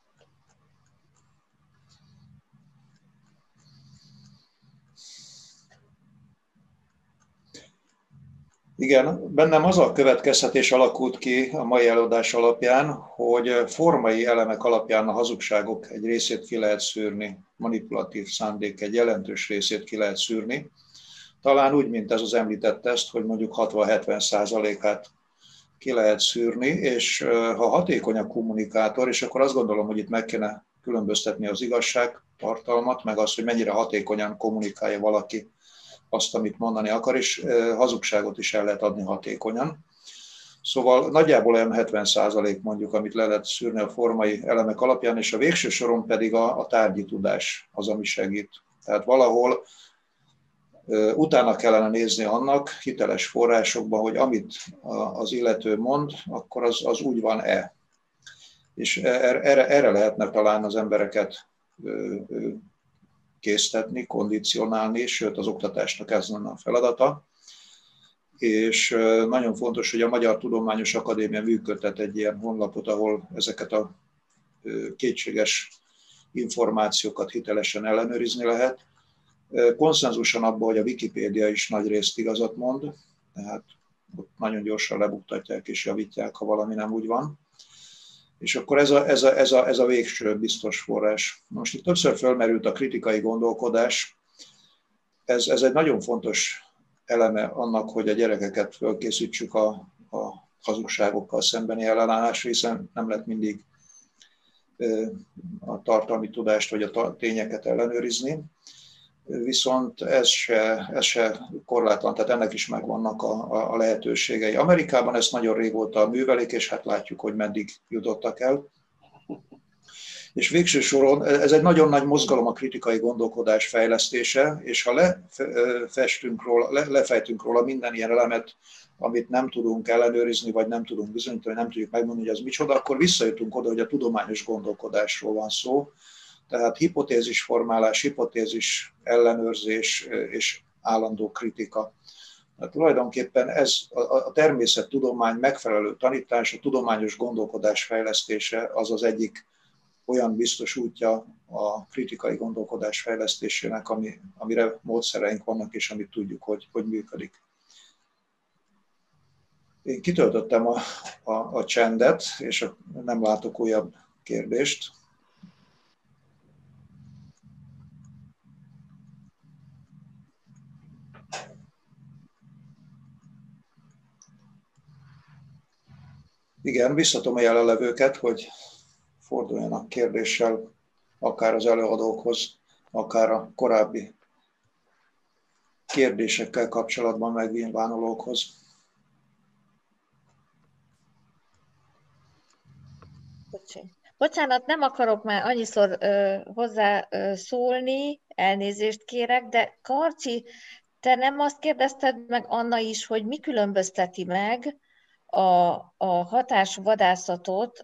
Igen, bennem az a következtetés alakult ki a mai előadás alapján, hogy formai elemek alapján a hazugságok egy részét ki lehet szűrni, manipulatív szándék egy jelentős részét ki lehet szűrni. Talán úgy, mint ez az említett teszt, hogy mondjuk 60-70%-át ki lehet szűrni, és ha hatékony a kommunikátor, és akkor azt gondolom, hogy itt meg kéne különböztetni az igazságtartalmat, meg azt, hogy mennyire hatékonyan kommunikálja valaki azt, amit mondani akar, és hazugságot is el lehet adni hatékonyan. Szóval nagyjából olyan 70% mondjuk, amit le lehet szűrni a formai elemek alapján, és a végső soron pedig a tárgyi tudás az, ami segít. Tehát valahol utána kellene nézni annak hiteles forrásokban, hogy amit az illető mond, akkor az úgy van-e. És erre lehetne talán az embereket késztetni, kondicionálni, sőt az oktatásnak ez lenne a feladata. És nagyon fontos, hogy a Magyar Tudományos Akadémia működtet egy ilyen honlapot, ahol ezeket a kétséges információkat hitelesen ellenőrizni lehet. Konszenzusan abban, hogy a Wikipédia is nagyrészt igazat mond, tehát ott nagyon gyorsan lebuktatják és javítják, ha valami nem úgy van. És akkor ez a végső biztos forrás. Most itt többször felmerült a kritikai gondolkodás. Ez egy nagyon fontos eleme annak, hogy a gyerekeket fölkészítsük a hazugságokkal szembeni ellenállásra, hiszen nem lehet mindig a tartalmi tudást vagy a tényeket ellenőrizni. Viszont ez se korlátlan, tehát ennek is megvannak a lehetőségei. Amerikában ezt nagyon régóta művelik, és hát látjuk, hogy meddig jutottak el. És végső soron ez egy nagyon nagy mozgalom a kritikai gondolkodás fejlesztése, és ha lefejtünk róla minden ilyen elemet, amit nem tudunk ellenőrizni, vagy nem tudunk bizonyítani, nem tudjuk megmondani, hogy az micsoda, akkor visszajutunk oda, hogy a tudományos gondolkodásról van szó. Tehát hipotézisformálás, hipotézis ellenőrzés és állandó kritika. Tehát tulajdonképpen ez a természettudomány megfelelő tanítása, tudományos gondolkodás fejlesztése az az egyik olyan biztos útja a kritikai gondolkodás fejlesztésének, amire módszereink vannak, és amit tudjuk, hogy működik. Én kitöltöttem a csendet, és nem látok újabb kérdést. Igen, visszatom a jelenlevőket, hogy forduljanak kérdéssel akár az előadókhoz, akár a korábbi kérdésekkel kapcsolatban megnyilvánulókhoz. Bocsánat, nem akarok már annyiszor hozzá szólni, elnézést kérek, de Karcsi, te nem azt kérdezted meg, Anna is, hogy mi különbözteti meg a hatásvadászatot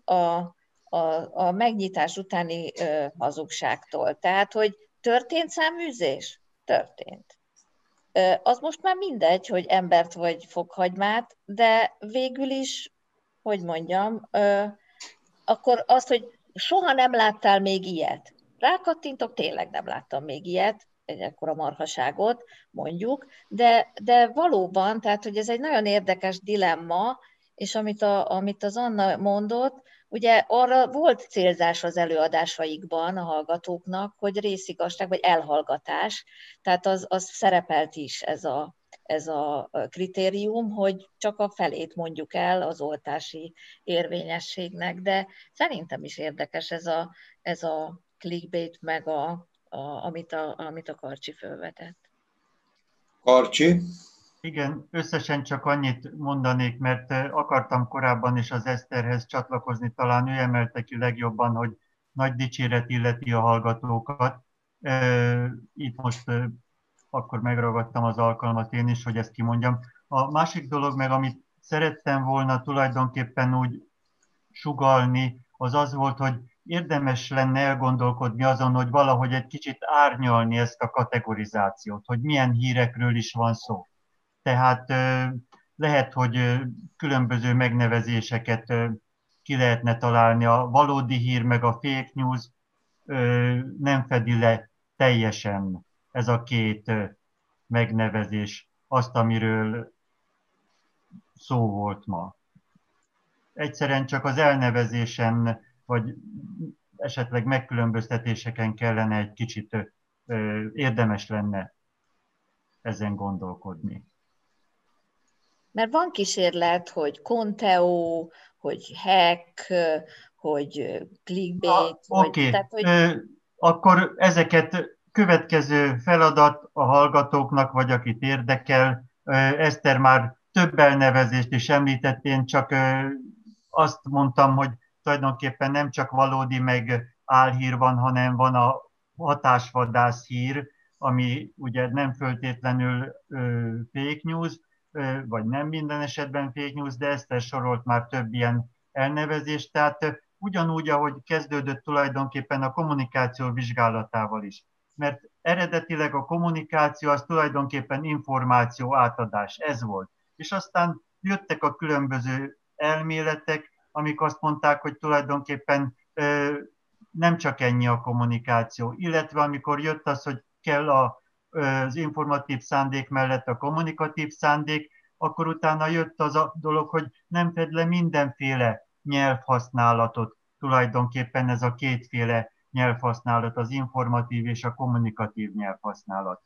a megnyitás utáni hazugságtól. Tehát, hogy történt száműzés? Történt. Az most már mindegy, hogy embert vagy fokhagymát, de végül is, hogy mondjam, akkor azt, hogy soha nem láttál még ilyet. Rákattintok, tényleg nem láttam még ilyet, egy ekkora marhaságot, mondjuk, de valóban, tehát, hogy ez egy nagyon érdekes dilemma, és amit az Anna mondott, ugye arra volt célzás az előadásaikban a hallgatóknak, hogy részigazság vagy elhallgatás, tehát az szerepelt is ez a kritérium, hogy csak a felét mondjuk el az oltási érvényességnek, de szerintem is érdekes ez a clickbait, meg amit a Karcsi fölvetett. Karcsi? Igen, összesen csak annyit mondanék, mert akartam korábban is az Eszterhez csatlakozni, talán ő emelte ki legjobban, hogy nagy dicséret illeti a hallgatókat. Itt most akkor megragadtam az alkalmat én is, hogy ezt kimondjam. A másik dolog meg, amit szerettem volna tulajdonképpen úgy sugallni, az volt, hogy érdemes lenne elgondolkodni azon, hogy valahogy egy kicsit árnyalni ezt a kategorizációt, hogy milyen hírekről is van szó. Tehát lehet, hogy különböző megnevezéseket ki lehetne találni. A valódi hír meg a fake news nem fedi le teljesen ez a két megnevezés azt, amiről szó volt ma. Egyszerűen csak az elnevezésen, vagy esetleg megkülönböztetéseken kellene egy kicsit érdemes lenne ezen gondolkodni. Mert van kísérlet, hogy Conteo, hogy hack, hogy clickbait. Oké, akkor ezeket következő feladat a hallgatóknak, vagy akit érdekel. Eszter már több elnevezést is említett, én csak azt mondtam, hogy tulajdonképpen nem csak valódi meg álhír van, hanem van a hatásvadász hír, ami ugye nem föltétlenül fake news, vagy nem minden esetben fake news, de Eszter sorolt már több ilyen elnevezést, tehát ugyanúgy, ahogy kezdődött tulajdonképpen a kommunikáció vizsgálatával is. Mert eredetileg a kommunikáció az tulajdonképpen információ átadás, ez volt. És aztán jöttek a különböző elméletek, amik azt mondták, hogy tulajdonképpen nem csak ennyi a kommunikáció, illetve amikor jött az, hogy kell az informatív szándék mellett a kommunikatív szándék, akkor utána jött az a dolog, hogy nem fed le mindenféle nyelvhasználatot, tulajdonképpen ez a kétféle nyelvhasználat, az informatív és a kommunikatív nyelvhasználat.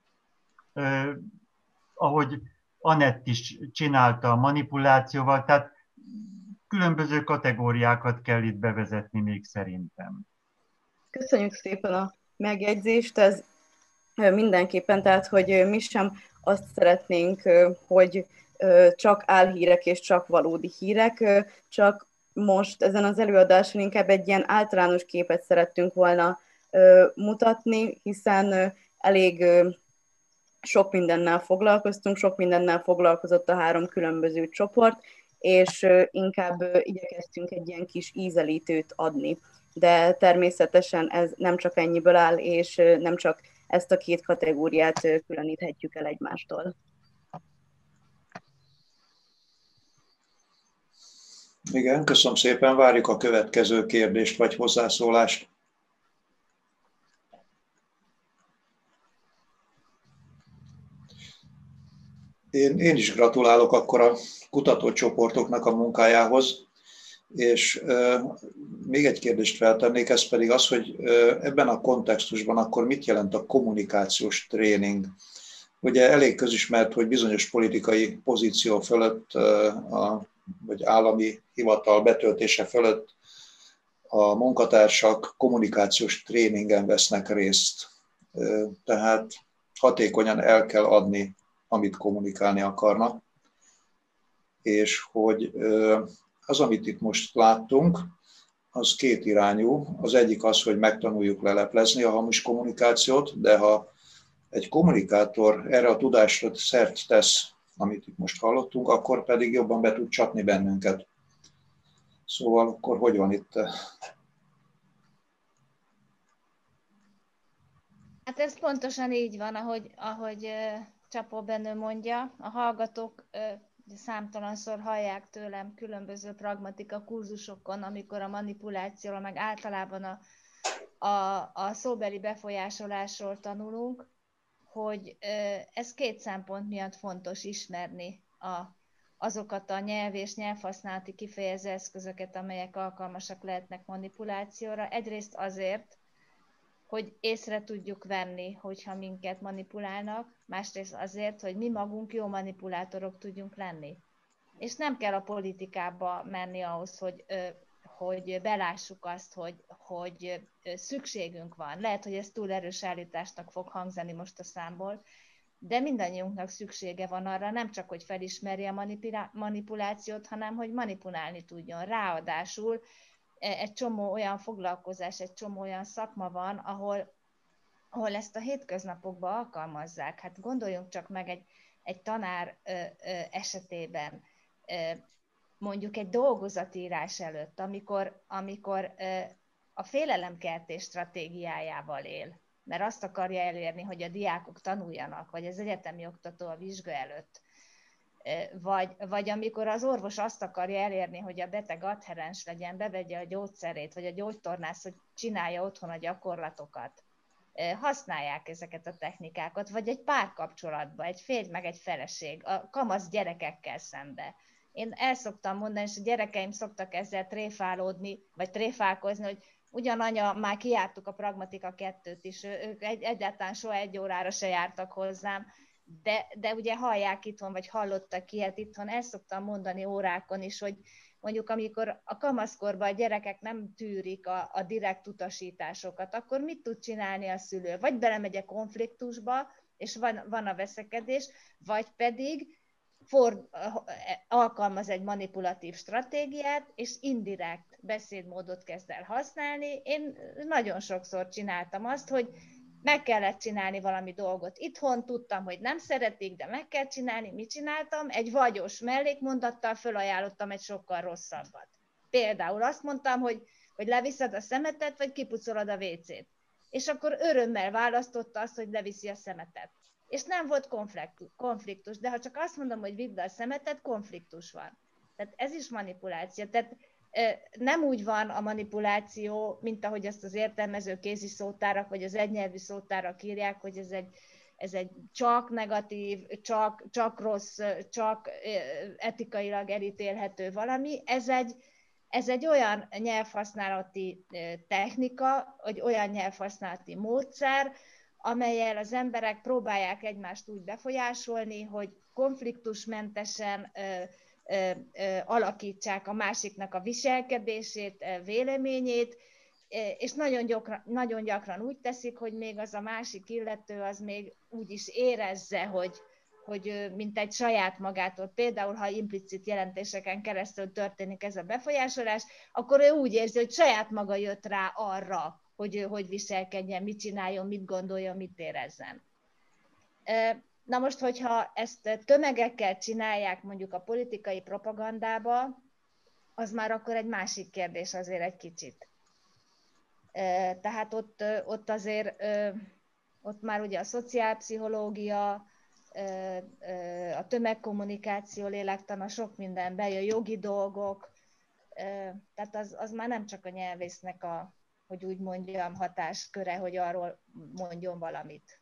Ahogy Anett is csinálta a manipulációval, tehát különböző kategóriákat kell itt bevezetni még szerintem. Köszönjük szépen a megjegyzést, ez mindenképpen, tehát hogy mi sem azt szeretnénk, hogy csak álhírek és csak valódi hírek, csak most ezen az előadáson inkább egy ilyen általános képet szerettünk volna mutatni, hiszen elég sok mindennel foglalkoztunk, sok mindennel foglalkozott a 3 különböző csoport, és inkább igyekeztünk egy ilyen kis ízelítőt adni. De természetesen ez nem csak ennyiből áll, és nem csak ezt a 2 kategóriát különíthetjük el egymástól. Igen, köszönöm szépen, várjuk a következő kérdést vagy hozzászólást. Én is gratulálok akkor a kutatócsoportoknak a munkájához, és még egy kérdést feltennék, ez pedig az, hogy ebben a kontextusban akkor mit jelent a kommunikációs tréning? Ugye elég közismert, hogy bizonyos politikai pozíció fölött, vagy állami hivatal betöltése fölött a munkatársak kommunikációs tréningen vesznek részt. Tehát hatékonyan el kell adni, amit kommunikálni akarnak, és hogy az, amit itt most láttunk, az 2 irányú. Az egyik az, hogy megtanuljuk leleplezni a hamis kommunikációt, de ha egy kommunikátor erre a tudásra szert tesz, amit itt most hallottunk, akkor pedig jobban be tud csapni bennünket. Szóval akkor hogy van itt? Hát ez pontosan így van, ahogy Csapó Benő mondja. A hallgatók számtalanszor hallják tőlem különböző pragmatika kurzusokon, amikor a manipulációról, meg általában a szóbeli befolyásolásról tanulunk, hogy ez 2 szempont miatt fontos ismerni azokat a nyelv és nyelvhasználati kifejező eszközöket, amelyek alkalmasak lehetnek manipulációra. Egyrészt azért, hogy észre tudjuk venni, hogyha minket manipulálnak, másrészt azért, hogy mi magunk jó manipulátorok tudjunk lenni. És nem kell a politikába menni ahhoz, hogy belássuk azt, hogy szükségünk van. Lehet, hogy ez túl erős állításnak fog hangzani most a számból, de mindannyiunknak szüksége van arra, nem csak, hogy felismerje a manipulációt, hanem hogy manipulálni tudjon. Ráadásul egy csomó olyan foglalkozás, egy csomó olyan szakma van, ahol ezt a hétköznapokban alkalmazzák. Hát gondoljunk csak meg egy tanár esetében, mondjuk egy dolgozatírás előtt, amikor a félelemkeltés stratégiájával él, mert azt akarja elérni, hogy a diákok tanuljanak, vagy az egyetemi oktató a vizsga előtt, vagy amikor az orvos azt akarja elérni, hogy a beteg adherens legyen, bevegye a gyógyszerét, vagy a gyógytornász, hogy csinálja otthon a gyakorlatokat. Használják ezeket a technikákat, vagy egy párkapcsolatban, egy férj meg egy feleség, a kamasz gyerekekkel szembe. Én el szoktam mondani, és a gyerekeim szoktak ezzel tréfálódni, vagy tréfálkozni, hogy ugyan anya, már kijártuk a pragmatika 2-t is, ők egyáltalán soha 1 órára se jártak hozzám, de ugye hallják itthon, vagy hallottak ilyet itthon, el szoktam mondani órákon is, hogy mondjuk amikor a kamaszkorban a gyerekek nem tűrik a direkt utasításokat, akkor mit tud csinálni a szülő? Vagy belemegy a konfliktusba, és van a veszekedés, vagy pedig alkalmaz egy manipulatív stratégiát, és indirekt beszédmódot kezd el használni. Én nagyon sokszor csináltam azt, hogy meg kellett csinálni valami dolgot itthon, tudtam, hogy nem szeretik, de meg kell csinálni. Mit csináltam? Egy vagyos mellékmondattal fölajánlottam egy sokkal rosszabbat. Például azt mondtam, hogy leviszed a szemetet, vagy kipucolod a WC-t. és akkor örömmel választotta azt, hogy leviszi a szemetet. És nem volt konfliktus, de ha csak azt mondom, hogy vidd a szemetet, konfliktus van. Tehát ez is manipuláció. Tehát nem úgy van a manipuláció, mint ahogy azt az értelmező kézi szótárak, vagy az egynyelvű szótárak írják, hogy ez egy csak negatív, csak rossz, csak etikailag elítélhető valami. Ez egy olyan nyelvhasználati technika, vagy olyan nyelvhasználati módszer, amellyel az emberek próbálják egymást úgy befolyásolni, hogy konfliktusmentesen alakítsák a másiknak a viselkedését, véleményét, és nagyon gyakran úgy teszik, hogy még az a másik illető az még úgy is érezze, hogy mint egy saját magától, például ha implicit jelentéseken keresztül történik ez a befolyásolás, akkor ő úgy érzi, hogy saját maga jött rá arra, hogy ő hogy viselkedjen, mit csináljon, mit gondoljon, mit érezzen. Na most, hogyha ezt tömegekkel csinálják mondjuk a politikai propagandába, az már akkor egy másik kérdés azért egy kicsit. Tehát ott azért, ott már ugye a szociálpszichológia, a tömegkommunikáció lélektana, sok minden bejön, jogi dolgok, tehát az már nem csak a nyelvésznek a, hogy úgy mondjam, hatásköre, hogy arról mondjon valamit.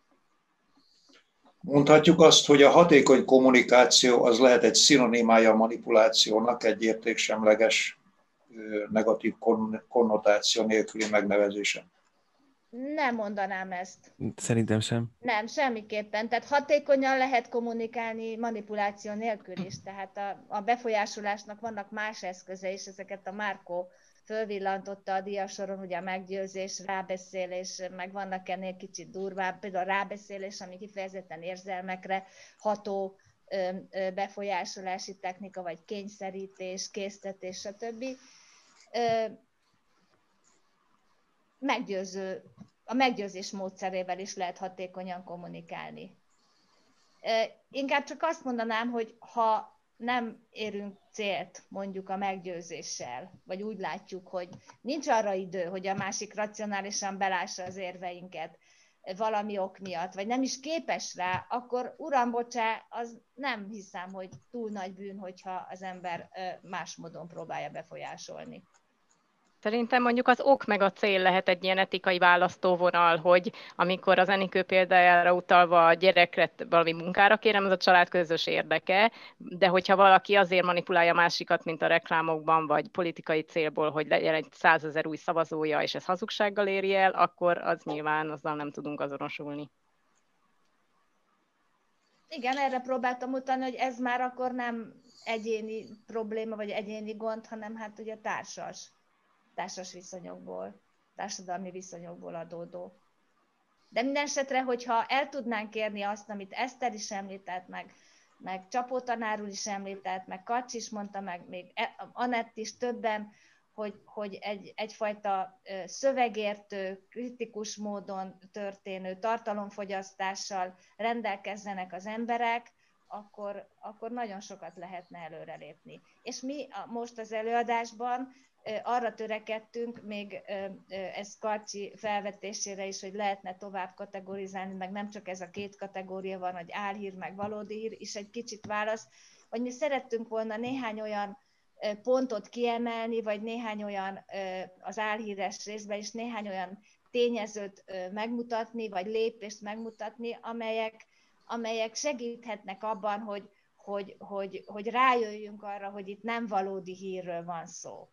Mondhatjuk azt, hogy a hatékony kommunikáció az lehet egy szinonimája a manipulációnak, egy értéksemleges, negatív konnotáció nélküli megnevezése. Nem mondanám ezt. Szerintem sem. Nem, semmiképpen. Tehát hatékonyan lehet kommunikálni manipuláció nélkül is. Tehát a befolyásolásnak vannak más eszköze is, ezeket a Márkó fölvillantotta a diasoron, ugye a meggyőzés, rábeszélés, meg vannak ennél kicsit durvább, például a rábeszélés, ami kifejezetten érzelmekre ható befolyásolási technika, vagy kényszerítés, késztetés, stb. A meggyőzés módszerével is lehet hatékonyan kommunikálni. Inkább csak azt mondanám, hogy ha nem érünk célt mondjuk a meggyőzéssel, vagy úgy látjuk, hogy nincs arra idő, hogy a másik racionálisan belássa az érveinket valami ok miatt, vagy nem is képes rá, akkor uram, bocsá, az nem hiszem, hogy túl nagy bűn, hogyha az ember más módon próbálja befolyásolni. Szerintem mondjuk az ok meg a cél lehet egy ilyen etikai választóvonal, hogy amikor az Enikő példájára utalva a gyerekre valami munkára kérem, az a család közös érdeke, de hogyha valaki azért manipulálja másikat, mint a reklámokban, vagy politikai célból, hogy legyen egy 100 000 új szavazója, és ez hazugsággal éri el, akkor az nyilván azzal nem tudunk azonosulni. Igen, erre próbáltam utalni, hogy ez már akkor nem egyéni probléma, vagy egyéni gond, hanem hát ugye társas viszonyokból, társadalmi viszonyokból adódó. De minden esetre, hogyha el tudnánk érni azt, amit Eszter is említett, meg Csapó tanár úr is említett, meg Kacs is mondta, meg még Anett is többen, hogy egyfajta szövegértő, kritikus módon történő tartalomfogyasztással rendelkezzenek az emberek, akkor nagyon sokat lehetne előrelépni. És mi most az előadásban arra törekedtünk, még ez Karcsi felvetésére is, hogy lehetne tovább kategorizálni, meg nem csak ez a két kategória van, hogy álhír, meg valódi hír, és egy kicsit válasz, hogy mi szerettünk volna néhány olyan pontot kiemelni, vagy néhány olyan az álhíres részben is néhány olyan tényezőt megmutatni, vagy lépést megmutatni, amelyek segíthetnek abban, hogy rájöjjünk arra, hogy itt nem valódi hírről van szó.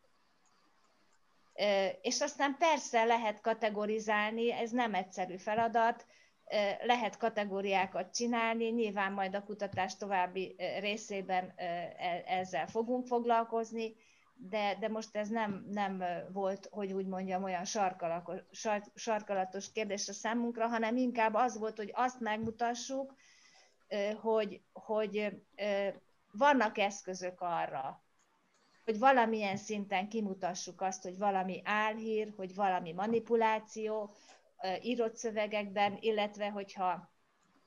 És aztán persze lehet kategorizálni, ez nem egyszerű feladat, lehet kategóriákat csinálni, nyilván majd a kutatás további részében ezzel fogunk foglalkozni, de most ez nem volt, hogy úgy mondjam, olyan sarkalatos kérdés a számunkra, hanem inkább az volt, hogy azt megmutassuk, hogy vannak eszközök arra, hogy valamilyen szinten kimutassuk azt, hogy valami álhír, hogy valami manipuláció írott szövegekben, illetve hogyha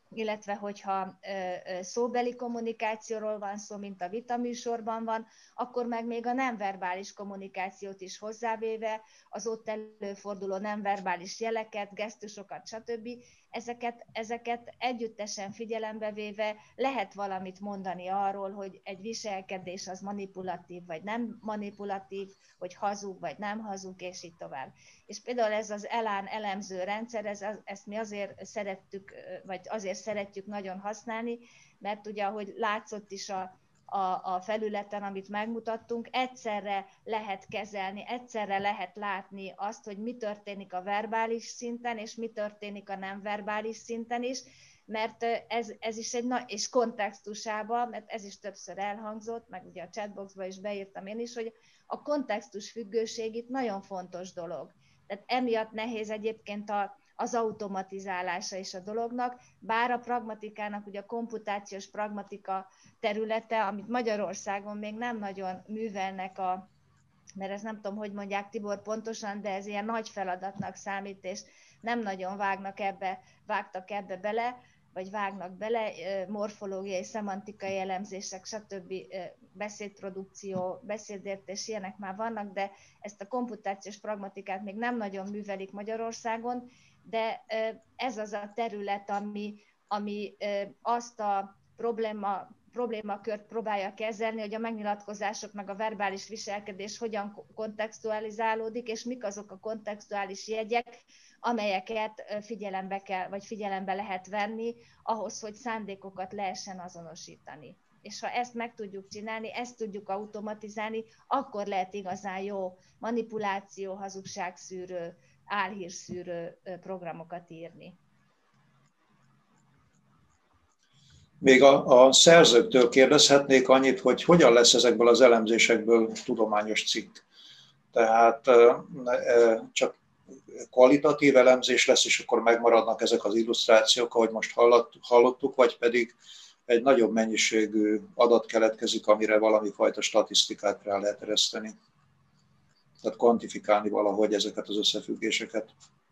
illetve hogyha szóbeli kommunikációról van szó, mint a vitaműsorban van, akkor meg még a nem verbális kommunikációt is hozzávéve, az ott előforduló nem verbális jeleket, gesztusokat, stb. Ezeket együttesen figyelembe véve lehet valamit mondani arról, hogy egy viselkedés az manipulatív vagy nem manipulatív, hogy hazug vagy nem hazug, és így tovább. És például ez az ELAN elemző rendszer, ezt mi azért szerettük, vagy azért szeretjük nagyon használni, mert ugye, ahogy látszott is a felületen, amit megmutattunk, egyszerre lehet kezelni, egyszerre lehet látni azt, hogy mi történik a verbális szinten, és mi történik a nem verbális szinten is, mert ez is és kontextusában, mert ez is többször elhangzott, meg ugye a chatboxba is beírtam én is, hogy a kontextus függőség itt nagyon fontos dolog. Tehát emiatt nehéz egyébként az automatizálása is a dolognak, bár a pragmatikának, ugye a komputációs pragmatika területe, amit Magyarországon még nem nagyon művelnek, mert ezt nem tudom, hogy mondják Tibor pontosan, de ez ilyen nagy feladatnak számít, és nem nagyon vágtak ebbe bele, vagy vágnak bele, morfológiai, szemantikai elemzések, stb. Beszédprodukció, beszédértés, ilyenek már vannak, de ezt a komputációs pragmatikát még nem nagyon művelik Magyarországon, de ez az a terület, ami azt a problémakört próbálja kezelni, hogy a megnyilatkozások meg a verbális viselkedés hogyan kontextualizálódik, és mik azok a kontextuális jegyek, amelyeket figyelembe lehet venni ahhoz, hogy szándékokat lehessen azonosítani. És ha ezt meg tudjuk csinálni, ezt tudjuk automatizálni, akkor lehet igazán jó manipuláció, hazugságszűrő, álhírszűrő programokat írni. Még a szerzőktől kérdezhetnék annyit, hogy hogyan lesz ezekből az elemzésekből tudományos cikk. Tehát csak kvalitatív elemzés lesz, és akkor megmaradnak ezek az illusztrációk, ahogy most hallottuk, vagy pedig egy nagyobb mennyiségű adat keletkezik, amire valami fajta statisztikát rá lehet ereszteni. Tehát kvantifikálni valahogy ezeket az összefüggéseket.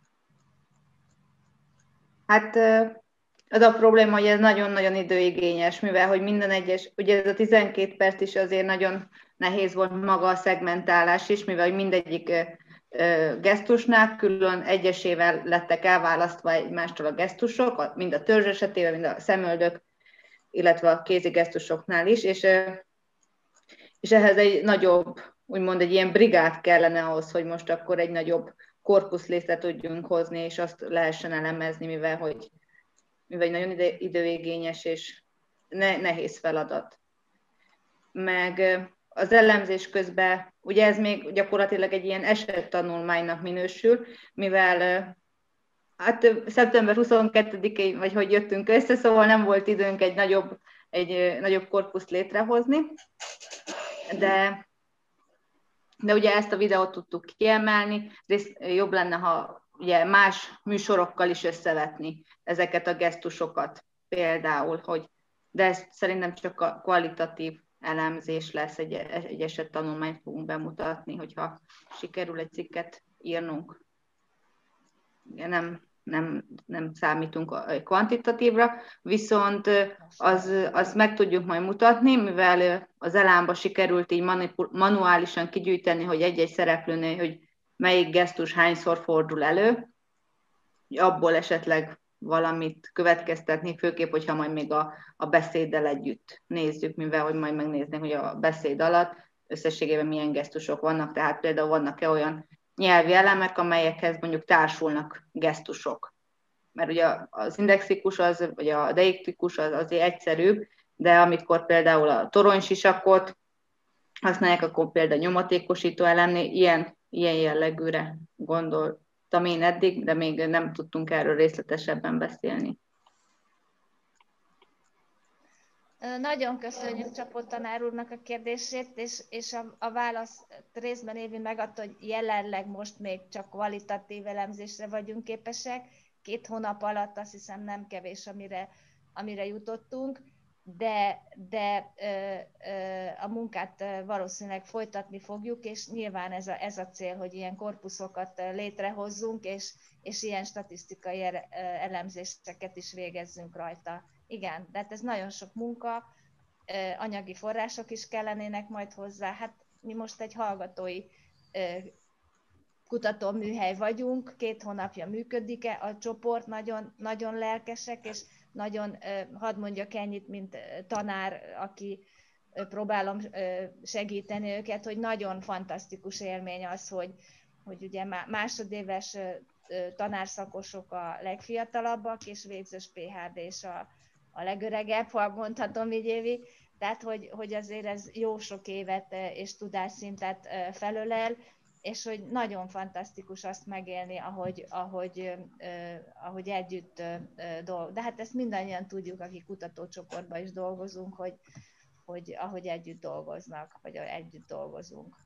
Hát az a probléma, hogy ez nagyon-nagyon időigényes, mivel hogy minden egyes, ugye ez a 12 perc is azért nagyon nehéz volt maga a szegmentálás is, mivel hogy mindegyik gesztusnál külön egyesével lettek elválasztva egymástól a gesztusok, mind a törzs esetében, mind a szemöldök, illetve a kézi gesztusoknál is, és ehhez egy nagyobb, úgymond egy ilyen brigád kellene ahhoz, hogy most akkor egy nagyobb korpusz létre tudjunk hozni, és azt lehessen elemezni, mivel hogy nagyon időigényes és nehéz feladat. Meg az elemzés közben, ugye ez még gyakorlatilag egy ilyen esettanulmánynak minősül, mivel hát szeptember 22-én, vagy hogy jöttünk össze, szóval nem volt időnk egy nagyobb korpuszt létrehozni, de ugye ezt a videót tudtuk kiemelni, jobb lenne, ha ugye más műsorokkal is összevetni ezeket a gesztusokat például, de ez szerintem csak a kvalitatív elemzés lesz, egy esettanulmányt fogunk bemutatni, hogyha sikerül egy cikket írnunk. Nem számítunk kvantitatívra, viszont az meg tudjuk majd mutatni, mivel az ELAN-ba sikerült így manuálisan kigyűjteni, hogy egy-egy szereplőnél, hogy melyik gesztus hányszor fordul elő, abból esetleg valamit következtetni, főképp, hogyha majd még a beszéddel együtt nézzük, mivel hogy majd megnéznénk, hogy a beszéd alatt összességében milyen gesztusok vannak, tehát például vannak-e olyan nyelvi elemek, amelyekhez mondjuk társulnak gesztusok. Mert ugye az indexikus, vagy a deiktikus az azért egyszerűbb, de amikor például a toronysisakot használják, akkor például nyomatékosító elemnél ilyen jellegűre gondoltam én eddig, de még nem tudtunk erről részletesebben beszélni. Nagyon köszönjük Csapó tanár úrnak a kérdését, és a válasz részben Évi megadta, hogy jelenleg most még csak kvalitatív elemzésre vagyunk képesek. 2 hónap alatt azt hiszem nem kevés, amire jutottunk. de a munkát valószínűleg folytatni fogjuk, és nyilván ez a cél, hogy ilyen korpuszokat létrehozzunk, és ilyen statisztikai elemzéseket is végezzünk rajta. Igen, de hát ez nagyon sok munka, anyagi források is kellenének majd hozzá. Hát mi most egy hallgatói kutatóműhely vagyunk, 2 hónapja működik a csoport, nagyon, nagyon lelkesek, és nagyon, hadd mondjak ennyit, mint tanár, aki próbálom segíteni őket, hogy nagyon fantasztikus élmény az, hogy ugye másodéves tanárszakosok a legfiatalabbak, és végzős PhD-s a legöregebb, ha mondhatom így, Évi. Tehát, hogy azért ez jó sok évet és tudásszintet felölel, és hogy nagyon fantasztikus azt megélni, ahogy együtt dolgozunk. De hát ezt mindannyian tudjuk, akik kutatócsoportban is dolgozunk, hogy ahogy együtt dolgoznak, vagy együtt dolgozunk.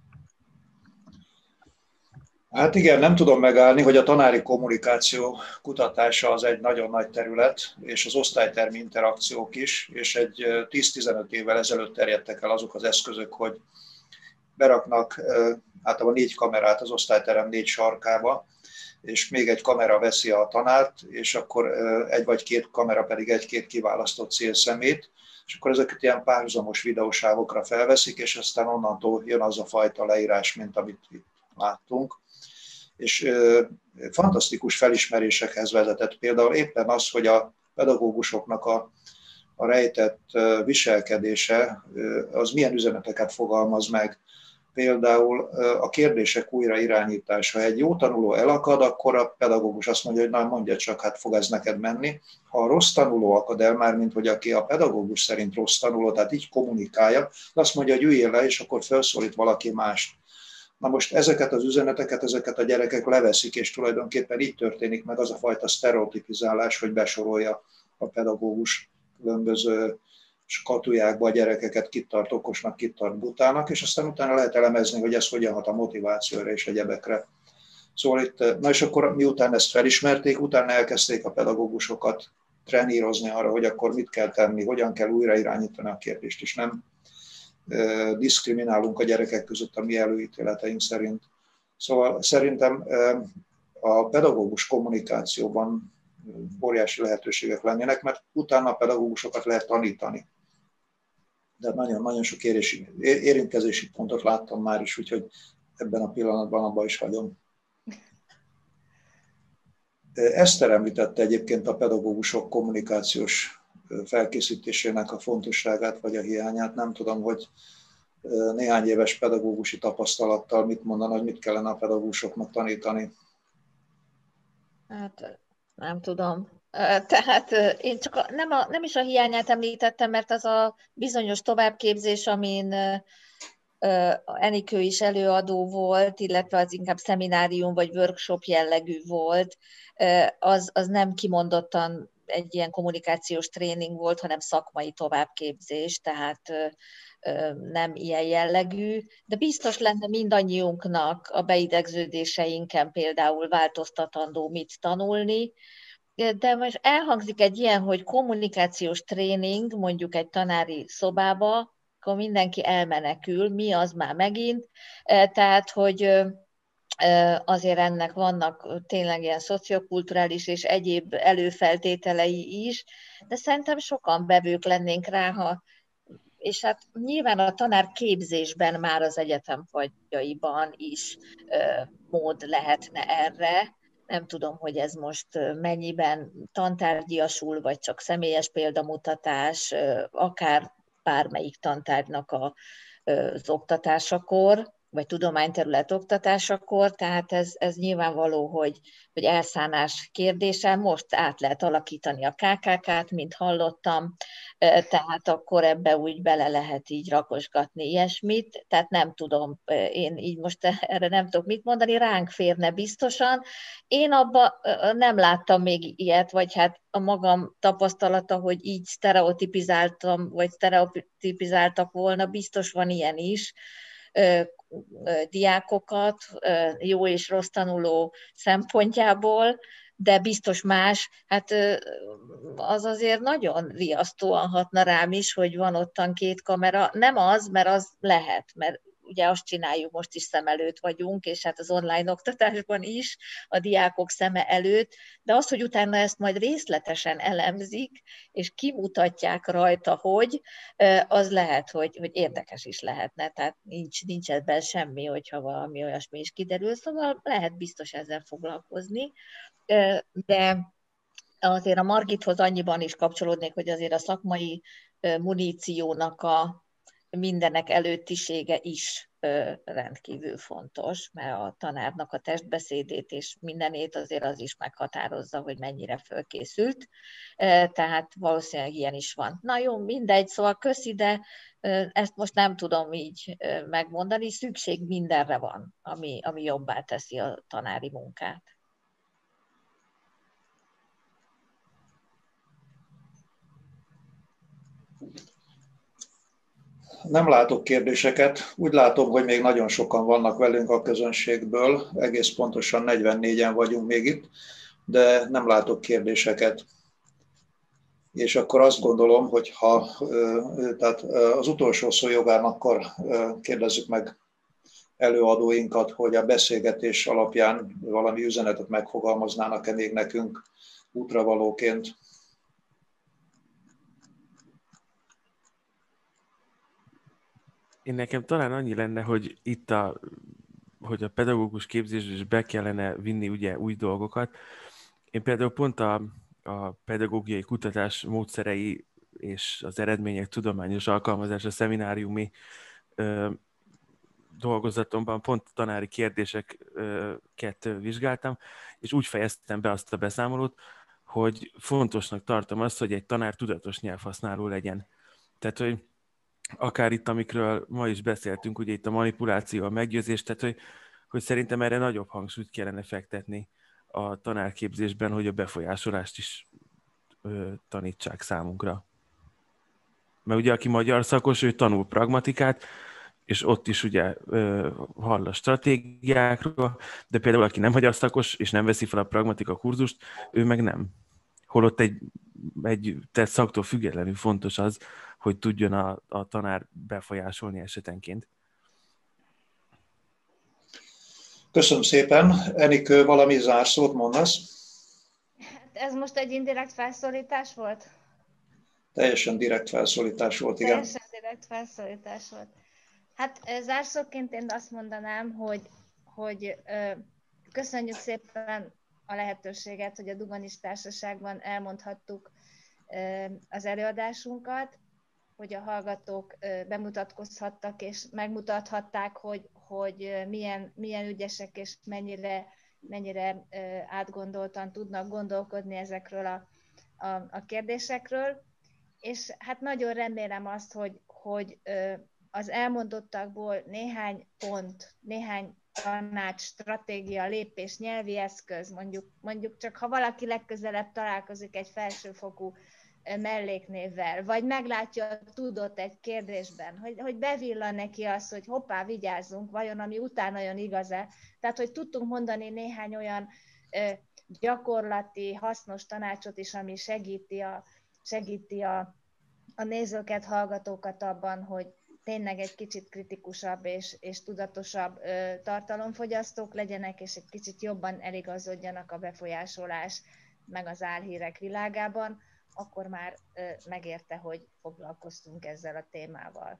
Hát igen, nem tudom megállni, hogy a tanári kommunikáció kutatása az egy nagyon nagy terület, és az osztálytermi interakciók is, és egy 10-15 évvel ezelőtt terjedtek el azok az eszközök, hogy beraknak általában 4 kamerát az osztályterem 4 sarkába, és még egy kamera veszi a tanárt, és akkor 1 vagy 2 kamera pedig 1-2 kiválasztott célszemét, és akkor ezeket ilyen párhuzamos videósávokra felveszik, és aztán onnantól jön az a fajta leírás, mint amit itt láttunk. És fantasztikus felismerésekhez vezetett. Például éppen az, hogy a pedagógusoknak a rejtett viselkedése, az milyen üzeneteket fogalmaz meg. Például a kérdések újrairányítása. Ha egy jó tanuló elakad, akkor a pedagógus azt mondja, hogy na, mondja csak, hát fog ez neked menni. Ha a rossz tanuló akad el, mármint hogy aki a pedagógus szerint rossz tanuló, tehát így kommunikálja, azt mondja, hogy üljél le, és akkor felszólít valaki mást. Na most ezeket az üzeneteket, ezeket a gyerekek leveszik, és tulajdonképpen így történik meg az a fajta sztereotipizálás, hogy besorolja a pedagógus különböző skatujákba a gyerekeket, kit tart okosnak, kit tart butának, és aztán utána lehet elemezni, hogy ez hogyan hat a motivációra és egyebekre. Szóval itt, na és akkor miután ezt felismerték, utána elkezdték a pedagógusokat trenírozni arra, hogy akkor mit kell tenni, hogyan kell újrairányítani a kérdést, és nem diszkriminálunk a gyerekek között a mi előítéleteink szerint. Szóval szerintem a pedagógus kommunikációban óriási lehetőségek lennének, mert utána a pedagógusokat lehet tanítani. De nagyon-nagyon sok érintkezési pontot láttam már is, úgyhogy ebben a pillanatban abban is hagyom. Eszter említette egyébként a pedagógusok kommunikációs felkészítésének a fontosságát vagy a hiányát. Nem tudom, hogy néhány éves pedagógusi tapasztalattal mit mondaná, hogy mit kellene a pedagógusoknak tanítani. Hát nem tudom. Tehát én csak nem is a hiányát említettem, mert az a bizonyos továbbképzés, amin Enikő is előadó volt, illetve az inkább szeminárium vagy workshop jellegű volt, az nem kimondottan egy ilyen kommunikációs tréning volt, hanem szakmai továbbképzés, tehát nem ilyen jellegű, de biztos lenne mindannyiunknak a beidegződéseinken például változtatandó mit tanulni, de most elhangzik egy ilyen, hogy kommunikációs tréning, mondjuk egy tanári szobába, akkor mindenki elmenekül, mi az már megint, tehát, hogy azért ennek vannak tényleg ilyen szociokulturális és egyéb előfeltételei is, de szerintem sokan vevők lennénk rá, és hát nyilván a tanárképzésben már az egyetempadjaiban is mód lehetne erre. Nem tudom, hogy ez most mennyiben tantárgyiasul, vagy csak személyes példamutatás, akár bármelyik tantárgynak az oktatásakor, vagy tudományterület oktatásakor, tehát ez nyilvánvaló, hogy elszánás kérdése. Most át lehet alakítani a KKK-t, mint hallottam, tehát akkor ebbe úgy bele lehet így rakosgatni ilyesmit, tehát nem tudom, én így most erre nem tudok mit mondani, ránk férne biztosan. Én abban nem láttam még ilyet, vagy hát a magam tapasztalata, hogy így sztereotipizáltam, vagy sztereotipizáltak volna, biztos van ilyen is, diákokat jó és rossz tanuló szempontjából, de biztos más, hát az azért nagyon riasztóan hatna rám is, hogy van ottan 2 kamera. Nem az, mert az lehet, mert ugye azt csináljuk, most is szem előtt vagyunk, és hát az online oktatásban is, a diákok szeme előtt, de az, hogy utána ezt majd részletesen elemzik, és kimutatják rajta, hogy az lehet, hogy érdekes is lehetne, tehát nincs ebben semmi, hogyha valami olyasmi is kiderül, szóval lehet biztos ezzel foglalkozni, de azért a Margithoz annyiban is kapcsolódnék, hogy azért a szakmai muníciónak a mindenek előttisége is rendkívül fontos, mert a tanárnak a testbeszédét és mindenét azért az is meghatározza, hogy mennyire fölkészült, tehát valószínűleg ilyen is van. Na jó, mindegy, szóval köszi, de ezt most nem tudom így megmondani, szükség mindenre van, ami jobbá teszi a tanári munkát. Nem látok kérdéseket. Úgy látom, hogy még nagyon sokan vannak velünk a közönségből, egész pontosan 44-en vagyunk még itt, de nem látok kérdéseket. És akkor azt gondolom, hogy tehát az utolsó szó jogán akkor kérdezzük meg előadóinkat, hogy a beszélgetés alapján valami üzenetet megfogalmaznának-e még nekünk útravalóként. Én nekem talán annyi lenne, hogy itt hogy a pedagógus képzésbe is be kellene vinni ugye új dolgokat. Én például pont a pedagógiai kutatás módszerei és az eredmények tudományos alkalmazása szemináriumi dolgozatomban pont tanári kérdéseket vizsgáltam, és úgy fejeztem be azt a beszámolót, hogy fontosnak tartom azt, hogy egy tanár tudatos nyelvhasználó legyen. Tehát, hogy akár itt, amikről ma is beszéltünk, ugye itt a manipuláció, a meggyőzés, tehát hogy szerintem erre nagyobb hangsúlyt kellene fektetni a tanárképzésben, hogy a befolyásolást is tanítsák számunkra. Mert ugye aki magyar szakos, ő tanul pragmatikát, és ott is ugye hall a stratégiákról, de például aki nem magyar szakos, és nem veszi fel a pragmatika kurzust, ő meg nem. Holott tehát szaktól függetlenül fontos az, hogy tudjon a tanár befolyásolni esetenként. Köszönöm szépen. Enikő, valami zárszót mondasz? Ez most egy indirekt felszólítás volt? Teljesen direkt felszólítás volt, igen. Teljesen direkt felszólítás volt. Hát zárszóként én azt mondanám, hogy köszönjük szépen a lehetőséget, hogy a Dugonis Társaságban elmondhattuk az előadásunkat, hogy a hallgatók bemutatkozhattak és megmutathatták, hogy milyen ügyesek és mennyire átgondoltan tudnak gondolkodni ezekről a kérdésekről. És hát nagyon remélem azt, hogy az elmondottakból néhány pont, néhány tanács, stratégia, lépés, nyelvi eszköz, mondjuk csak ha valaki legközelebb találkozik egy felsőfokú melléknévvel, vagy meglátja a tudott egy kérdésben, hogy bevillan neki az, hogy hoppá, vigyázzunk, vajon ami utána jön igaz-e. Tehát, hogy tudtunk mondani néhány olyan gyakorlati, hasznos tanácsot is, ami segíti a nézőket, hallgatókat abban, hogy tényleg egy kicsit kritikusabb és tudatosabb tartalomfogyasztók legyenek, és egy kicsit jobban eligazodjanak a befolyásolás meg az álhírek világában, akkor már megérte, hogy foglalkoztunk ezzel a témával.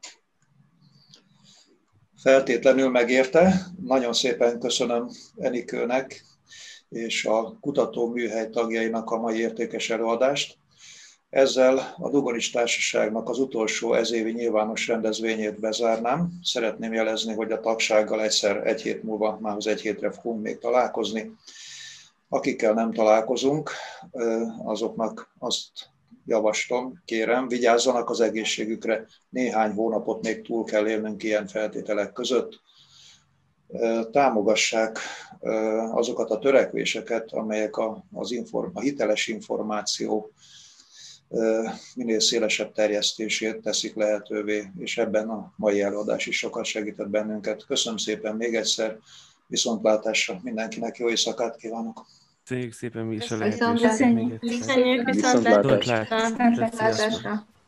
Feltétlenül megérte. Nagyon szépen köszönöm Enikőnek és a kutatóműhely tagjainak a mai értékes előadást. Ezzel a Dugonis Társaságnak az utolsó ezévi nyilvános rendezvényét bezárnám. Szeretném jelezni, hogy a tagsággal egyszer egy hét múlva, mához egy hétre fogunk még találkozni. Akikkel nem találkozunk, azoknak azt javaslom, kérem, vigyázzanak az egészségükre. Néhány hónapot még túl kell élnünk ilyen feltételek között. Támogassák azokat a törekvéseket, amelyek a hiteles információ minél szélesebb terjesztését teszik lehetővé, és ebben a mai előadás is sokat segített bennünket. Köszönöm szépen még egyszer, viszontlátásra, mindenkinek jó éjszakát kívánok! Köszönjük szépen mi is a lehetőséget. Köszönjük, viszontlátásra!